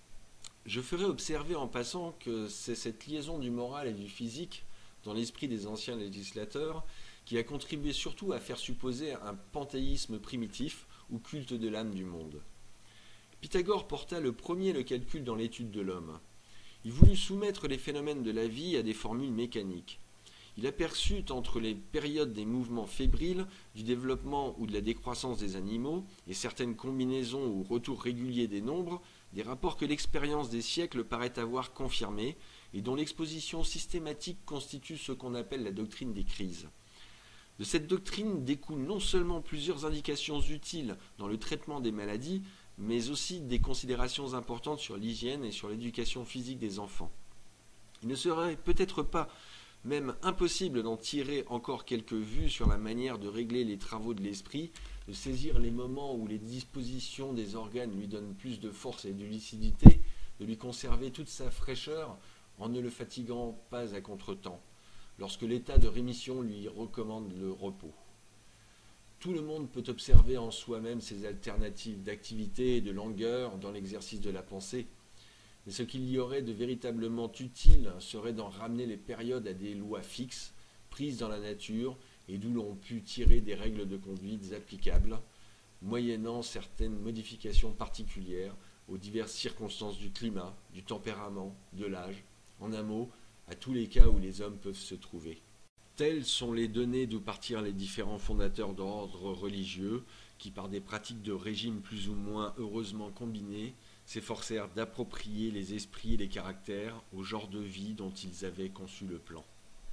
Je ferai observer en passant que c'est cette liaison du moral et du physique dans l'esprit des anciens législateurs qui a contribué surtout à faire supposer un panthéisme primitif ou culte de l'âme du monde. Pythagore porta le premier le calcul dans l'étude de l'homme. Il voulut soumettre les phénomènes de la vie à des formules mécaniques. Il aperçut entre les périodes des mouvements fébriles, du développement ou de la décroissance des animaux, et certaines combinaisons ou retours réguliers des nombres, des rapports que l'expérience des siècles paraît avoir confirmés, et dont l'exposition systématique constitue ce qu'on appelle la doctrine des crises. De cette doctrine découlent non seulement plusieurs indications utiles dans le traitement des maladies, mais aussi des considérations importantes sur l'hygiène et sur l'éducation physique des enfants. Il ne serait peut-être pas même impossible d'en tirer encore quelques vues sur la manière de régler les travaux de l'esprit, de saisir les moments où les dispositions des organes lui donnent plus de force et de lucidité, de lui conserver toute sa fraîcheur en ne le fatiguant pas à contretemps, lorsque l'état de rémission lui recommande le repos. Tout le monde peut observer en soi-même ces alternatives d'activité et de langueur dans l'exercice de la pensée, mais ce qu'il y aurait de véritablement utile serait d'en ramener les périodes à des lois fixes, prises dans la nature, et d'où l'on put tirer des règles de conduite applicables, moyennant certaines modifications particulières aux diverses circonstances du climat, du tempérament, de l'âge, en un mot, à tous les cas où les hommes peuvent se trouver. Telles sont les données d'où partirent les différents fondateurs d'ordres religieux qui, par des pratiques de régime plus ou moins heureusement combinées, s'efforcèrent d'approprier les esprits et les caractères au genre de vie dont ils avaient conçu le plan.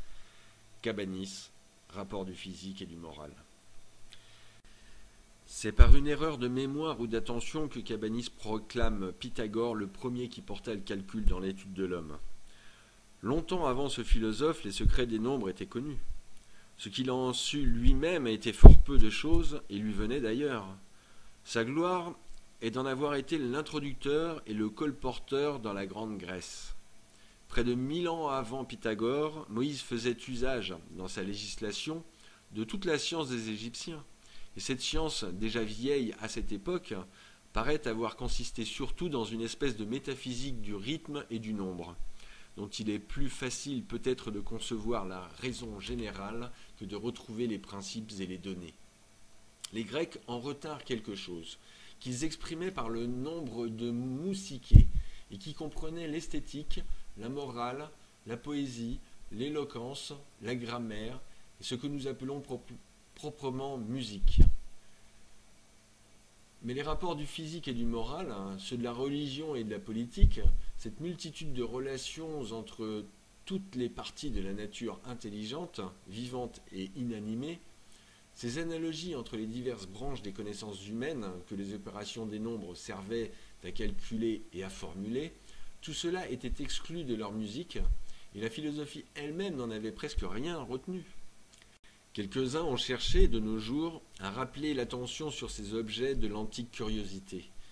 Cabanis, rapport du physique et du moral. C'est par une erreur de mémoire ou d'attention que Cabanis proclame Pythagore le premier qui porta le calcul dans l'étude de l'homme. Longtemps avant ce philosophe, les secrets des nombres étaient connus. Ce qu'il en sut lui-même était fort peu de choses et lui venait d'ailleurs. Sa gloire est d'en avoir été l'introducteur et le colporteur dans la Grande Grèce. Près de mille ans avant Pythagore, Moïse faisait usage, dans sa législation, de toute la science des Égyptiens. Et cette science, déjà vieille à cette époque, paraît avoir consisté surtout dans une espèce de métaphysique du rythme et du nombre, dont il est plus facile peut-être de concevoir la raison générale que de retrouver les principes et les données. Les Grecs en retinrent quelque chose, qu'ils exprimaient par le nombre de mousiké, et qui comprenait l'esthétique, la morale, la poésie, l'éloquence, la grammaire, et ce que nous appelons pro- proprement musique. Mais les rapports du physique et du moral, hein, ceux de la religion et de la politique, cette multitude de relations entre toutes les parties de la nature intelligente, vivante et inanimée, ces analogies entre les diverses branches des connaissances humaines que les opérations des nombres servaient à calculer et à formuler, tout cela était exclu de leur musique, et la philosophie elle-même n'en avait presque rien retenu. Quelques-uns ont cherché, de nos jours, à rappeler l'attention sur ces objets de l'antique curiosité,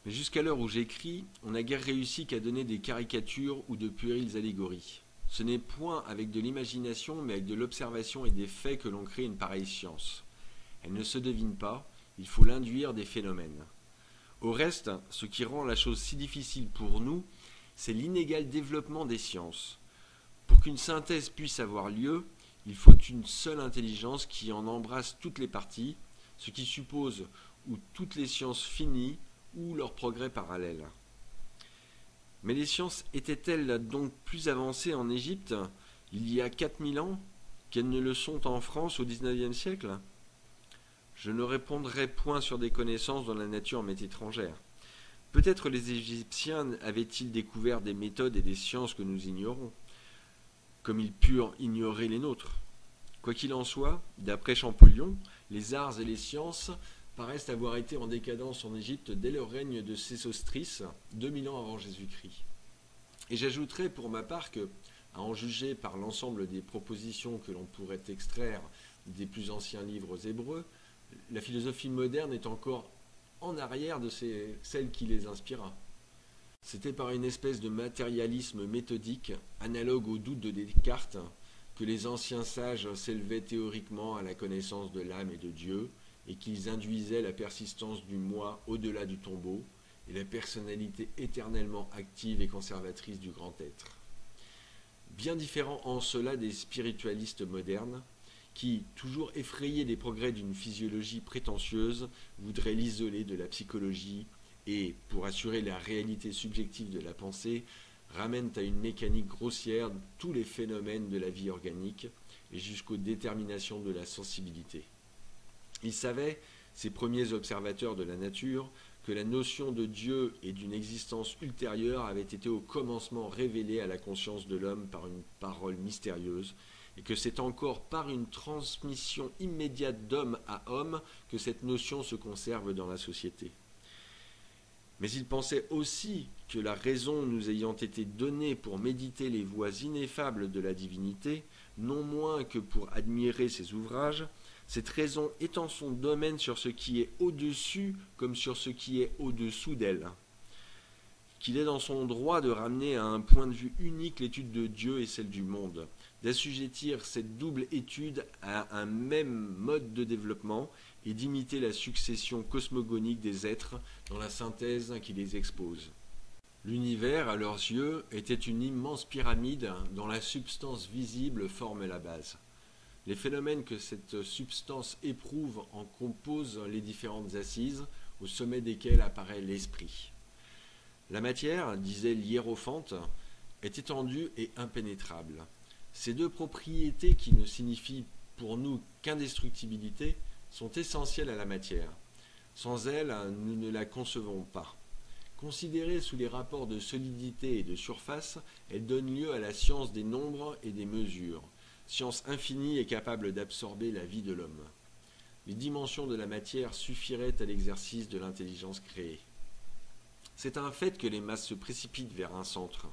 Mais jusqu'à l'heure où j'écris, on n'a guère réussi qu'à donner des caricatures ou de puériles allégories. Ce n'est point avec de l'imagination, mais avec de l'observation et des faits que l'on crée une pareille science. Elle ne se devine pas, il faut l'induire des phénomènes. Au reste, ce qui rend la chose si difficile pour nous, c'est l'inégal développement des sciences. Pour qu'une synthèse puisse avoir lieu, il faut une seule intelligence qui en embrasse toutes les parties, ce qui suppose ou toutes les sciences finies ou leurs progrès parallèles. Mais les sciences étaient-elles donc plus avancées en Égypte il y a quatre mille ans qu'elles ne le sont en France au dix-neuvième siècle? Je ne répondrai point sur des connaissances dont la nature m'est étrangère. Peut-être les Égyptiens avaient-ils découvert des méthodes et des sciences que nous ignorons, comme ils purent ignorer les nôtres. Quoi qu'il en soit, d'après Champollion, les arts et les sciences paraissent avoir été en décadence en Égypte dès le règne de Sésostris, deux mille ans avant Jésus-Christ. Et j'ajouterai pour ma part que, à en juger par l'ensemble des propositions que l'on pourrait extraire des plus anciens livres hébreux, la philosophie moderne est encore en arrière de ces, celle qui les inspira. C'était par une espèce de matérialisme méthodique, analogue au doute de Descartes, que les anciens sages s'élevaient théoriquement à la connaissance de l'âme et de Dieu, et qu'ils induisaient la persistance du moi au-delà du tombeau, et la personnalité éternellement active et conservatrice du grand être. Bien différent en cela des spiritualistes modernes, qui, toujours effrayés des progrès d'une physiologie prétentieuse, voudraient l'isoler de la psychologie et, pour assurer la réalité subjective de la pensée, ramènent à une mécanique grossière tous les phénomènes de la vie organique et jusqu'aux déterminations de la sensibilité. Ils savaient, ces premiers observateurs de la nature, que la notion de Dieu et d'une existence ultérieure avait été au commencement révélée à la conscience de l'homme par une parole mystérieuse, et que c'est encore par une transmission immédiate d'homme à homme que cette notion se conserve dans la société. Mais ils pensaient aussi que la raison nous ayant été donnée pour méditer les voies ineffables de la divinité, non moins que pour admirer ses ouvrages, cette raison étend son domaine sur ce qui est au-dessus comme sur ce qui est au-dessous d'elle, qu'il est dans son droit de ramener à un point de vue unique l'étude de Dieu et celle du monde, d'assujettir cette double étude à un même mode de développement et d'imiter la succession cosmogonique des êtres dans la synthèse qui les expose. L'univers, à leurs yeux, était une immense pyramide dont la substance visible forme la base. Les phénomènes que cette substance éprouve en composent les différentes assises, au sommet desquelles apparaît l'esprit. La matière, disait l'hiérophante, est étendue et impénétrable. Ces deux propriétés qui ne signifient pour nous qu'indestructibilité sont essentielles à la matière. Sans elles, nous ne la concevons pas. Considérée sous les rapports de solidité et de surface, elle donne lieu à la science des nombres et des mesures, science infinie et capable d'absorber la vie de l'homme. Les dimensions de la matière suffiraient à l'exercice de l'intelligence créée. C'est un fait que les masses se précipitent vers un centre.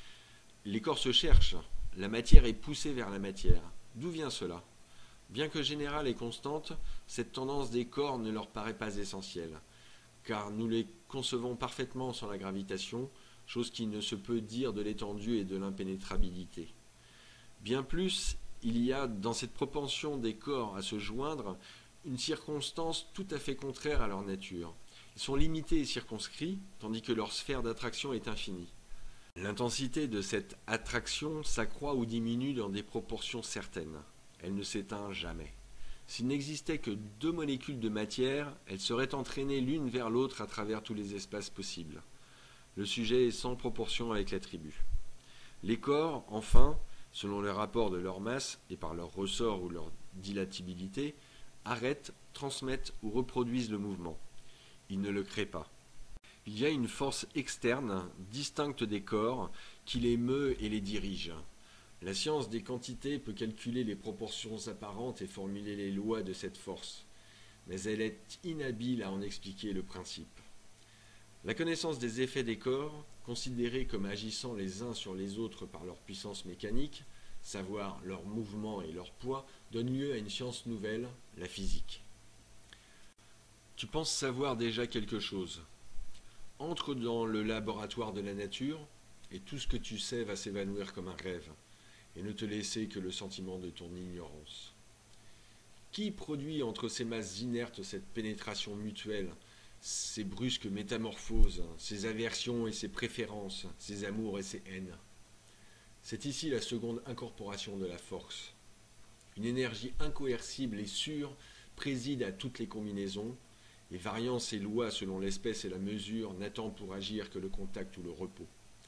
Les corps se cherchent, la matière est poussée vers la matière. D'où vient cela? Bien que générale et constante, cette tendance des corps ne leur paraît pas essentielle, car nous les concevons parfaitement sans la gravitation, chose qui ne se peut dire de l'étendue et de l'impénétrabilité. Bien plus, il y a dans cette propension des corps à se joindre une circonstance tout à fait contraire à leur nature. Ils sont limités et circonscrits, tandis que leur sphère d'attraction est infinie. L'intensité de cette attraction s'accroît ou diminue dans des proportions certaines. Elle ne s'éteint jamais. S'il n'existait que deux molécules de matière, elles seraient entraînées l'une vers l'autre à travers tous les espaces possibles. Le sujet est sans proportion avec l'attribut. Les corps, enfin, selon le rapport de leur masse et par leur ressort ou leur dilatabilité, arrêtent, transmettent ou reproduisent le mouvement. Ils ne le créent pas. Il y a une force externe, distincte des corps, qui les meut et les dirige. La science des quantités peut calculer les proportions apparentes et formuler les lois de cette force, mais elle est inhabile à en expliquer le principe. La connaissance des effets des corps, considérés comme agissant les uns sur les autres par leur puissance mécanique, savoir leur mouvement et leur poids, donne lieu à une science nouvelle, la physique. Tu penses savoir déjà quelque chose. Entre dans le laboratoire de la nature, et tout ce que tu sais va s'évanouir comme un rêve, et ne te laisser que le sentiment de ton ignorance. Qui produit entre ces masses inertes cette pénétration mutuelle, ces brusques métamorphoses, ces aversions et ces préférences, ces amours et ces haines? C'est ici la seconde incorporation de la force. Une énergie incoercible et sûre préside à toutes les combinaisons, et variant ses lois selon l'espèce et la mesure, n'attend pour agir que le contact ou le repos.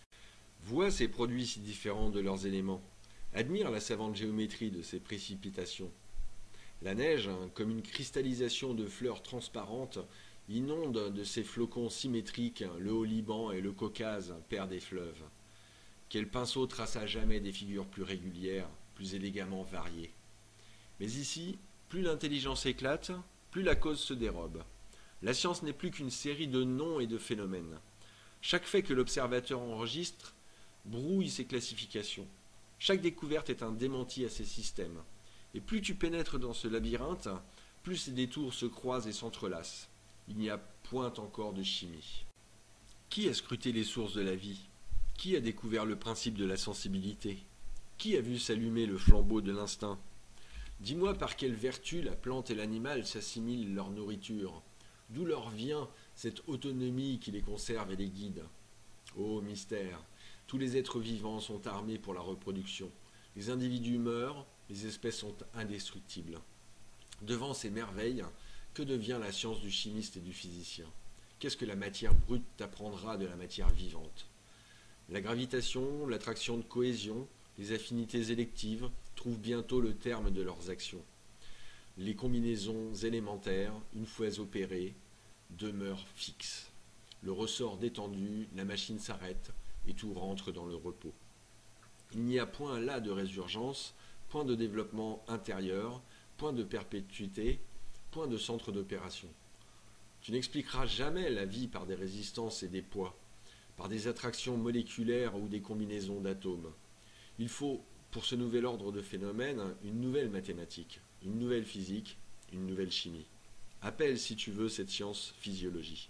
Vois ces produits si différents de leurs éléments. Admire la savante géométrie de ces précipitations. La neige, comme une cristallisation de fleurs transparentes, inonde de ces flocons symétriques le Haut-Liban et le Caucase, père des fleuves. Quel pinceau traça jamais des figures plus régulières, plus élégamment variées. Mais ici, plus l'intelligence éclate, plus la cause se dérobe. La science n'est plus qu'une série de noms et de phénomènes. Chaque fait que l'observateur enregistre brouille ses classifications. Chaque découverte est un démenti à ces systèmes. Et plus tu pénètres dans ce labyrinthe, plus ces détours se croisent et s'entrelacent. Il n'y a point encore de chimie. Qui a scruté les sources de la vie? Qui a découvert le principe de la sensibilité? Qui a vu s'allumer le flambeau de l'instinct? Dis-moi par quelle vertu la plante et l'animal s'assimilent leur nourriture. D'où leur vient cette autonomie qui les conserve et les guide? Ô mystère! Tous les êtres vivants sont armés pour la reproduction. Les individus meurent, les espèces sont indestructibles. Devant ces merveilles, que devient la science du chimiste et du physicien? Qu'est-ce que la matière brute t'apprendra de la matière vivante? La gravitation, l'attraction de cohésion, les affinités électives trouvent bientôt le terme de leurs actions. Les combinaisons élémentaires, une fois opérées, demeurent fixes. Le ressort détendu, la machine s'arrête et tout rentre dans le repos. Il n'y a point là de résurgence, point de développement intérieur, point de perpétuité, point de centre d'opération. Tu n'expliqueras jamais la vie par des résistances et des poids, par des attractions moléculaires ou des combinaisons d'atomes. Il faut, pour ce nouvel ordre de phénomènes, une nouvelle mathématique, une nouvelle physique, une nouvelle chimie. Appelle, si tu veux, cette science physiologie.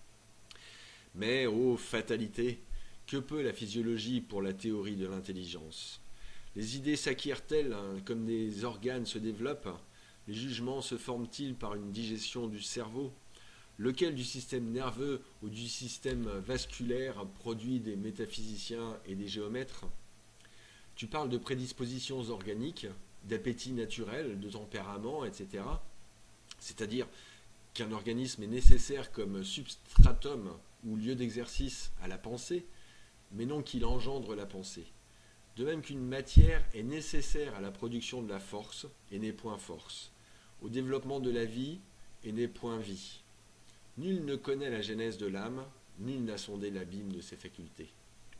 Mais, ô fatalité, que peut la physiologie pour la théorie de l'intelligence? Les idées s'acquièrent-elles hein, comme des organes se développent? Les jugements se forment-ils par une digestion du cerveau? Lequel du système nerveux ou du système vasculaire produit des métaphysiciens et des géomètres? Tu parles de prédispositions organiques, d'appétit naturel, de tempérament, et cetera. C'est-à-dire qu'un organisme est nécessaire comme substratum ou lieu d'exercice à la pensée, mais non qu'il engendre la pensée. De même qu'une matière est nécessaire à la production de la force et n'est point force, au développement de la vie et n'est point vie. Nul ne connaît la genèse de l'âme, nul n'a sondé l'abîme de ses facultés.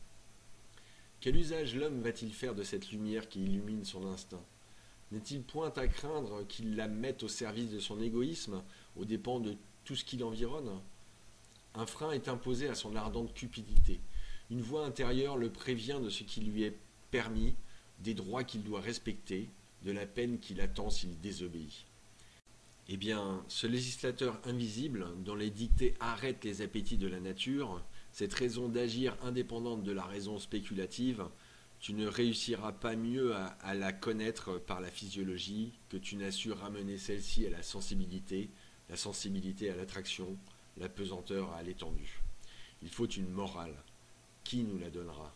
Quel usage l'homme va-t-il faire de cette lumière qui illumine son instinct? N'est-il point à craindre qu'il la mette au service de son égoïsme, aux dépens de tout ce qui l'environne? Un frein est imposé à son ardente cupidité. Une voix intérieure le prévient de ce qui lui est permis, des droits qu'il doit respecter, de la peine qu'il attend s'il désobéit. Eh bien, ce législateur invisible, dont les dictées arrêtent les appétits de la nature, cette raison d'agir indépendante de la raison spéculative, tu ne réussiras pas mieux à, à la connaître par la physiologie que tu n'as su ramener celle-ci à la sensibilité, la sensibilité à l'attraction, la pesanteur à l'étendue. Il faut une morale. Qui nous la donnera?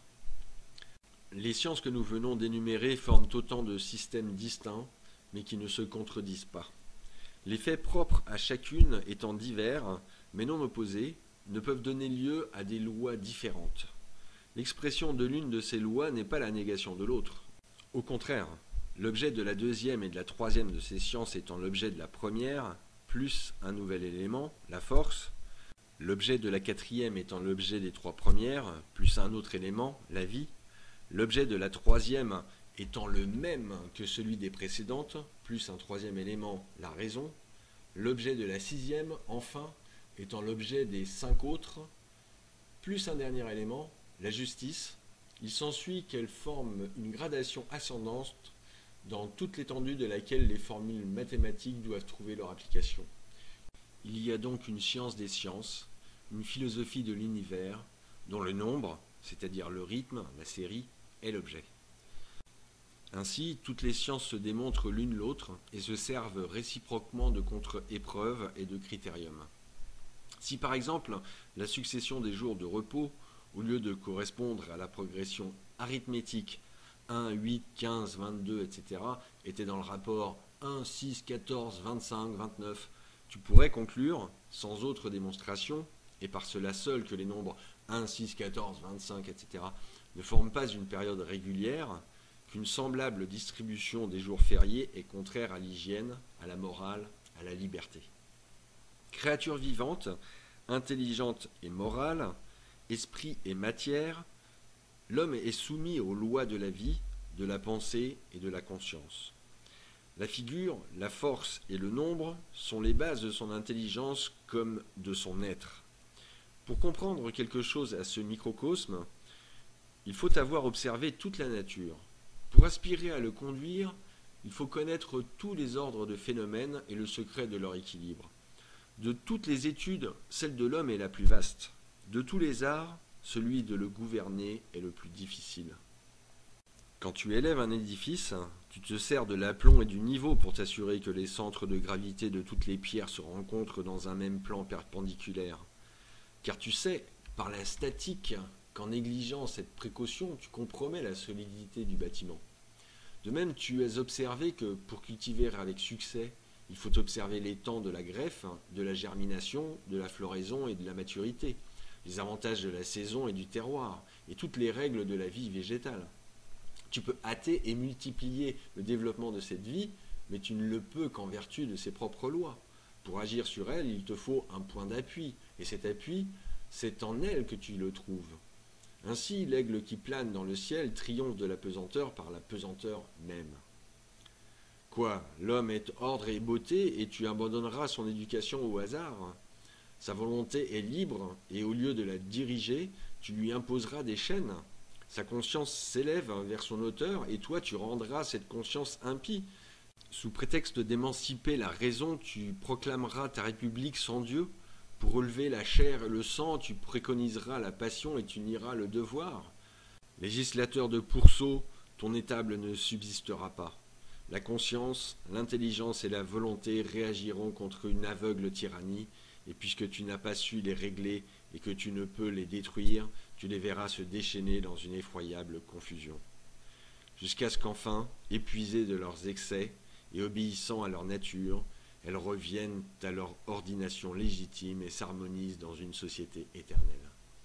Les sciences que nous venons d'énumérer forment autant de systèmes distincts, mais qui ne se contredisent pas. Les faits propres à chacune étant divers, mais non opposés, ne peuvent donner lieu à des lois différentes. L'expression de l'une de ces lois n'est pas la négation de l'autre. Au contraire, l'objet de la deuxième et de la troisième de ces sciences étant l'objet de la première, plus un nouvel élément, la force, l'objet de la quatrième étant l'objet des trois premières, plus un autre élément, la vie, l'objet de la troisième étant le même que celui des précédentes, plus un troisième élément, la raison, l'objet de la sixième, enfin, étant l'objet des cinq autres, plus un dernier élément, la justice, il s'ensuit qu'elle forme une gradation ascendante dans toute l'étendue de laquelle les formules mathématiques doivent trouver leur application. Il y a donc une science des sciences, une philosophie de l'univers dont le nombre, c'est-à-dire le rythme, la série, est l'objet. Ainsi, toutes les sciences se démontrent l'une l'autre et se servent réciproquement de contre-épreuves et de critériums. Si par exemple, la succession des jours de repos, au lieu de correspondre à la progression arithmétique un, huit, quinze, vingt-deux, et cetera, était dans le rapport un, six, quatorze, vingt-cinq, vingt-neuf, tu pourrais conclure, sans autre démonstration, et par cela seul que les nombres un, six, quatorze, vingt-cinq, et cetera ne forment pas une période régulière, qu'une semblable distribution des jours fériés est contraire à l'hygiène, à la morale, à la liberté. Créature vivante, intelligente et morale, esprit et matière, l'homme est soumis aux lois de la vie, de la pensée et de la conscience. La figure, la force et le nombre sont les bases de son intelligence comme de son être. Pour comprendre quelque chose à ce microcosme, il faut avoir observé toute la nature. Pour aspirer à le conduire, il faut connaître tous les ordres de phénomènes et le secret de leur équilibre. De toutes les études, celle de l'homme est la plus vaste. De tous les arts, celui de le gouverner est le plus difficile. Quand tu élèves un édifice, tu te sers de l'aplomb et du niveau pour t'assurer que les centres de gravité de toutes les pierres se rencontrent dans un même plan perpendiculaire. Car tu sais, par la statique, qu'en négligeant cette précaution, tu compromets la solidité du bâtiment. De même, tu as observé que pour cultiver avec succès, il faut observer les temps de la greffe, de la germination, de la floraison et de la maturité, les avantages de la saison et du terroir, et toutes les règles de la vie végétale. Tu peux hâter et multiplier le développement de cette vie, mais tu ne le peux qu'en vertu de ses propres lois. Pour agir sur elle, il te faut un point d'appui, et cet appui, c'est en elle que tu le trouves. Ainsi, l'aigle qui plane dans le ciel triomphe de la pesanteur par la pesanteur même. Quoi, l'homme est ordre et beauté, et tu abandonneras son éducation au hasard? Sa volonté est libre, et au lieu de la diriger, tu lui imposeras des chaînes. Sa conscience s'élève vers son auteur, et toi tu rendras cette conscience impie. Sous prétexte d'émanciper la raison, tu proclameras ta république sans Dieu. Pour relever la chair et le sang, tu préconiseras la passion et tu nieras le devoir. Législateur de pourceau, ton étable ne subsistera pas. La conscience, l'intelligence et la volonté réagiront contre une aveugle tyrannie, et puisque tu n'as pas su les régler et que tu ne peux les détruire, tu les verras se déchaîner dans une effroyable confusion. Jusqu'à ce qu'enfin, épuisées de leurs excès et obéissant à leur nature, elles reviennent à leur ordination légitime et s'harmonisent dans une société éternelle.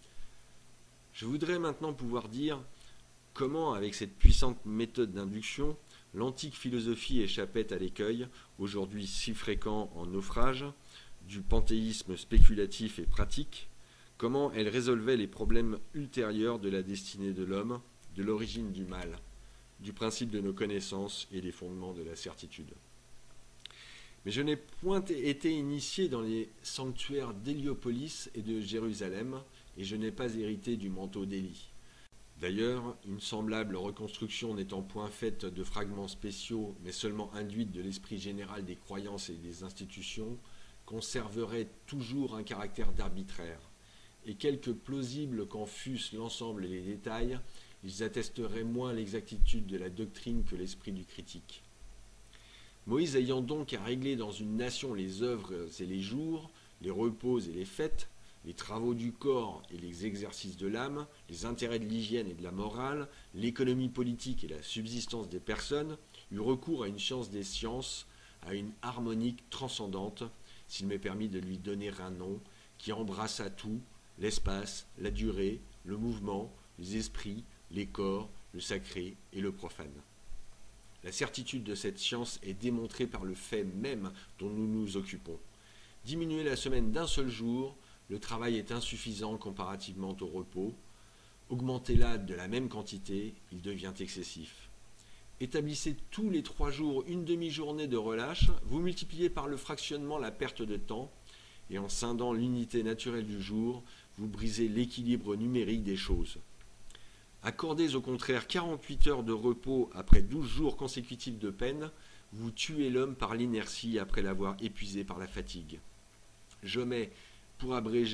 Je voudrais maintenant pouvoir dire comment, avec cette puissante méthode d'induction, l'antique philosophie échappait à l'écueil, aujourd'hui si fréquent en naufrage, du panthéisme spéculatif et pratique, comment elle résolvait les problèmes ultérieurs de la destinée de l'homme, de l'origine du mal, du principe de nos connaissances et des fondements de la certitude. Mais je n'ai point été initié dans les sanctuaires d'Héliopolis et de Jérusalem, et je n'ai pas hérité du manteau d'Élie. D'ailleurs, une semblable reconstruction n'étant point faite de fragments spéciaux, mais seulement induite de l'esprit général des croyances et des institutions, conserverait toujours un caractère d'arbitraire, et quelque plausible qu'en fussent l'ensemble et les détails, ils attesteraient moins l'exactitude de la doctrine que l'esprit du critique. Moïse ayant donc à régler dans une nation les œuvres et les jours, les repos et les fêtes, les travaux du corps et les exercices de l'âme, les intérêts de l'hygiène et de la morale, l'économie politique et la subsistance des personnes, eut recours à une science des sciences, à une harmonique transcendante, s'il m'est permis de lui donner un nom, qui embrassa tout, l'espace, la durée, le mouvement, les esprits, les corps, le sacré et le profane. La certitude de cette science est démontrée par le fait même dont nous nous occupons. Diminuer la semaine d'un seul jour, le travail est insuffisant comparativement au repos. Augmentez-la de la même quantité, il devient excessif. Établissez tous les trois jours une demi-journée de relâche, vous multipliez par le fractionnement la perte de temps, et en scindant l'unité naturelle du jour, vous brisez l'équilibre numérique des choses. Accordez au contraire quarante-huit heures de repos après douze jours consécutifs de peine, vous tuez l'homme par l'inertie après l'avoir épuisé par la fatigue. Je mets, pour abréger,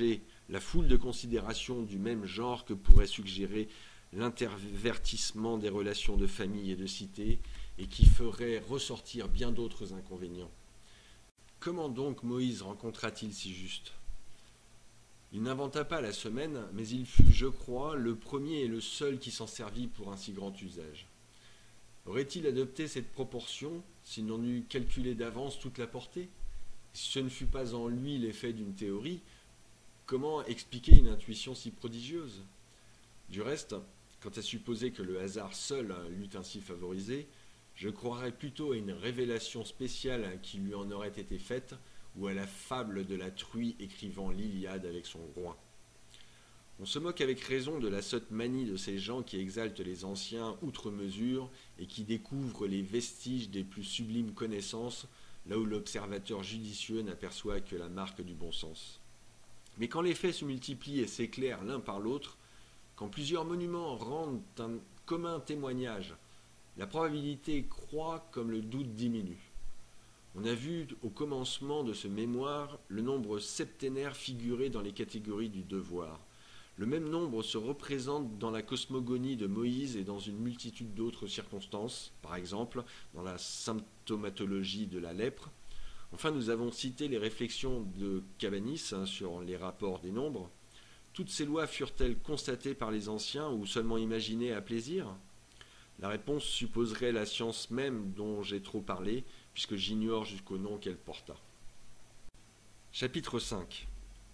la foule de considérations du même genre que pourrait suggérer l'intervertissement des relations de famille et de cité, et qui ferait ressortir bien d'autres inconvénients. Comment donc Moïse rencontra-t-il si juste ? Il n'inventa pas la semaine, mais il fut, je crois, le premier et le seul qui s'en servit pour un si grand usage. Aurait-il adopté cette proportion s'il n'en eût calculé d'avance toute la portée ? Si ce ne fut pas en lui l'effet d'une théorie, comment expliquer une intuition si prodigieuse ? Du reste, quant à supposer que le hasard seul l'eût ainsi favorisé, je croirais plutôt à une révélation spéciale qui lui en aurait été faite, ou à la fable de la truie écrivant l'Iliade avec son groin. On se moque avec raison de la sotte manie de ces gens qui exaltent les anciens outre mesure et qui découvrent les vestiges des plus sublimes connaissances, là où l'observateur judicieux n'aperçoit que la marque du bon sens. Mais quand les faits se multiplient et s'éclairent l'un par l'autre, quand plusieurs monuments rendent un commun témoignage, la probabilité croît comme le doute diminue. On a vu au commencement de ce mémoire le nombre septénaire figuré dans les catégories du devoir. Le même nombre se représente dans la cosmogonie de Moïse et dans une multitude d'autres circonstances, par exemple dans la symptomatologie de la lèpre. Enfin, nous avons cité les réflexions de Cabanis hein, sur les rapports des nombres. Toutes ces lois furent-elles constatées par les anciens ou seulement imaginées à plaisir ? La réponse supposerait la science même dont j'ai trop parlé, puisque j'ignore jusqu'au nom qu'elle porta. Chapitre cinq.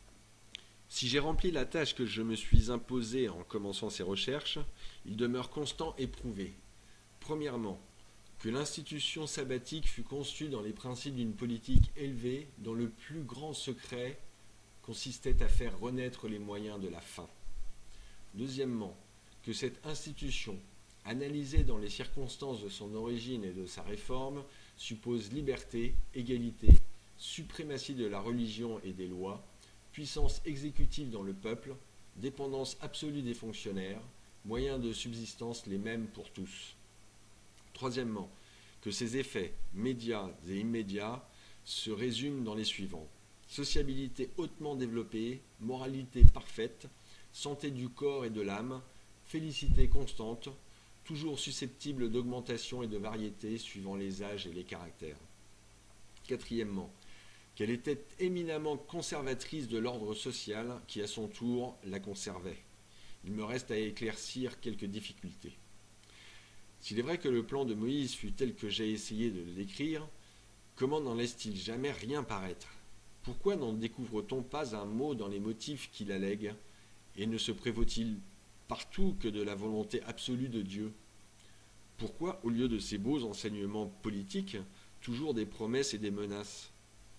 Si j'ai rempli la tâche que je me suis imposée en commençant ces recherches, il demeure constant et prouvé. Premièrement, que l'institution sabbatique fut conçue dans les principes d'une politique élevée dont le plus grand secret consistait à faire renaître les moyens de la fin. Deuxièmement, que cette institution, analysée dans les circonstances de son origine et de sa réforme, suppose liberté, égalité, suprématie de la religion et des lois, puissance exécutive dans le peuple, dépendance absolue des fonctionnaires, moyens de subsistance les mêmes pour tous. Troisièmement, que ces effets, médiats et immédiats, se résument dans les suivants. Sociabilité hautement développée, moralité parfaite, santé du corps et de l'âme, félicité constante, toujours susceptible d'augmentation et de variété suivant les âges et les caractères. Quatrièmement, qu'elle était éminemment conservatrice de l'ordre social qui, à son tour, la conservait. Il me reste à éclaircir quelques difficultés. S'il est vrai que le plan de Moïse fut tel que j'ai essayé de le décrire, comment n'en laisse-t-il jamais rien paraître ? Pourquoi n'en découvre-t-on pas un mot dans les motifs qu'il allègue, et ne se prévaut-il partout que de la volonté absolue de Dieu? Pourquoi, au lieu de ces beaux enseignements politiques, toujours des promesses et des menaces?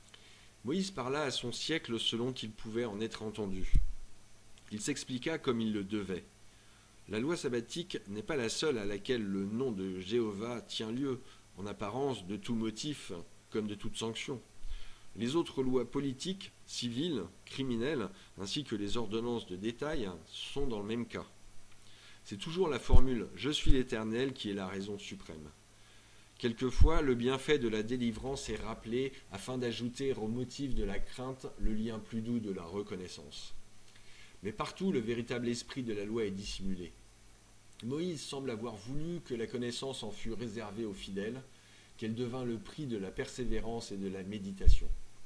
Moïse parla à son siècle selon qu'il pouvait en être entendu. Il s'expliqua comme il le devait. La loi sabbatique n'est pas la seule à laquelle le nom de Jéhovah tient lieu, en apparence de tout motif comme de toute sanction. Les autres lois politiques, civiles, criminelles, ainsi que les ordonnances de détail, sont dans le même cas. C'est toujours la formule « Je suis l'Éternel » qui est la raison suprême. Quelquefois, le bienfait de la délivrance est rappelé afin d'ajouter au motif de la crainte le lien plus doux de la reconnaissance. Mais partout, le véritable esprit de la loi est dissimulé. Moïse semble avoir voulu que la connaissance en fût réservée aux fidèles, qu'elle devint le prix de la persévérance et de la méditation.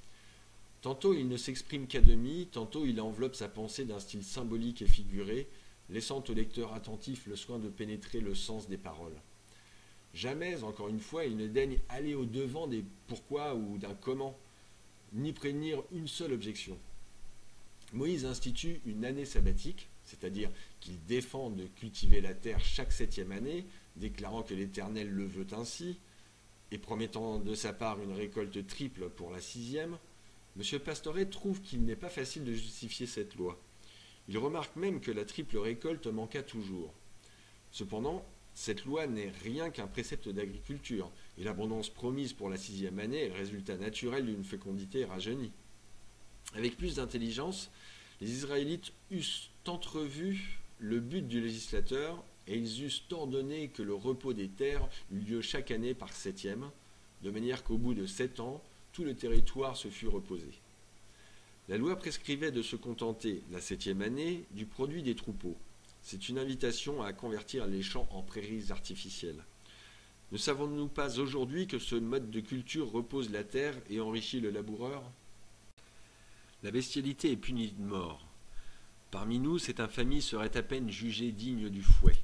Tantôt il ne s'exprime qu'à demi, tantôt il enveloppe sa pensée d'un style symbolique et figuré, laissant au lecteur attentif le soin de pénétrer le sens des paroles. Jamais, encore une fois, il ne daigne aller au-devant des pourquoi ou d'un comment, ni prévenir une seule objection. Moïse institue une année sabbatique, c'est-à-dire qu'il défend de cultiver la terre chaque septième année, déclarant que l'Éternel le veut ainsi, et promettant de sa part une récolte triple pour la sixième. M. Pastoret trouve qu'il n'est pas facile de justifier cette loi. Il remarque même que la triple récolte manqua toujours. Cependant, cette loi n'est rien qu'un précepte d'agriculture, et l'abondance promise pour la sixième année est le résultat naturel d'une fécondité rajeunie. Avec plus d'intelligence, les Israélites eussent entrevu le but du législateur, et ils eussent ordonné que le repos des terres eût lieu chaque année par septième, de manière qu'au bout de sept ans, tout le territoire se fût reposé. La loi prescrivait de se contenter, la septième année, du produit des troupeaux. C'est une invitation à convertir les champs en prairies artificielles. Ne savons-nous pas aujourd'hui que ce mode de culture repose la terre et enrichit le laboureur? La bestialité est punie de mort. Parmi nous, cette infamie serait à peine jugée digne du fouet.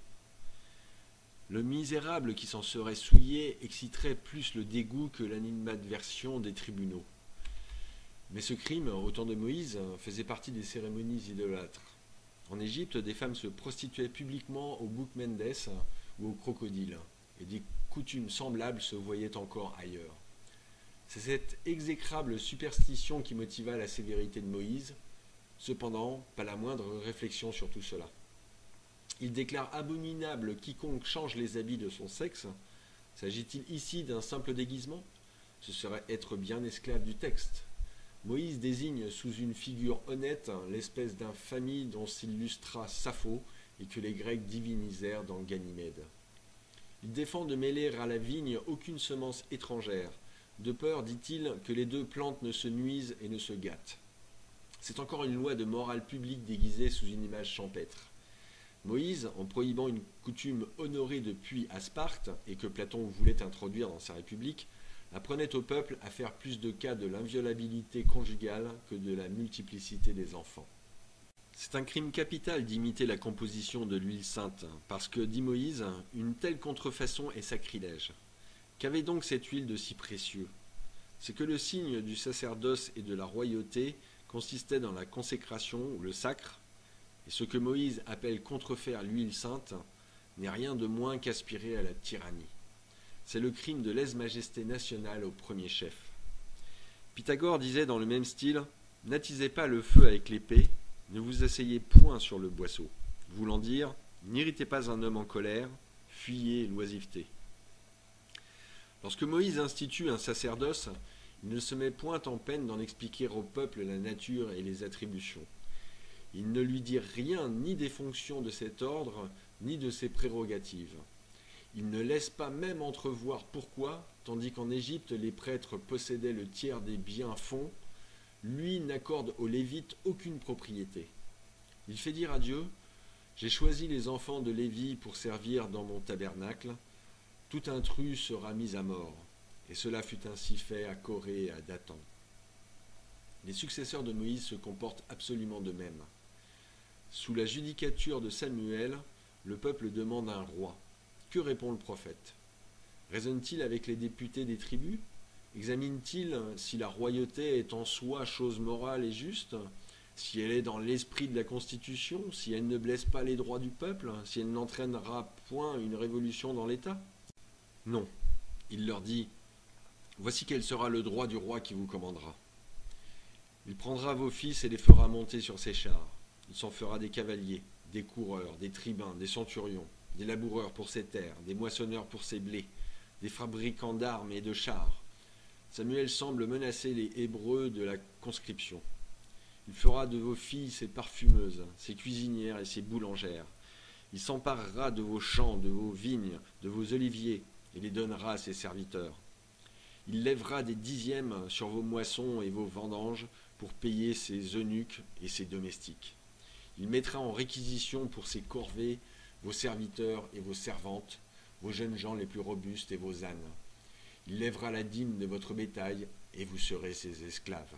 Le misérable qui s'en serait souillé exciterait plus le dégoût que l'animadversion des tribunaux. Mais ce crime, au temps de Moïse, faisait partie des cérémonies idolâtres. En Égypte, des femmes se prostituaient publiquement au bouc Mendes ou au crocodile, et des coutumes semblables se voyaient encore ailleurs. C'est cette exécrable superstition qui motiva la sévérité de Moïse, cependant, pas la moindre réflexion sur tout cela. Il déclare abominable quiconque change les habits de son sexe. S'agit-il ici d'un simple déguisement? Ce serait être bien esclave du texte. Moïse désigne sous une figure honnête l'espèce d'infamie dont s'illustra Sappho et que les Grecs divinisèrent dans Ganymède. Il défend de mêler à la vigne aucune semence étrangère, de peur, dit-il, que les deux plantes ne se nuisent et ne se gâtent. C'est encore une loi de morale publique déguisée sous une image champêtre. Moïse, en prohibant une coutume honorée depuis à Sparte et que Platon voulait introduire dans sa République, apprenait au peuple à faire plus de cas de l'inviolabilité conjugale que de la multiplicité des enfants. C'est un crime capital d'imiter la composition de l'huile sainte, parce que, dit Moïse, une telle contrefaçon est sacrilège. Qu'avait donc cette huile de si précieux? C'est que le signe du sacerdoce et de la royauté consistait dans la consécration ou le sacre, et ce que Moïse appelle contrefaire l'huile sainte n'est rien de moins qu'aspirer à la tyrannie. C'est le crime de lèse-majesté nationale au premier chef. Pythagore disait dans le même style « N'attisez pas le feu avec l'épée, ne vous asseyez point sur le boisseau », voulant dire « N'irritez pas un homme en colère, fuyez l'oisiveté ». Lorsque Moïse institue un sacerdoce, il ne se met point en peine d'en expliquer au peuple la nature et les attributions. Il ne lui dit rien ni des fonctions de cet ordre, ni de ses prérogatives. Il ne laisse pas même entrevoir pourquoi, tandis qu'en Égypte les prêtres possédaient le tiers des biens fonds, lui n'accorde aux Lévites aucune propriété. Il fait dire à Dieu « J'ai choisi les enfants de Lévi pour servir dans mon tabernacle, tout intrus sera mis à mort. » Et cela fut ainsi fait à Coré et à Dathan. Les successeurs de Moïse se comportent absolument de même. Sous la judicature de Samuel, le peuple demande un roi. Que répond le prophète? Raisonne-t-il avec les députés des tribus? Examine-t-il si la royauté est en soi chose morale et juste, si elle est dans l'esprit de la Constitution, si elle ne blesse pas les droits du peuple, si elle n'entraînera point une révolution dans l'État? Non. Il leur dit « Voici quel sera le droit du roi qui vous commandera. Il prendra vos fils et les fera monter sur ses chars. Il s'en fera des cavaliers, des coureurs, des tribuns, des centurions, des laboureurs pour ses terres, des moissonneurs pour ses blés, des fabricants d'armes et de chars. » Samuel semble menacer les Hébreux de la conscription. Il fera de vos filles ses parfumeuses, ses cuisinières et ses boulangères. Il s'emparera de vos champs, de vos vignes, de vos oliviers, et les donnera à ses serviteurs. Il lèvera des dixièmes sur vos moissons et vos vendanges pour payer ses eunuques et ses domestiques. Il mettra en réquisition pour ses corvées vos serviteurs et vos servantes, vos jeunes gens les plus robustes et vos ânes. Il lèvera la dîme de votre bétail et vous serez ses esclaves.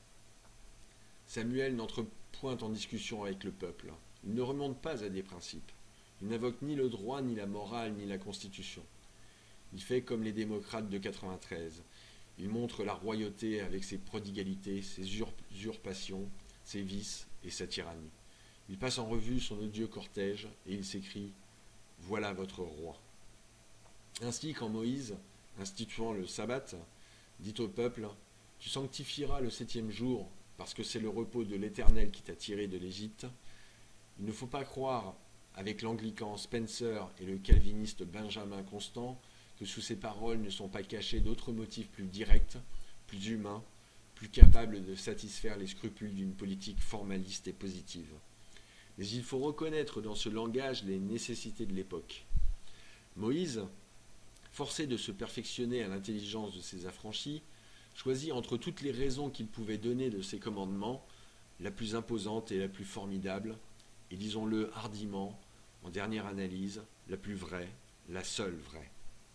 Samuel n'entre point en discussion avec le peuple. Il ne remonte pas à des principes. Il n'invoque ni le droit, ni la morale, ni la constitution. Il fait comme les démocrates de quatre-vingt-treize. Il montre la royauté avec ses prodigalités, ses usurpations, ses vices et sa tyrannie. Il passe en revue son odieux cortège et il s'écrie « Voilà votre roi ». Ainsi, quand Moïse, instituant le sabbat, dit au peuple « Tu sanctifieras le septième jour parce que c'est le repos de l'Éternel qui t'a tiré de l'Égypte », il ne faut pas croire, avec l'anglican Spencer et le calviniste Benjamin Constant, que sous ces paroles ne sont pas cachés d'autres motifs plus directs, plus humains, plus capables de satisfaire les scrupules d'une politique formaliste et positive. Mais il faut reconnaître dans ce langage les nécessités de l'époque. Moïse, forcé de se perfectionner à l'intelligence de ses affranchis, choisit entre toutes les raisons qu'il pouvait donner de ses commandements la plus imposante et la plus formidable, et disons-le hardiment, en dernière analyse, la plus vraie, la seule vraie.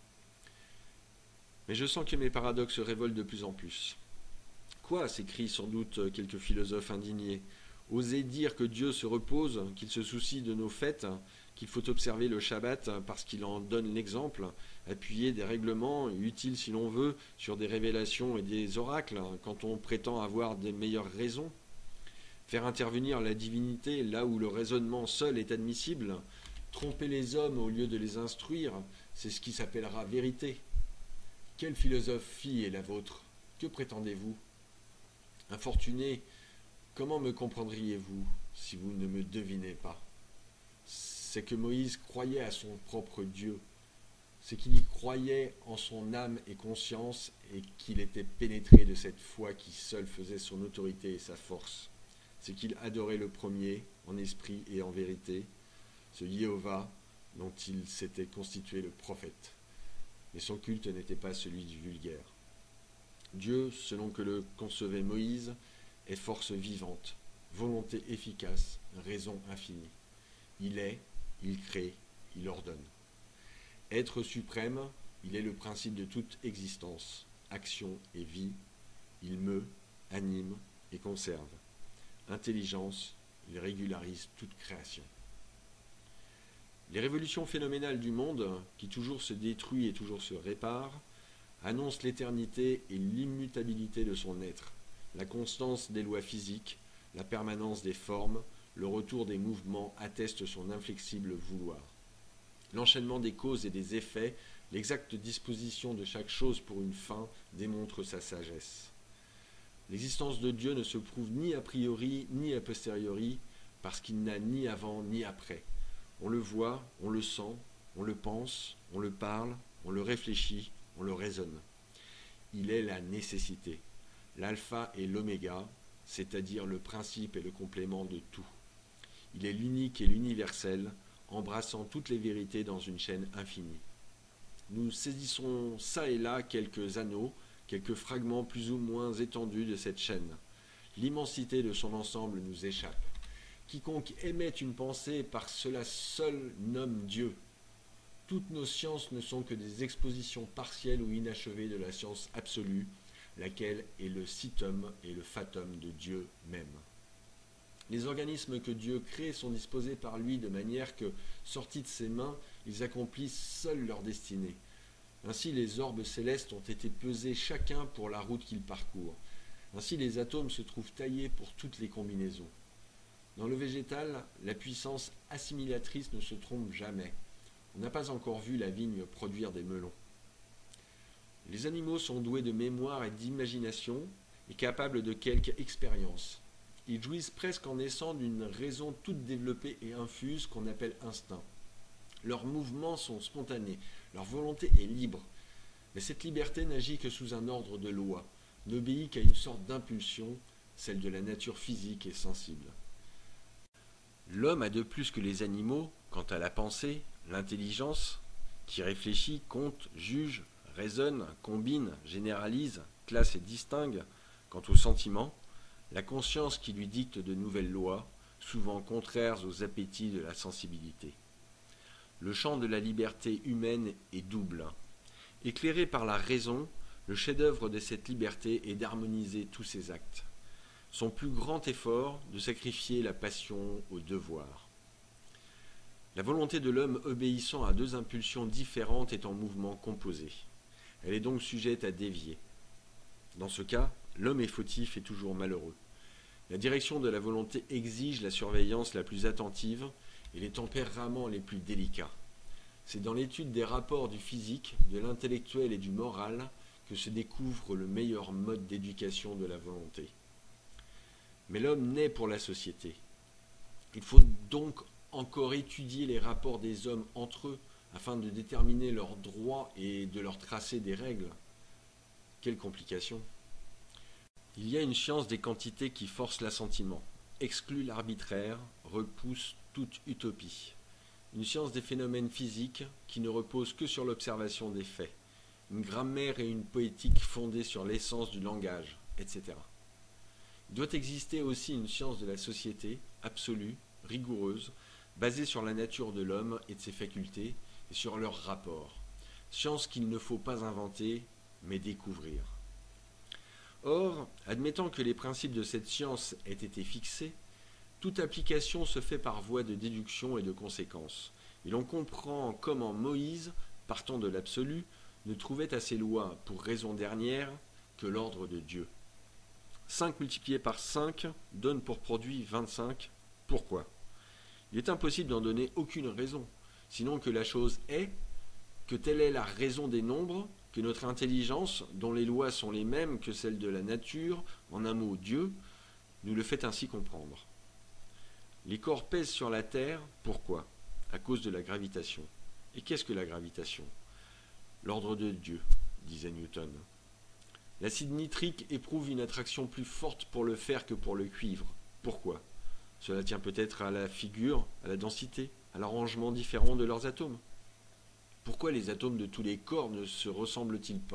Mais je sens que mes paradoxes se révoltent de plus en plus. Quoi, s'écrient sans doute quelques philosophes indignés, oser dire que Dieu se repose, qu'il se soucie de nos fêtes, qu'il faut observer le Shabbat parce qu'il en donne l'exemple, appuyer des règlements utiles si l'on veut sur des révélations et des oracles quand on prétend avoir des meilleures raisons, faire intervenir la divinité là où le raisonnement seul est admissible, tromper les hommes au lieu de les instruire, c'est ce qui s'appellera vérité. Quelle philosophie est la vôtre? Que prétendez-vous? Infortuné, comment me comprendriez-vous si vous ne me devinez pas? C'est que Moïse croyait à son propre Dieu, c'est qu'il y croyait en son âme et conscience et qu'il était pénétré de cette foi qui seule faisait son autorité et sa force. C'est qu'il adorait le premier en esprit et en vérité, ce Jéhovah dont il s'était constitué le prophète. Mais son culte n'était pas celui du vulgaire. Dieu, selon que le concevait Moïse, est force vivante, volonté efficace, raison infinie. Il est, il crée, il ordonne. Être suprême, il est le principe de toute existence, action et vie. Il meut, anime et conserve. Intelligence, il régularise toute création. Les révolutions phénoménales du monde, qui toujours se détruit et toujours se répare, annoncent l'éternité et l'immutabilité de son être, la constance des lois physiques, la permanence des formes, le retour des mouvements attestent son inflexible vouloir. L'enchaînement des causes et des effets, l'exacte disposition de chaque chose pour une fin démontre sa sagesse. L'existence de Dieu ne se prouve ni a priori ni a posteriori, parce qu'il n'a ni avant ni après. On le voit, on le sent, on le pense, on le parle, on le réfléchit, on le raisonne. Il est la nécessité, l'alpha et l'oméga, c'est-à-dire le principe et le complément de tout. Il est l'unique et l'universel, embrassant toutes les vérités dans une chaîne infinie. Nous saisissons çà et là quelques anneaux, quelques fragments plus ou moins étendus de cette chaîne. L'immensité de son ensemble nous échappe. Quiconque émet une pensée par cela seul nomme Dieu. Toutes nos sciences ne sont que des expositions partielles ou inachevées de la science absolue, laquelle est le situm et le fatum de Dieu même. Les organismes que Dieu crée sont disposés par lui de manière que, sortis de ses mains, ils accomplissent seuls leur destinée. Ainsi les orbes célestes ont été pesés chacun pour la route qu'ils parcourent. Ainsi les atomes se trouvent taillés pour toutes les combinaisons. Dans le végétal, la puissance assimilatrice ne se trompe jamais. On n'a pas encore vu la vigne produire des melons. Les animaux sont doués de mémoire et d'imagination et capables de quelque expérience. Ils jouissent presque en naissant d'une raison toute développée et infuse qu'on appelle instinct. Leurs mouvements sont spontanés, leur volonté est libre. Mais cette liberté n'agit que sous un ordre de loi, n'obéit qu'à une sorte d'impulsion, celle de la nature physique et sensible. L'homme a de plus que les animaux, quant à la pensée, l'intelligence, qui réfléchit, compte, juge, raisonne, combine, généralise, classe et distingue, quant au sentiment, la conscience qui lui dicte de nouvelles lois, souvent contraires aux appétits de la sensibilité. Le champ de la liberté humaine est double. Éclairé par la raison, le chef-d'œuvre de cette liberté est d'harmoniser tous ses actes. Son plus grand effort, de sacrifier la passion au devoir. La volonté de l'homme obéissant à deux impulsions différentes est en mouvement composé. Elle est donc sujette à dévier. Dans ce cas, l'homme est fautif et toujours malheureux. La direction de la volonté exige la surveillance la plus attentive et les tempéraments les plus délicats. C'est dans l'étude des rapports du physique, de l'intellectuel et du moral que se découvre le meilleur mode d'éducation de la volonté. Mais l'homme naît pour la société. Il faut donc encore étudier les rapports des hommes entre eux afin de déterminer leurs droits et de leur tracer des règles. Quelle complication! Il y a une science des quantités qui force l'assentiment, exclut l'arbitraire, repousse toute utopie. Une science des phénomènes physiques qui ne repose que sur l'observation des faits. Une grammaire et une poétique fondées sur l'essence du langage, et cetera. Il doit exister aussi une science de la société, absolue, rigoureuse, basée sur la nature de l'homme et de ses facultés, et sur leurs rapports. Science qu'il ne faut pas inventer, mais découvrir. Or, admettant que les principes de cette science aient été fixés, toute application se fait par voie de déduction et de conséquence, et l'on comprend comment Moïse, partant de l'absolu, ne trouvait à ses lois, pour raison dernière, que l'ordre de Dieu. cinq multiplié par cinq donne pour produit vingt-cinq. Pourquoi ? Il est impossible d'en donner aucune raison, sinon que la chose est, que telle est la raison des nombres, que notre intelligence, dont les lois sont les mêmes que celles de la nature, en un mot Dieu, nous le fait ainsi comprendre. Les corps pèsent sur la Terre, pourquoi ? À cause de la gravitation. Et qu'est-ce que la gravitation ? L'ordre de Dieu, disait Newton. L'acide nitrique éprouve une attraction plus forte pour le fer que pour le cuivre. Pourquoi ? Cela tient peut-être à la figure, à la densité, à l'arrangement différent de leurs atomes. Pourquoi les atomes de tous les corps ne se ressemblent-ils pas ?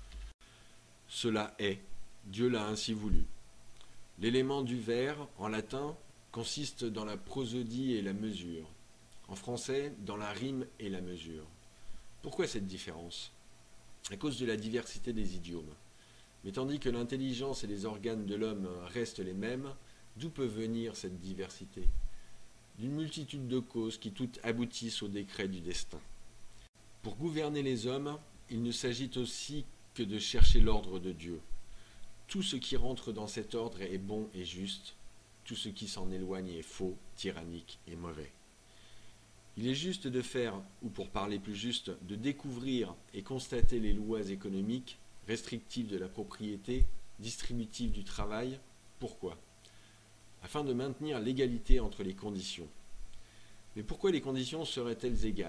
Cela est, Dieu l'a ainsi voulu. L'élément du vers, en latin, consiste dans la prosodie et la mesure. En français, dans la rime et la mesure. Pourquoi cette différence ? À cause de la diversité des idiomes. Mais tandis que l'intelligence et les organes de l'homme restent les mêmes, d'où peut venir cette diversité ? D'une multitude de causes qui toutes aboutissent au décret du destin. Pour gouverner les hommes, il ne s'agit aussi que de chercher l'ordre de Dieu. Tout ce qui rentre dans cet ordre est bon et juste, tout ce qui s'en éloigne est faux, tyrannique et mauvais. Il est juste de faire, ou pour parler plus juste, de découvrir et constater les lois économiques, restrictives de la propriété, distributives du travail. Pourquoi ? Afin de maintenir l'égalité entre les conditions. Mais pourquoi les conditions seraient-elles égales ?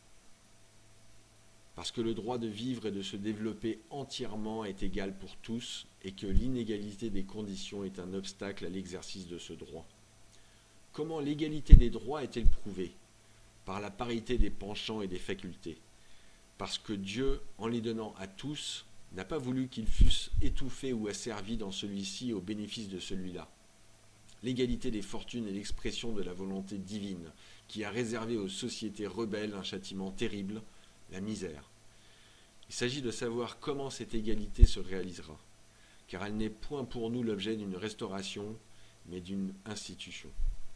Parce que le droit de vivre et de se développer entièrement est égal pour tous et que l'inégalité des conditions est un obstacle à l'exercice de ce droit. Comment l'égalité des droits est-elle prouvée ? Par la parité des penchants et des facultés. Parce que Dieu, en les donnant à tous, n'a pas voulu qu'ils fussent étouffés ou asservis dans celui-ci au bénéfice de celui-là. L'égalité des fortunes est l'expression de la volonté divine, qui a réservé aux sociétés rebelles un châtiment terrible, la misère. Il s'agit de savoir comment cette égalité se réalisera, car elle n'est point pour nous l'objet d'une restauration, mais d'une institution.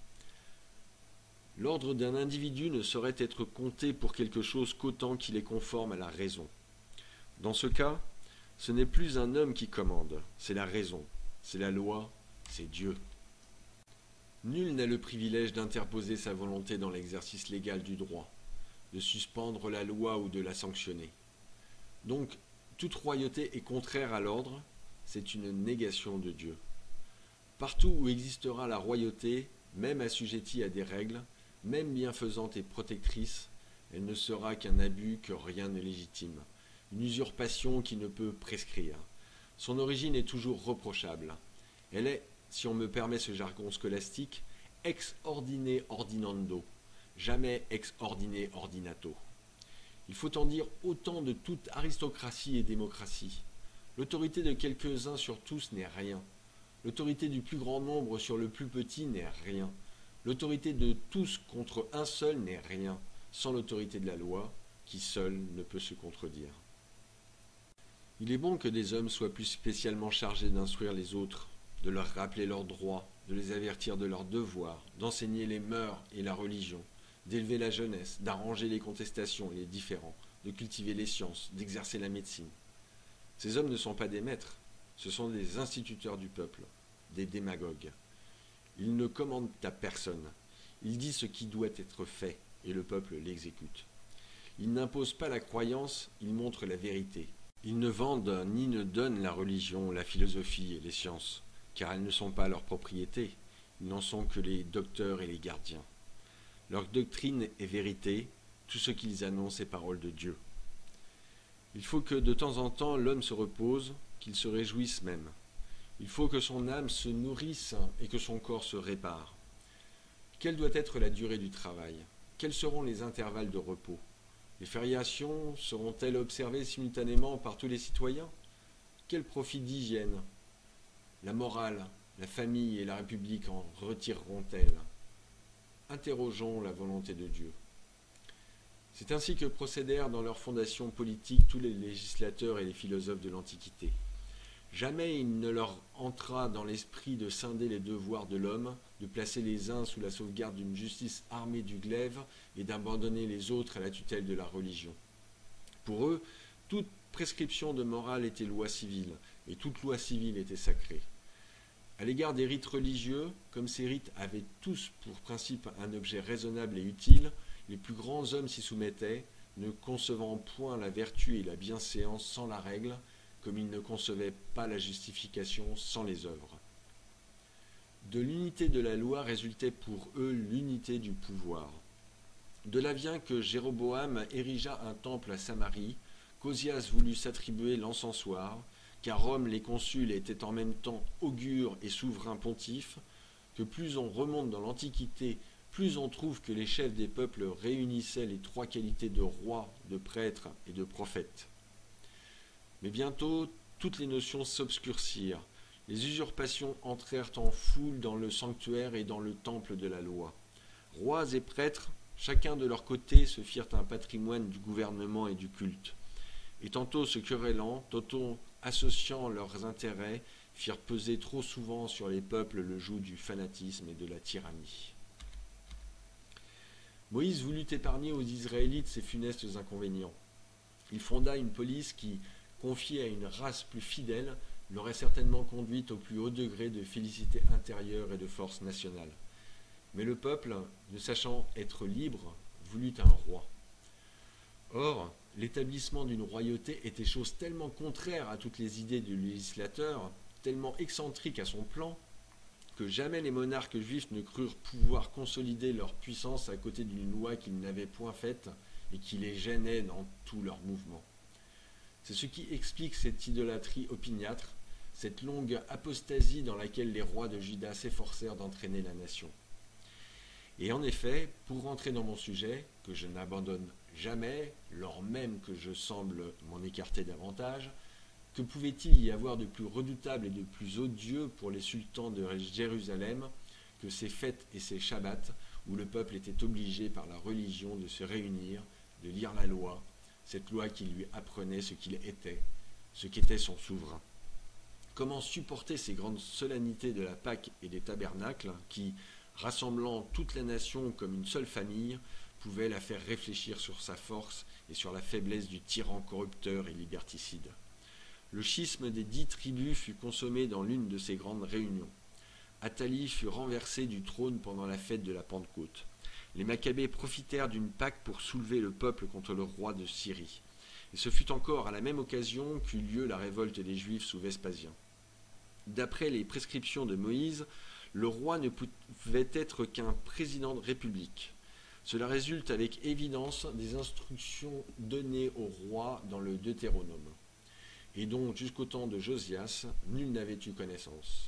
L'ordre d'un individu ne saurait être compté pour quelque chose qu'autant qu'il est conforme à la raison. Dans ce cas, ce n'est plus un homme qui commande, c'est la raison, c'est la loi, c'est Dieu. Nul n'a le privilège d'interposer sa volonté dans l'exercice légal du droit, de suspendre la loi ou de la sanctionner. Donc, toute royauté est contraire à l'ordre, c'est une négation de Dieu. Partout où existera la royauté, même assujettie à des règles, même bienfaisante et protectrice, elle ne sera qu'un abus que rien n'est légitime, une usurpation qui ne peut prescrire. Son origine est toujours reprochable. Elle est, si on me permet ce jargon scolastique, ex ordine ordinando, jamais ex ordine ordinato. Il faut en dire autant de toute aristocratie et démocratie. L'autorité de quelques-uns sur tous n'est rien. L'autorité du plus grand nombre sur le plus petit n'est rien. L'autorité de tous contre un seul n'est rien, sans l'autorité de la loi, qui seule ne peut se contredire. Il est bon que des hommes soient plus spécialement chargés d'instruire les autres, de leur rappeler leurs droits, de les avertir de leurs devoirs, d'enseigner les mœurs et la religion, d'élever la jeunesse, d'arranger les contestations et les différends, de cultiver les sciences, d'exercer la médecine. Ces hommes ne sont pas des maîtres, ce sont des instituteurs du peuple, des démagogues. Ils ne commandent à personne, ils disent ce qui doit être fait, et le peuple l'exécute. Ils n'imposent pas la croyance, ils montrent la vérité. Ils ne vendent ni ne donnent la religion, la philosophie et les sciences, car elles ne sont pas leur propriété, ils n'en sont que les docteurs et les gardiens. Leur doctrine est vérité, tout ce qu'ils annoncent est parole de Dieu. Il faut que de temps en temps l'homme se repose, qu'il se réjouisse même. Il faut que son âme se nourrisse et que son corps se répare. Quelle doit être la durée du travail? Quels seront les intervalles de repos? Les fériations seront-elles observées simultanément par tous les citoyens? Quel profit d'hygiène? La morale, la famille et la République en retireront-elles? Interrogeons la volonté de Dieu. C'est ainsi que procédèrent dans leur fondation politique tous les législateurs et les philosophes de l'Antiquité. Jamais il ne leur entra dans l'esprit de scinder les devoirs de l'homme, de placer les uns sous la sauvegarde d'une justice armée du glaive et d'abandonner les autres à la tutelle de la religion. Pour eux, toute prescription de morale était loi civile, et toute loi civile était sacrée. À l'égard des rites religieux, comme ces rites avaient tous pour principe un objet raisonnable et utile, les plus grands hommes s'y soumettaient, ne concevant point la vertu et la bienséance sans la règle, comme ils ne concevaient pas la justification sans les œuvres. De l'unité de la loi résultait pour eux l'unité du pouvoir. De là vient que Jéroboam érigea un temple à Samarie, qu'Ozias voulut s'attribuer l'encensoir, qu'à Rome les consuls étaient en même temps augures et souverains pontifes, que plus on remonte dans l'Antiquité, plus on trouve que les chefs des peuples réunissaient les trois qualités de roi, de prêtre et de prophète. Mais bientôt, toutes les notions s'obscurcirent. Les usurpations entrèrent en foule dans le sanctuaire et dans le temple de la loi. Rois et prêtres, chacun de leur côté, se firent un patrimoine du gouvernement et du culte. Et tantôt se querellant, tantôt associant leurs intérêts, firent peser trop souvent sur les peuples le joug du fanatisme et de la tyrannie. Moïse voulut épargner aux Israélites ces funestes inconvénients. Il fonda une police qui, confiée à une race plus fidèle, l'aurait certainement conduite au plus haut degré de félicité intérieure et de force nationale. Mais le peuple, ne sachant être libre, voulut un roi. Or, l'établissement d'une royauté était chose tellement contraire à toutes les idées du législateur, tellement excentrique à son plan, que jamais les monarques juifs ne crurent pouvoir consolider leur puissance à côté d'une loi qu'ils n'avaient point faite et qui les gênait dans tous leurs mouvements. C'est ce qui explique cette idolâtrie opiniâtre, cette longue apostasie dans laquelle les rois de Juda s'efforcèrent d'entraîner la nation. Et en effet, pour rentrer dans mon sujet, que je n'abandonne jamais, lors même que je semble m'en écarter davantage, que pouvait-il y avoir de plus redoutable et de plus odieux pour les sultans de Jérusalem que ces fêtes et ces shabbats où le peuple était obligé par la religion de se réunir, de lire la loi, cette loi qui lui apprenait ce qu'il était, ce qu'était son souverain. Comment supporter ces grandes solennités de la Pâque et des tabernacles qui, rassemblant toute la nation comme une seule famille, pouvaient la faire réfléchir sur sa force et sur la faiblesse du tyran corrupteur et liberticide. Le schisme des dix tribus fut consommé dans l'une de ces grandes réunions. Athalie fut renversée du trône pendant la fête de la Pentecôte. Les Maccabées profitèrent d'une Pâque pour soulever le peuple contre le roi de Syrie. Et ce fut encore à la même occasion qu'eut lieu la révolte des Juifs sous Vespasien. D'après les prescriptions de Moïse, le roi ne pouvait être qu'un président de république. Cela résulte avec évidence des instructions données au roi dans le Deutéronome, et dont jusqu'au temps de Josias, nul n'avait eu connaissance.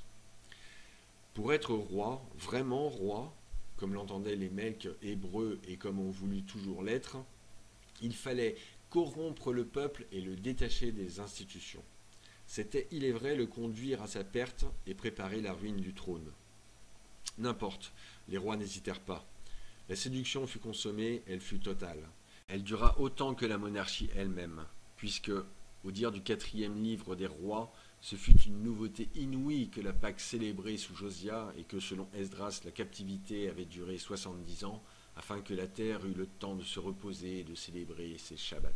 Pour être roi, vraiment roi, comme l'entendaient les Melques hébreux et comme on voulut toujours l'être, il fallait corrompre le peuple et le détacher des institutions. C'était, il est vrai, le conduire à sa perte et préparer la ruine du trône. N'importe, les rois n'hésitèrent pas. La séduction fut consommée, elle fut totale. Elle dura autant que la monarchie elle-même, puisque, au dire du quatrième livre des rois, ce fut une nouveauté inouïe que la Pâque célébrée sous Josia et que, selon Esdras, la captivité avait duré soixante-dix ans, afin que la terre eût le temps de se reposer et de célébrer ses shabbats.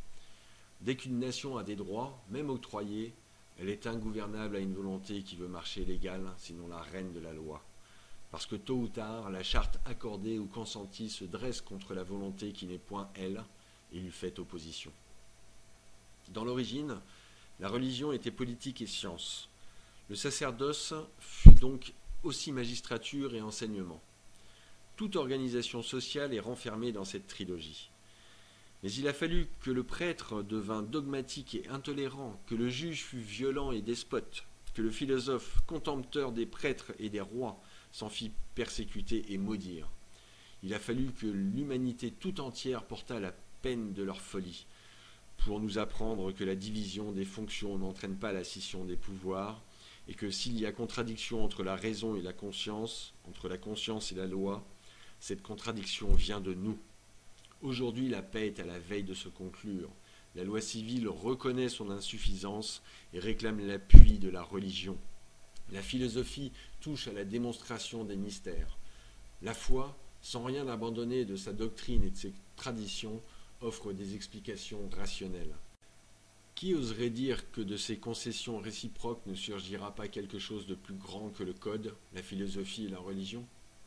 Dès qu'une nation a des droits, même octroyés, elle est ingouvernable à une volonté qui veut marcher légale, sinon la reine de la loi. Parce que tôt ou tard, la charte accordée ou consentie se dresse contre la volonté qui n'est point elle, et lui fait opposition. Dans l'origine, la religion était politique et science. Le sacerdoce fut donc aussi magistrature et enseignement. Toute organisation sociale est renfermée dans cette trilogie. Mais il a fallu que le prêtre devint dogmatique et intolérant, que le juge fût violent et despote, que le philosophe, contempteur des prêtres et des rois, s'en fit persécuter et maudire. Il a fallu que l'humanité tout entière portât la peine de leur folie, pour nous apprendre que la division des fonctions n'entraîne pas la scission des pouvoirs, et que s'il y a contradiction entre la raison et la conscience, entre la conscience et la loi, cette contradiction vient de nous. Aujourd'hui, la paix est à la veille de se conclure. La loi civile reconnaît son insuffisance et réclame l'appui de la religion. La philosophie touche à la démonstration des mystères. La foi, sans rien abandonner de sa doctrine et de ses traditions, offre des explications rationnelles. Qui oserait dire que de ces concessions réciproques ne surgira pas quelque chose de plus grand que le code, la philosophie et la religion?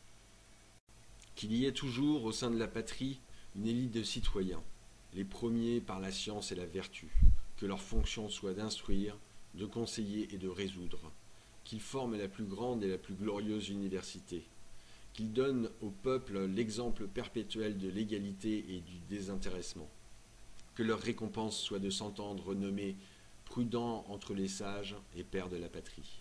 Qu'il y ait toujours, au sein de la patrie, une élite de citoyens, les premiers par la science et la vertu, que leur fonction soit d'instruire, de conseiller et de résoudre, qu'ils forment la plus grande et la plus glorieuse université, qu'ils donnent au peuple l'exemple perpétuel de l'égalité et du désintéressement, que leur récompense soit de s'entendre nommer prudent entre les sages et père de la patrie.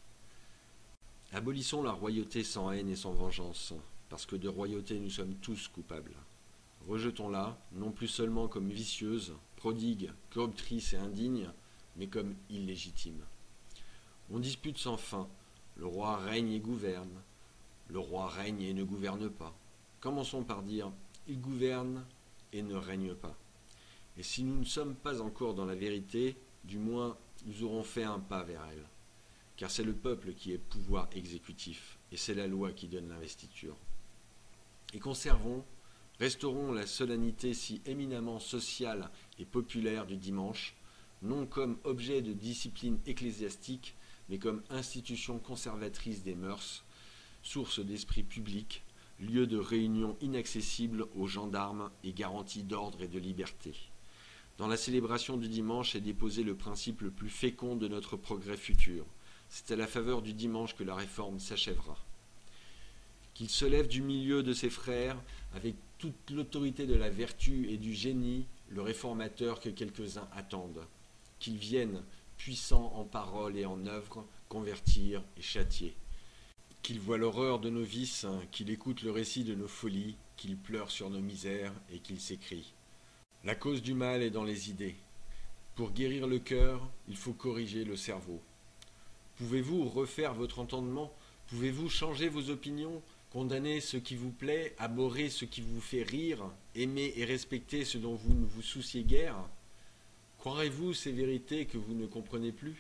Abolissons la royauté sans haine et sans vengeance, parce que de royauté nous sommes tous coupables. Rejetons-la, non plus seulement comme vicieuse, prodigue, corruptrice et indigne, mais comme illégitime. On dispute sans fin, le roi règne et gouverne, le roi règne et ne gouverne pas. Commençons par dire, il gouverne et ne règne pas. Et si nous ne sommes pas encore dans la vérité, du moins nous aurons fait un pas vers elle. Car c'est le peuple qui est pouvoir exécutif, et c'est la loi qui donne l'investiture. Et conservons, restaurons la solennité si éminemment sociale et populaire du dimanche, non comme objet de discipline ecclésiastique, mais comme institution conservatrice des mœurs, source d'esprit public, lieu de réunion inaccessible aux gendarmes et garantie d'ordre et de liberté. Dans la célébration du dimanche est déposé le principe le plus fécond de notre progrès futur. C'est à la faveur du dimanche que la réforme s'achèvera. Qu'il se lève du milieu de ses frères, avec toute l'autorité de la vertu et du génie, le réformateur que quelques-uns attendent. Qu'il vienne, puissant en parole et en œuvre, convertir et châtier. Qu'il voie l'horreur de nos vices, qu'il écoute le récit de nos folies, qu'il pleure sur nos misères et qu'il s'écrie. La cause du mal est dans les idées. Pour guérir le cœur, il faut corriger le cerveau. Pouvez-vous refaire votre entendement? Pouvez-vous changer vos opinions? Condamner ce qui vous plaît, abhorrer ce qui vous fait rire, aimer et respecter ce dont vous ne vous souciez guère? Croirez-vous ces vérités que vous ne comprenez plus?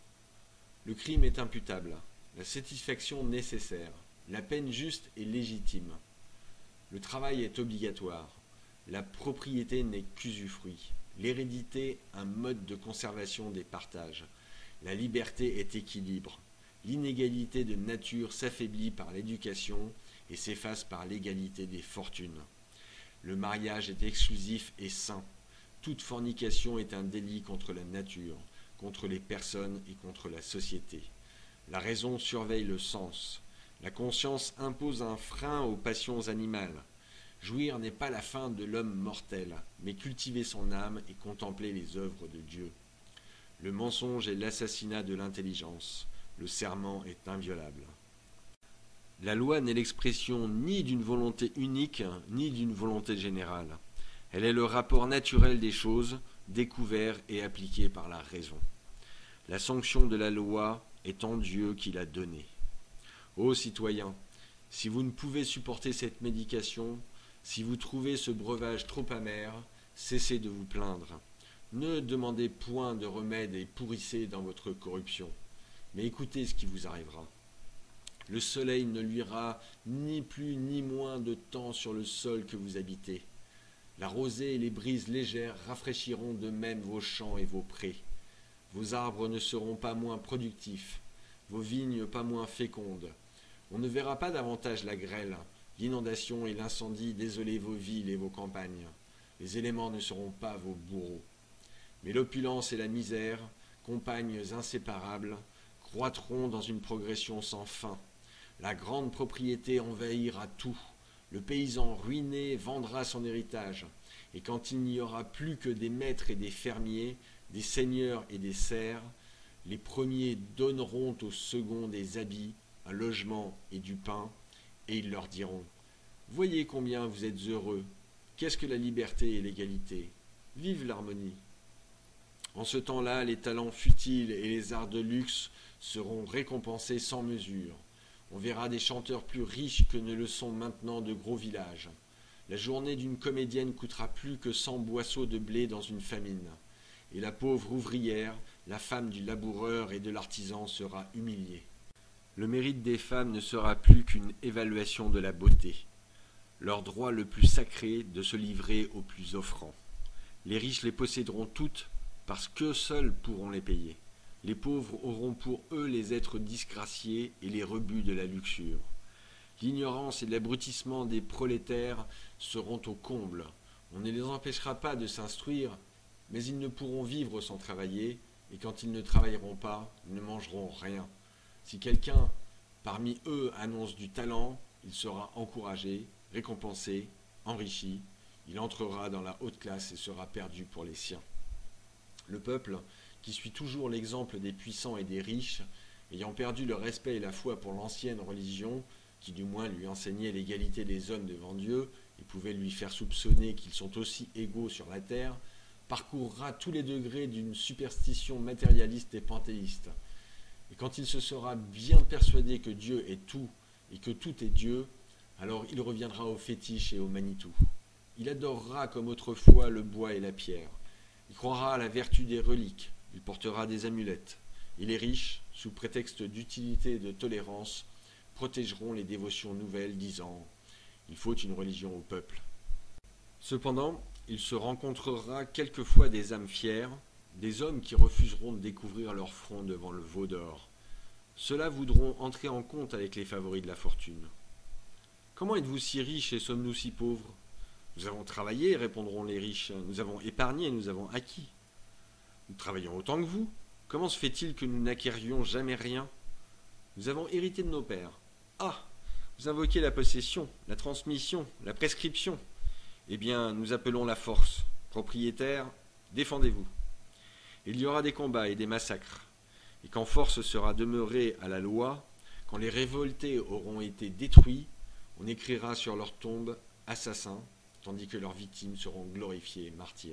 Le crime est imputable, la satisfaction nécessaire, la peine juste et légitime. Le travail est obligatoire. La propriété n'est qu'usufruit, l'hérédité un mode de conservation des partages, la liberté est équilibre, l'inégalité de nature s'affaiblit par l'éducation et s'efface par l'égalité des fortunes. Le mariage est exclusif et saint, toute fornication est un délit contre la nature, contre les personnes et contre la société. La raison surveille le sens, la conscience impose un frein aux passions animales. Jouir n'est pas la fin de l'homme mortel, mais cultiver son âme et contempler les œuvres de Dieu. Le mensonge est l'assassinat de l'intelligence, le serment est inviolable. La loi n'est l'expression ni d'une volonté unique, ni d'une volonté générale. Elle est le rapport naturel des choses, découvert et appliqué par la raison. La sanction de la loi est en Dieu qui l'a donnée. Ô citoyens, si vous ne pouvez supporter cette médication, si vous trouvez ce breuvage trop amer, cessez de vous plaindre. Ne demandez point de remède et pourrissez dans votre corruption, mais écoutez ce qui vous arrivera. Le soleil ne luira ni plus ni moins de temps sur le sol que vous habitez. La rosée et les brises légères rafraîchiront de même vos champs et vos prés. Vos arbres ne seront pas moins productifs, vos vignes pas moins fécondes. On ne verra pas davantage la grêle, l'inondation et l'incendie désoler vos villes et vos campagnes. Les éléments ne seront pas vos bourreaux. Mais l'opulence et la misère, compagnes inséparables, croîtront dans une progression sans fin. La grande propriété envahira tout. Le paysan ruiné vendra son héritage. Et quand il n'y aura plus que des maîtres et des fermiers, des seigneurs et des serfs, les premiers donneront aux seconds des habits, un logement et du pain, et ils leur diront « Voyez combien vous êtes heureux. Qu'est-ce que la liberté et l'égalité? Vive l'harmonie !» En ce temps-là, les talents futiles et les arts de luxe seront récompensés sans mesure. On verra des chanteurs plus riches que ne le sont maintenant de gros villages. La journée d'une comédienne coûtera plus que cent boisseaux de blé dans une famine. Et la pauvre ouvrière, la femme du laboureur et de l'artisan sera humiliée. Le mérite des femmes ne sera plus qu'une évaluation de la beauté. Leur droit le plus sacré de se livrer aux plus offrants. Les riches les posséderont toutes parce qu'eux seuls pourront les payer. Les pauvres auront pour eux les êtres disgraciés et les rebuts de la luxure. L'ignorance et l'abrutissement des prolétaires seront au comble. On ne les empêchera pas de s'instruire, mais ils ne pourront vivre sans travailler, et quand ils ne travailleront pas, ils ne mangeront rien. Si quelqu'un parmi eux annonce du talent, il sera encouragé, récompensé, enrichi, il entrera dans la haute classe et sera perdu pour les siens. Le peuple, qui suit toujours l'exemple des puissants et des riches, ayant perdu le respect et la foi pour l'ancienne religion, qui du moins lui enseignait l'égalité des hommes devant Dieu et pouvait lui faire soupçonner qu'ils sont aussi égaux sur la terre, parcourra tous les degrés d'une superstition matérialiste et panthéiste. Et quand il se sera bien persuadé que Dieu est tout et que tout est Dieu, alors il reviendra au fétiche et au Manitou. Il adorera comme autrefois le bois et la pierre. Il croira à la vertu des reliques. Il portera des amulettes. Et les riches, sous prétexte d'utilité et de tolérance, protégeront les dévotions nouvelles, disant « Il faut une religion au peuple ». Cependant, il se rencontrera quelquefois des âmes fières, des hommes qui refuseront de découvrir leur front devant le veau d'or. Ceux-là voudront entrer en compte avec les favoris de la fortune. « Comment êtes-vous si riches et sommes-nous si pauvres ? Nous avons travaillé, répondront les riches, nous avons épargné et nous avons acquis. Nous travaillons autant que vous. Comment se fait-il que nous n'acquérions jamais rien ? Nous avons hérité de nos pères. Ah, vous invoquez la possession, la transmission, la prescription. Eh bien, nous appelons la force. Propriétaires, défendez-vous. Il y aura des combats et des massacres. Et quand force sera demeurée à la loi, quand les révoltés auront été détruits, on écrira sur leur tombe « assassins », tandis que leurs victimes seront glorifiées martyrs.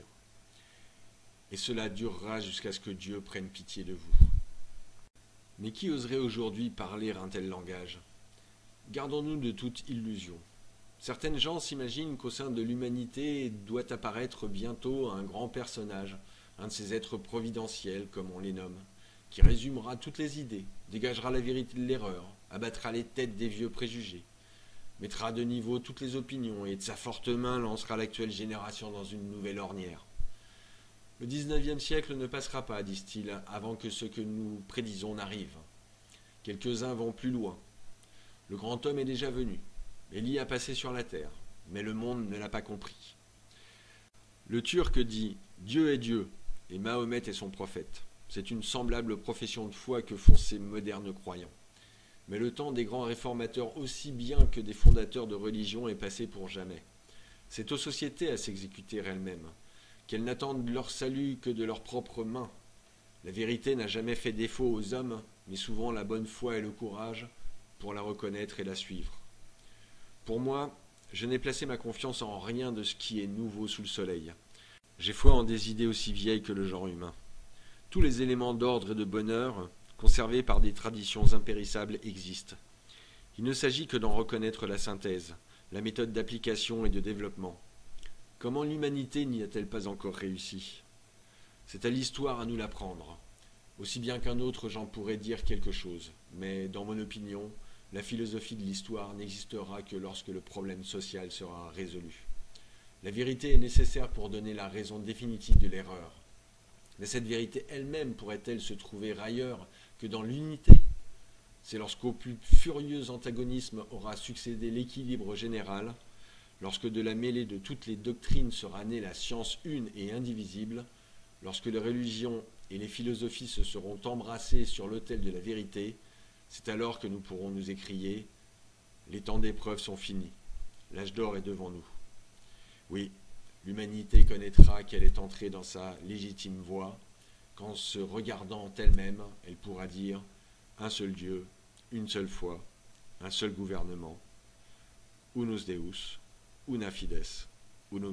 Et cela durera jusqu'à ce que Dieu prenne pitié de vous. Mais qui oserait aujourd'hui parler un tel langage ? Gardons-nous de toute illusion. Certaines gens s'imaginent qu'au sein de l'humanité doit apparaître bientôt un grand personnage, un de ces êtres providentiels, comme on les nomme, qui résumera toutes les idées, dégagera la vérité de l'erreur, abattra les têtes des vieux préjugés, mettra de niveau toutes les opinions et de sa forte main lancera l'actuelle génération dans une nouvelle ornière. Le dix-neuvième siècle ne passera pas, disent-ils, avant que ce que nous prédisons n'arrive. Quelques-uns vont plus loin. Le grand homme est déjà venu. Élie a passé sur la terre, mais le monde ne l'a pas compris. Le Turc dit « Dieu est Dieu » et Mahomet est son prophète. C'est une semblable profession de foi que font ces modernes croyants. Mais le temps des grands réformateurs aussi bien que des fondateurs de religion est passé pour jamais. C'est aux sociétés à s'exécuter elles-mêmes, qu'elles n'attendent leur salut que de leurs propres mains. La vérité n'a jamais fait défaut aux hommes, mais souvent la bonne foi et le courage pour la reconnaître et la suivre. Pour moi, je n'ai placé ma confiance en rien de ce qui est nouveau sous le soleil. J'ai foi en des idées aussi vieilles que le genre humain. Tous les éléments d'ordre et de bonheur, conservés par des traditions impérissables, existent. Il ne s'agit que d'en reconnaître la synthèse, la méthode d'application et de développement. Comment l'humanité n'y a-t-elle pas encore réussi ? C'est à l'histoire à nous l'apprendre. Aussi bien qu'un autre, j'en pourrais dire quelque chose, mais dans mon opinion, la philosophie de l'histoire n'existera que lorsque le problème social sera résolu. La vérité est nécessaire pour donner la raison définitive de l'erreur. Mais cette vérité elle-même pourrait-elle se trouver ailleurs que dans l'unité ? C'est lorsqu'au plus furieux antagonisme aura succédé l'équilibre général, lorsque de la mêlée de toutes les doctrines sera née la science une et indivisible, lorsque les religions et les philosophies se seront embrassées sur l'autel de la vérité, c'est alors que nous pourrons nous écrier « Les temps d'épreuve sont finis, l'âge d'or est devant nous ». Oui, l'humanité connaîtra qu'elle est entrée dans sa légitime voie, qu'en se regardant elle-même, elle pourra dire « Un seul Dieu, une seule foi, un seul gouvernement, unus Deus, una fides, unum imperium ».